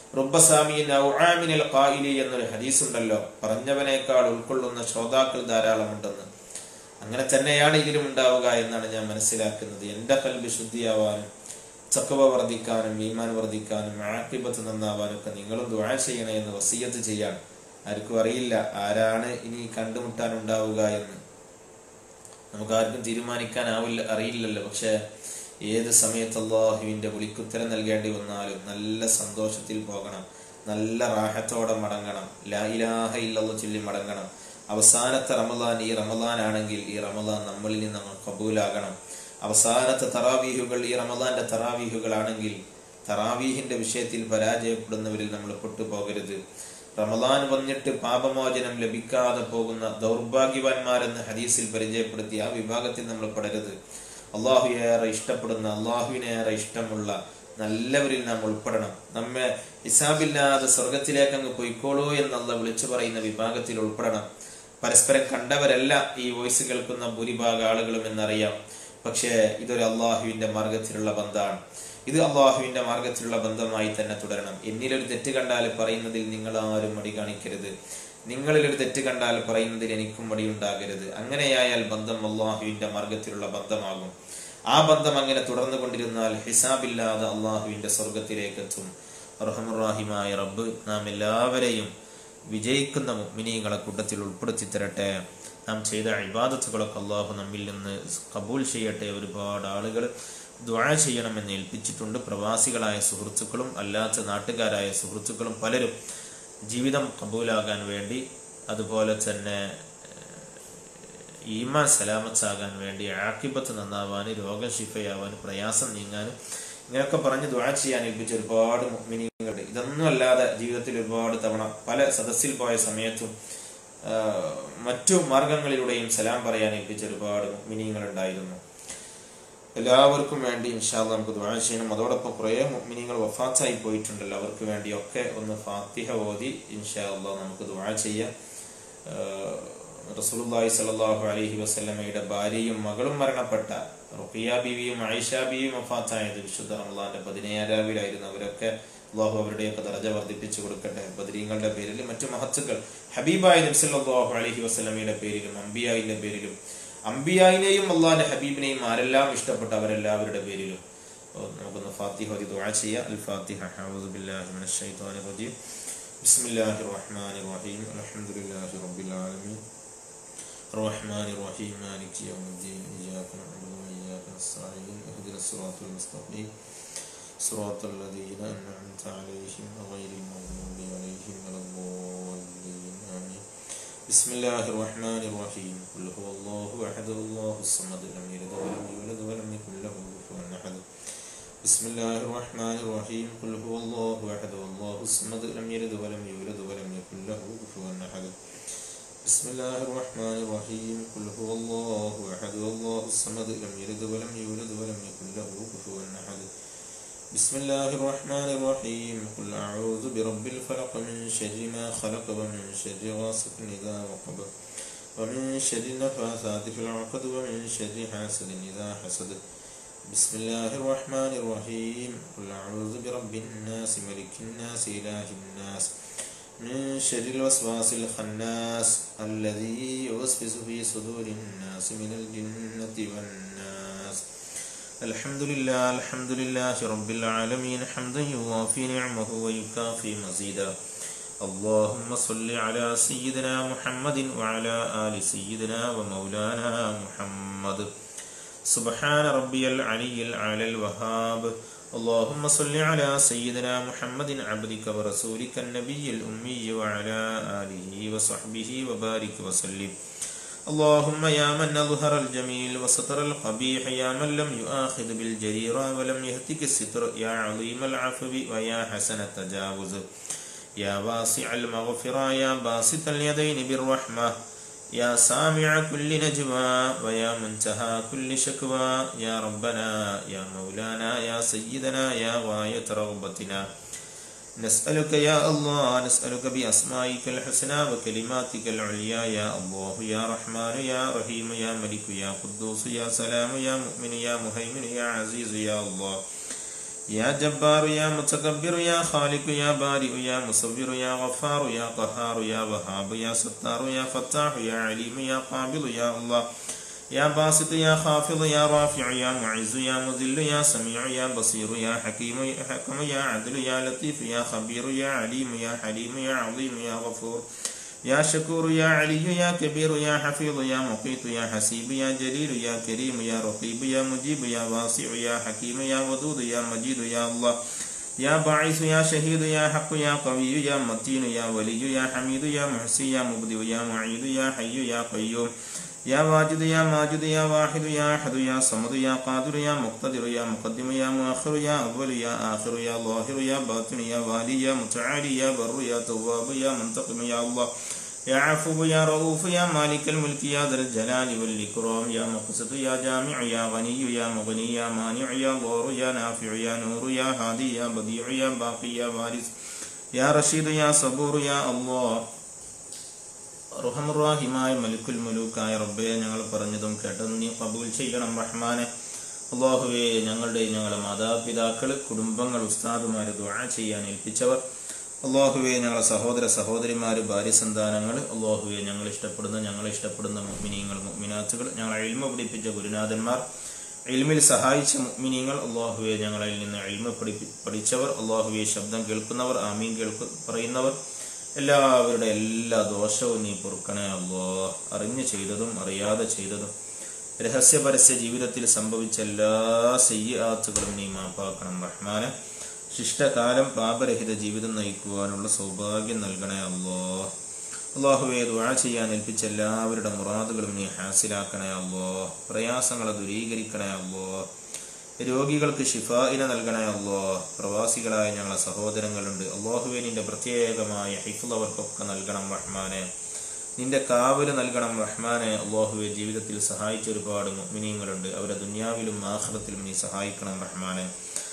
എന്നൊരു ഹദീസ് ഉണ്ടല്ലോ, പറഞ്ഞവനേക്കാൾ ഉൾക്കൊള്ളുന്ന ശ്രോതാക്കൾ ധാരാളമുണ്ടെന്ന്. അങ്ങനെ തന്നെയാണ് ഇതിലും ഉണ്ടാവുക എന്നാണ് ഞാൻ മനസ്സിലാക്കുന്നത്. എന്റെ ഖൽബ് ശുദ്ധിയാവാനും തഖ്വ വർദ്ധിക്കാനും ഈമാൻ വർദ്ധിക്കാനും ആഖിബത്ത് നന്നാവാനും ഒക്കെ നിങ്ങളും ദുആ ചെയ്യണേ എന്ന് വസിയത്ത് ചെയ്യാൻ. ആർക്കും അറിയില്ല ആരാണ് ഇനി കണ്ടുമുട്ടാനുണ്ടാവുക എന്ന്, നമുക്കാർക്കും തീരുമാനിക്കാനാവില്ല, അറിയില്ലല്ലോ. പക്ഷെ ഏത് സമയത്ത് അല്ലാഹുവിന്റെ വിളിക്കുത്തരം നൽകേണ്ടി വന്നാലും നല്ല സന്തോഷത്തിൽ പോകണം, നല്ല റാഹത്തോടെ മടങ്ങണം, ലാ ഇലാഹ ഇല്ലല്ലാഹ് ചൊല്ലി മടങ്ങണം. അവസാനത്തെ റമളാൻ ഈ റമളാൻ ആണെങ്കിൽ ഈ റമളാൻ നമ്മളിൽ നിന്ന് കബൂലാകണം. അവസാനത്തെ തറാവീഹുകൾ ഈ റമളാന്റെ തറാവീഹുകളാണെങ്കിൽ തറാവീഹിന്റെ വിഷയത്തിൽ പരാജയപ്പെടുന്നവരിൽ നമ്മൾ പെട്ടുപോകരുത്. റമളാൻ വന്നിട്ട് പാപമോചനം ലഭിക്കാതെ പോകുന്ന ദൗർഭാഗ്യവാന്മാരെന്ന് ഹദീസിൽ പരിചയപ്പെടുത്തി ആ വിഭാഗത്തിൽ നമ്മൾ പെടരുത്. അള്ളാഹു ഏറെ ഇഷ്ടപ്പെടുന്ന, അള്ളാഹുവിനെ ഏറെ ഇഷ്ടമുള്ള നല്ലവരിൽ നാം ഉൾപ്പെടണം. നമ്മെ ഹിസാബില്ലാതെ സ്വർഗത്തിലേക്ക് അങ്ങ് പൊയ്ക്കോളൂ എന്നുള്ള വിളിച്ചു പറയുന്ന വിഭാഗത്തിൽ ഉൾപ്പെടണം. പരസ്പരം കണ്ടവരല്ല ഈ വോയിസ് കേൾക്കുന്ന ഭൂരിഭാഗം ആളുകളും എന്നറിയാം. പക്ഷേ ഇതൊരു അള്ളാഹുവിന്റെ മാർഗത്തിലുള്ള ബന്ധമാണ്. ഇത് അള്ളാഹുവിന്റെ മാർഗത്തിലുള്ള ബന്ധമായി തന്നെ തുടരണം. എന്നിലൊരു തെറ്റ് കണ്ടാൽ പറയുന്നതിൽ നിങ്ങൾ ആരും മടി കാണിക്കരുത്. നിങ്ങളിലൊരു തെറ്റ് കണ്ടാൽ പറയുന്നതിൽ എനിക്കും മടിയുണ്ടാകരുത്. അങ്ങനെയായാൽ ബന്ധം അള്ളാഹുവിന്റെ മാർഗത്തിലുള്ള ബന്ധമാകും. ആ ബന്ധം അങ്ങനെ തുടർന്നു കൊണ്ടിരുന്നാൽ ഹിസാബില്ലാതെ അള്ളാഹുവിന്റെ സ്വർഗത്തിലേക്ക് എത്തും. റഹ്മാനായ റബ്ബ് നാം എല്ലാവരെയും വിജയിക്കുന്ന മുഅ്മിനീങ്ങളെ കൂട്ടത്തിൽ ഉൾപ്പെടുത്തി തരട്ടെ. നാം ചെയ്ത ഇബാദത്തുകളൊക്കെ അള്ളാഹു നമ്മിൽ നിന്ന് കബൂൽ ചെയ്യട്ടെ. ഒരുപാട് ആളുകൾ ദുആ ചെയ്യണമെന്ന് ഏൽപ്പിച്ചിട്ടുണ്ട്. പ്രവാസികളായ സുഹൃത്തുക്കളും അല്ലാത്ത നാട്ടുകാരായ സുഹൃത്തുക്കളും പലരും ജീവിതം കബൂലാകാൻ വേണ്ടി, അതുപോലെ തന്നെ ഈമാൻ സലാമത്താകാൻ വേണ്ടി, ആഖിബത്ത് നന്നാവാൻ, രോഗം ശിഫയാവാൻ, പ്രയാസം നീങ്ങാനും ഇങ്ങനെയൊക്കെ പറഞ്ഞ് ദുആ ചെയ്യാൻ ഏൽപ്പിച്ച ഒരുപാട് മുഅ്മിനീങ്ങളുണ്ട്. ഇതൊന്നും അല്ലാതെ ജീവിതത്തിൽ ഒരുപാട് തവണ പല സദസ്സിൽ പോയ സമയത്തും മറ്റു മാർഗങ്ങളിലൂടെയും സലാം പറയാൻ ഏൽപ്പിച്ച ഒരുപാട് മുഅ്മിനീങ്ങളുണ്ടായിരുന്നു. എല്ലാവർക്കും വേണ്ടി ഇൻഷാ അല്ലാഹ് നമുക്ക് ദുആ ചെയ്യണം. അതോടൊപ്പം കുറേ മുഅ്മിനീങ്ങൾ വഫാത്തായി പോയിട്ടുണ്ടല്ലോ, അവർക്ക് വേണ്ടിയൊക്കെ ഒന്ന് ഫാത്തിഹ ഓതി ഇൻഷാ അല്ലാഹ് നമുക്ക് ദുആ ചെയ്യാം. റസൂലുള്ളാഹി സ്വല്ലല്ലാഹു അലൈഹി വസല്ലമയുടെ ഭാര്യയും മകളും മരണപ്പെട്ട റുഖിയ ബീവിയും ആയിഷ ബീവിയും വഫാത്തായത് വിശുദ്ധ റമളാന്റെ 17 രാവിലായിരുന്നു. അവരൊക്കെ അല്ലാഹു അവരുടെയൊക്കെ ദറജ വർദ്ധിപ്പിച്ചു കൊടുക്കട്ടെ. ബദരീങ്ങളുടെ പേരിൽ മറ്റു മഹത്തുക്കൾ ഹബീബായ നബി സല്ലല്ലാഹു അലൈഹി വസല്ലമയുടെ പേരിലും അംബിയായിന്റെ പേരിലും, അംബിയായിനെയും അല്ലാഹുവിന്റെ ഹബീബിനെയും ആരെല്ലാം ഇഷ്ടപ്പെട്ട അവരെല്ലാവരുടെ പേരിലും നമുക്കൊന്ന് ഫാത്തിഹ ഓതി ദുആ ചെയ്യാം. അൽ ഫാത്തിഹ. അഊദു ബില്ലാഹി മിനശ് ശൈത്വാനിർ റജീം. ബിസ്മില്ലാഹിർ റഹ്മാനിർ റഹീം. അൽഹംദുലില്ലാഹി റബ്ബിൽ ആലമീൻ റഹ്മാനിർ റഹീം മാലികി യൗമിദ്ദീൻ ഇയ്യാക നഅ്ബുദു വ ഇയ്യാക നസ്തഈൻ ഇഹ്ദിനസ് സിറാത്തൽ മുസ്തഖീം സിറാത്തൽ ലദീന അൻഅംത അലൈഹിം ഗൈറിൽ മഗ്ദൂബി അലൈഹിം വലദ്ദാല്ലീൻ ആമീൻ. ബിസ്മില്ലാഹിർ റഹ്മാനിർ റഹീം. ഖുൽ ഹുവല്ലാഹു അഹദ് അല്ലാഹുസ് സമദ് ലം യലിദ് വലം യൂലദ് വലം യകുൽ ലഹു കുഫുവൻ അഹദ്. ബിസ്മില്ലാഹിർ റഹ്മാനിർ റഹീം. ഖുൽ ഹുവല്ലാഹു അഹദ് അല്ലാഹുസ് സമദ് ലം യലിദ് വലം യൂലദ് വലം യകുൽ ലഹു കുഫുവൻ അഹദ്. ബിസ്മില്ലാഹിർ റഹ്മാനിർ റഹീം. ഖുൽ ഹുവല്ലാഹു അഹദ് അല്ലാഹുസ് സമദ് ലം യലിദ് വലം യൂലദ് വലം യകുൽ ലഹു കുഫുവൻ അഹദ്. ബിസ്മില്ലാഹിർ റഹ്മാനിർ റഹീം. ഖുൽ അഊദു ബിറബ്ബിൽ ഫലഖ് മിൻ ശർരി മാ ഖലഖ വമിൻ ശർരി ഗാസിഖിൻ ഇദാ വഖബ വമിൻ ശർരി നഫാസാതി ഫിൽ ഉഖദ് വമിൻ ശർരി ഹാസിദിൻ ഇദാ ഹസദ. ബിസ്മില്ലാഹിർ റഹ്മാനിർ റഹീം. ഖുൽ അഊദു ബിറബ്ബിൻ നാസ് മലിക്കിൻ നാസ് ഇലാഹിൻ നാസ് മിൻ ശർരിൽ വസ്വാസിൽ ഖന്നാസ് അല്ലദീ യുവസ്വിസു ഫീ സുദൂരിൻ നാസ് മിനൽ ജിന്നതി വന്നാസ്. അൽഹംദുലില്ലാഹി റബ്ബിൽ ആലമീൻ ഹംദൻ യുവാഫി നിഅമഹു വയുകാഫി മസീദാ. اللهم صل على سيدنا محمد وعلى آل سيدنا ومولانا محمد. سبحان ربي العلي الأعلى الوهاب. اللهم صل على سيدنا محمد عبدك ورسولك النبي الأمي وعلى آله وصحبه وبارك وسلم. اللهم يا من أظهر الجميل وستر القبيح، يا من لم يؤاخذ بالجريرة ولم يهتك الستر، يا عظيم العفو ويا حسن التجاوز، يا واسع المغفرة، يا باسط اليدين بالرحمة، يا سامع كل نجوى ويا منتهى كل شكوى يا ربنا يا مولانا يا سيدنا يا غاية رغبتنا نسألك يا الله نسألك بأسمائك الحسنى وكلماتك العليا يا الله يا رحمن يا رحيم يا ملك يا قدوس يا سلام يا مؤمن يا مهيمن يا عزيز يا الله يا جبار يا متكبر يا خالق يا بارئ يا مصور يا غفار يا قهار يا وهاب يا ستار يا فتاح يا عليم يا قابض يا الله يا باسط يا خافض يا رافع يا معز يا مذل يا سميع يا بصير يا حكيم يا حكم يا عدل يا لطيف يا خبير يا عليم يا حليم يا عظيم يا غفور يا شكور يا علي يا كبير يا حفيظ يا مقيت يا حسيب يا جليل يا كريم يا رقيب يا مجيب يا واسع يا حكيم يا ودود يا مجيد يا الله يا باعث يا شهيد يا حق يا قوي يا متين يا ولي يا حميد يا محسي يا مبدئ يا معيد يا حي يا قيوم يا واجد يا ماجد يا واحد يا أحد يا صمد يا قادر يا مقتدر يا مقدم يا مؤخر يا أول يا آخر يا ظاهر يا باطن يا والي يا متعالي يا بر يا تواب يا منتقم يا الله يا عفو يا رؤوف يا مالك الملك يا ذا الجلال والإكرام يا مقسط يا جامع يا غني يا مغني يا مانع يا ضار يا نافع يا نور يا هادي يا بديع يا باقي يا وارث يا رشيد يا صبور يا الله റഹ്മാനായ മലിക്കുൽ മുലൂക്കായ റബ്ബേ, ഞങ്ങൾ പറഞ്ഞതും കേട്ടതും നീ ഖബൂൽ ചെയ്യണം റഹ്മാനെ. അല്ലാഹുവേ, ഞങ്ങളെ മാതാപിതാക്കൾ, കുടുംബങ്ങൾ, ഉസ്താദുമാർ, ദുആ ചെയ്യാൻ ഏൽപ്പിച്ചവർ, അല്ലാഹുവേ, ഞങ്ങളെ സഹോദര സഹോദരിമാർ, ഭാര്യ സന്താനങ്ങൾ, അല്ലാഹുവേ, ഞങ്ങളെ ഇഷ്ടപ്പെടുന്ന മുഅ്മിനീങ്ങൾ, മുഅ്മിനാത്തുകൾ, ഞങ്ങളെ ഇൽമ പഠിപ്പിച്ച ഗുരുനാഥന്മാർ, ഇൽമിൽ സഹായിച്ച മുഅ്മിനീങ്ങൾ, അല്ലാഹുവേ, ഞങ്ങളിൽ നിന്ന് ഇൽമ പഠിച്ചവർ, അല്ലാഹുവേ, ശബ്ദം കേൾക്കുന്നവർ, ആമീൻ പറയുന്നവർ, എല്ലാവരുടെ എല്ലാ ദോഷവും നീ പൊറുക്കണേ അല്ലാഹ്. അറിഞ്ഞു ചെയ്തതും അറിയാതെ ചെയ്തതും രഹസ്യപരസ്യ ജീവിതത്തിൽ സംഭവിച്ച എല്ലാ സയ്യിആത്തുകളും നീ മാപ്പാക്കണം റഹ്മാനെ. ശിഷ്ടകാലം പാപരഹിത ജീവിതം നയിക്കുവാനുള്ള സൗഭാഗ്യം നൽകണേ അല്ലാഹ്. അല്ലാഹുവേ, ദുആ ചെയ്യാൻ ഏൽപ്പിച്ച എല്ലാവരുടെ മുറാദുകളും നീ ഹാസിലാക്കണേ അല്ലാഹ്. പ്രയാസങ്ങളെ ദൂരീകരിക്കണേ അല്ലാഹ്. രോഗികൾക്ക് ഷിഫാഇനെ നൽകണേ അല്ലാഹ്. പ്രവാസികളായ ഞങ്ങളെ സഹോദരങ്ങളുണ്ട്, അല്ലാഹുവേ, നിന്റെ പ്രത്യേകമായ ഹിഫ്ള് അവർക്കൊക്കെ നൽകണം റഹ്മാനെ. നിന്റെ കാവല് നൽകണം റഹ്മാനെ. അല്ലാഹുവേ, ജീവിതത്തിൽ സഹായിച്ച ഒരുപാട് മുഅ്മിനീങ്ങളുണ്ട്, അവരെ ദുനിയാവിലും ആഖിറത്തിലും നീ സഹായിക്കണം റഹ്മാനെ.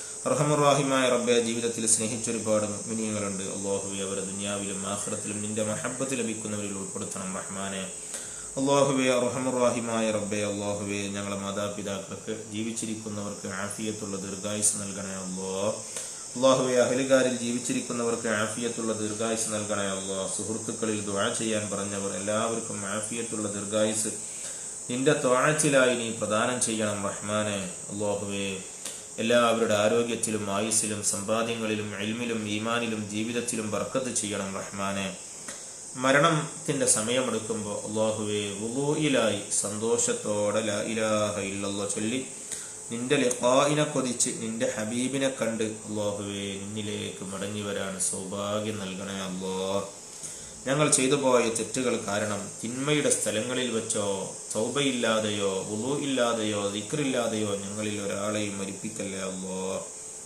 റഹ്മാനായ റബ്ബേ, ജീവിതത്തിൽ സ്നേഹിച്ച ഒരുപാട് മുഅ്മിനീങ്ങളുണ്ട്, അല്ലാഹുവേ, അവരെ ദുനിയാവിലും ആഖിറത്തിലും നിന്റെ മഹബ്ബത്ത് ലഭിക്കുന്നവരിൽ ഉൾപ്പെടുത്തണം റഹ്മാനെ. അല്ലാഹുവേ, റഹ്മാനായ റബ്ബേ, അല്ലാഹുവേ, ഞങ്ങളെ മാതാപിതാക്കൾക്ക്, ജീവിച്ചിരിക്കുന്നവർക്ക് ആഫിയത്തുള്ള ദീർഘായുസ് നൽകണേ അല്ലാഹ്. അല്ലാഹുവേ, അഹ്ലുകാരിൽ ജീവിച്ചിരിക്കുന്നവർക്ക് ആഫിയത്തുള്ള ദീർഘായുസ് നൽകണേ അല്ലാഹ്. സുഹൃത്തുക്കളിൽ ദുആ ചെയ്യാൻ പറഞ്ഞവർ എല്ലാവർക്കും ആഫിയത്തുള്ള ദീർഘായുസ് നിന്റെ ത്വഅത്തിലായി നീ പ്രദാനം ചെയ്യണം റഹ്മാനെ. അല്ലാഹുവേ, എല്ലാവരുടെ ആരോഗ്യത്തിലും ആയുസ്സിലും സമ്പാദ്യങ്ങളിലും ഇൽമിലും ഈമാനിലും ജീവിതത്തിലും ബർക്കത്ത് ചെയ്യണം റഹ്മാനെ. മരണത്തിന്റെ സമയമെടുക്കുമ്പോൾ അല്ലാഹുവേ, വുളൂഇലായി സന്തോഷത്തോടെ ലാ ഇലാഹ ഇല്ലല്ലാഹ് ചൊല്ലി നിന്റെ ലിഖാഇനെ കൊതിച്ച് നിന്റെ ഹബീബിനെ കണ്ട് അല്ലാഹുവേ, നിന്നിലേക്ക് മടങ്ങി വരാൻ സൗഭാഗ്യം നൽകണേ അല്ലാഹ്. ഞങ്ങൾ ചെയ്തു പോയ തെറ്റുകൾ കാരണം തിന്മയുടെ സ്ഥലങ്ങളിൽ വെച്ചോ തൗബയില്ലാതെയോ വുളൂ ഇല്ലാതെയോ ദിക്റില്ലാതെയോ ഞങ്ങളിൽ ഒരാളെയും മരിപ്പിക്കല്ലേ അല്ലാഹ്.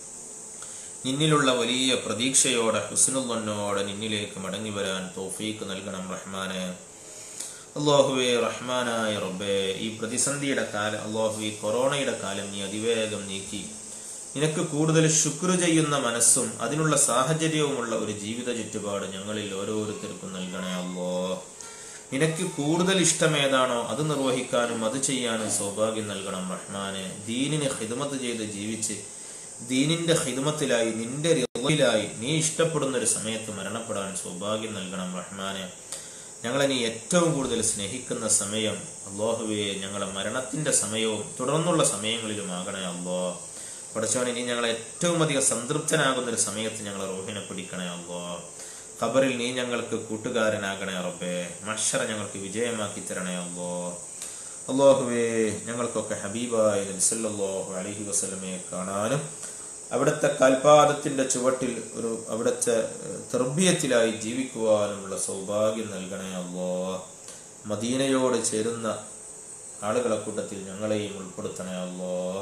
നിന്നിലുള്ള വലിയ പ്രതീക്ഷയോടെ ഹുസ്നുള്ളോടെ നിന്നിലേക്ക് മടങ്ങി വരാൻ തൗഫീഖ് നൽകണം റഹ്മാനെ. അല്ലാഹുവേ, റഹ്മാനായ റബ്ബേ, ഈ പ്രതിസന്ധിയുടെ കാലം അല്ലാഹുവേ, കൊറോണയുടെ കാലം നീ അതിവേഗം നീക്കി നിനക്ക് കൂടുതൽ ശുക്ർ ചെയ്യുന്ന മനസ്സും അതിനുള്ള സാഹചര്യവുമുള്ള ഒരു ജീവിത ചുറ്റുപാട് ഞങ്ങളിൽ ഓരോരുത്തർക്കും നൽകണേ അല്ലാഹ്. നിനക്ക് കൂടുതൽ ഇഷ്ടമേതാണോ അത് നിർവഹിക്കാനും അത് ചെയ്യാനും സൗഭാഗ്യം നൽകണം റഹ്മാനെ. ദീനിന് ഖിദ്മത്ത് ചെയ്ത് ജീവിച്ച് ദീനിന്റെ ഖിദ്മത്തിലായി നിന്റെ റിളയിലായി നീ ഇഷ്ടപ്പെടുന്ന ഒരു സമയത്ത് മരണപ്പെടാൻ സൗഭാഗ്യം നൽകണം റഹ്മാനെ. ഞങ്ങളെ നീ ഏറ്റവും കൂടുതൽ സ്നേഹിക്കുന്ന സമയം അല്ലാഹുവേ, ഞങ്ങളെ മരണത്തിന്റെ സമയവും തുടർന്നുള്ള സമയങ്ങളിലും ആകണേ അല്ലാഹ്. പടച്ചവനെ, നീ ഞങ്ങളെ ഏറ്റവും അധികം സംതൃപ്തനാകുന്ന ഒരു സമയത്ത് ഞങ്ങളെ റൂഹിനെ പിടിക്കണേ അല്ലാഹ്. ഖബറിൽ നീ ഞങ്ങൾക്ക് കൂട്ടുകാരനാകണേ റബ്ബേ. മഹ്ശറ ഞങ്ങൾക്ക് വിജയമാക്കി തരണേ അല്ലാഹ്. അല്ലാഹുവേ, ഞങ്ങൾക്കൊക്കെ ഹബീബായ നബി സല്ലല്ലാഹു അലൈഹി വസല്ലമയെ കാണാനും അവിടുത്തെ കാൽപാദത്തിന്റെ ചുവട്ടിൽ അവിടുത്തെ തർബിയത്തിലായി ജീവിക്കുവാനുമുള്ള സൗഭാഗ്യം നൽകണേ അല്ലാഹ്. മദീനയോട് ചേരുന്ന ആളുകളെ കൂട്ടത്തിൽ ഞങ്ങളെയും ഉൾപ്പെടുത്തണേ അല്ലാഹ്.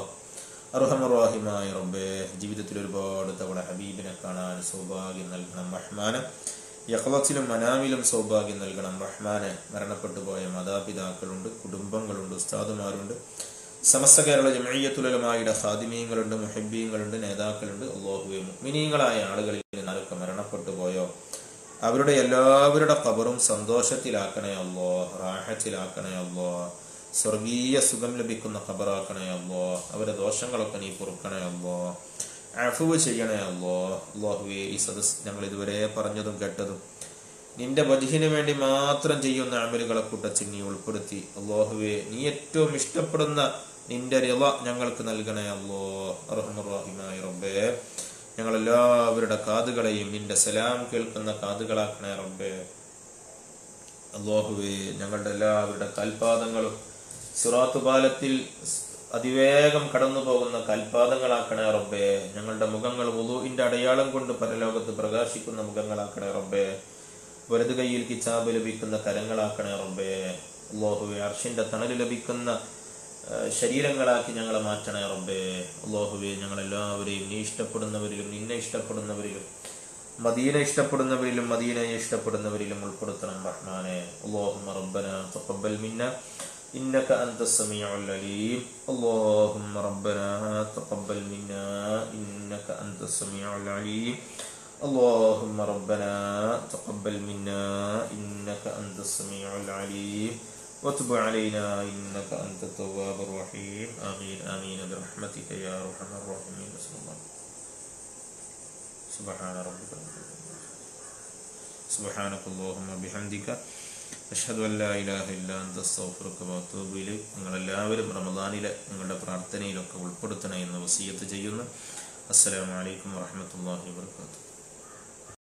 അർഹമർ റബ്ബേ, ജീവിതത്തിൽ ഒരുപാട് തവണ ഹബീബിനെ കാണാൻ സൗഭാഗ്യം നൽകണം റഹ്മാനെ. യഖ്ളത്തിലും മനാമിലും സൗഭാഗ്യം നൽകണം റഹ്മാനെ. മരണപ്പെട്ടു പോയ മാതാപിതാക്കളുണ്ട്, കുടുംബങ്ങളുണ്ട്, ഉസ്താദുമാരുണ്ട്, സമസ്ത കേരള ജംഇയ്യത്തുൽ ഉലമായുടെ ഖാദിമീങ്ങളുണ്ട്, മുഹിബ്ബീങ്ങളുണ്ട്, നേതാക്കളുണ്ട്. അല്ലാഹുവേ, മുഅ്മിനീങ്ങളായ ആളുകളിൽ നിന്നൊക്കെ മരണപ്പെട്ടു പോയോ അവരുടെ എല്ലാവരുടെ ഖബറും സന്തോഷത്തിലാക്കണേ അല്ലാഹ്, റാഹത്തിലാക്കണേ അല്ലാഹ്, സ്വർഗീയ സുഖം ലഭിക്കുന്ന ഖബറാക്കണേ അല്ലാഹ്. അവരുടെ ദോഷങ്ങളൊക്കെ നീ പൊറുക്കണേ അല്ലാഹ്, അഫ്വ് ചെയ്യണേ അല്ലാഹ്. അല്ലാഹുവേ, ഈ സദസ് ഞങ്ങൾ ഇതുവരെ പറഞ്ഞതും കേട്ടതും നിന്റെ വജ്ഹിന് വേണ്ടി മാത്രം ചെയ്യുന്ന അമലുകളെ കൂട്ടത്തിൽ നീ ഉൾപ്പെടുത്തി. അല്ലാഹുവേ, നീ ഏറ്റവും ഇഷ്ടപ്പെടുന്ന നിന്റെ റിള ഞങ്ങൾക്ക് നൽകണേ അല്ലാഹ്. അർഹമർ റഹീമായ റബ്ബേ, ഞങ്ങളെല്ലാവരുടെ കാതുകളെയും നിന്റെ സലാം കേൾക്കുന്ന കാതുകളാക്കണേ റബ്ബേ. അല്ലാഹുവേ, ഞങ്ങളുടെ എല്ലാവരുടെ കാൽപാദങ്ങളും സിറാത്ത് പാലത്തിൽ അതിവേഗം കടന്നു പോകുന്ന കാൽപാദങ്ങളാക്കണേ റബ്ബേ. ഞങ്ങളുടെ മുഖങ്ങൾ വുളൂഇന്റെ അടയാളം കൊണ്ട് പരലോകത്ത് പ്രകാശിക്കുന്ന മുഖങ്ങളാക്കണേ റബ്ബേ. വലതു കൈയിൽ കിതാബ് ലഭിക്കുന്ന കരങ്ങളാക്കണേ റബ്ബേ. അല്ലാഹുവേ, അർശിന്റെ തണല് ലഭിക്കുന്ന ശരീരങ്ങളാക്കി ഞങ്ങളെ മാറ്റണേ റബ്ബേ. അല്ലാഹുവേ, ഞങ്ങളെല്ലാവരെയും നീ ഇഷ്ടപ്പെടുന്നവരിലും നിന്നെ ഇഷ്ടപ്പെടുന്നവരിലും മദീന ഇഷ്ടപ്പെടുന്നവരിലും മദീനയെ ഇഷ്ടപ്പെടുന്നവരിലും ഉൾപ്പെടുത്തണം റഹ്മാനെ. അല്ലാഹുമ്മ റബ്ബനാ തഖബ്ബൽ മിന്നാ ഇന്നക അൻതസ് സമീഉൽ അലീം. അല്ലാഹുമ്മ റബ്ബനാ തഖബ്ബൽ മിന്നാ ഇന്നക അൻതസ് സമീഉൽ അലീം. اللهم ربنا تقبل منا إنك أنت السميع العليم وتب علينا إنك أنت التواب الرحيم. آمين آمين برحمتك يا أرحم الراحمين. سبحان ربك سبحانك اللهم بحمدك أشهد أن لا إله إلا أنت أستغفرك وأتوب إليك. നിങ്ങളെല്ലാവരും റമദാനിലെ നിങ്ങളുടെ പ്രാർത്ഥനയിലൊക്കെ ഉൾപ്പെടുത്തണമെന്ന് വസിയത്ത് ചെയ്യുന്നു. അസ്സലാമു അലൈക്കും വറഹ്മത്തുള്ളാഹി വബറകാതുഹു.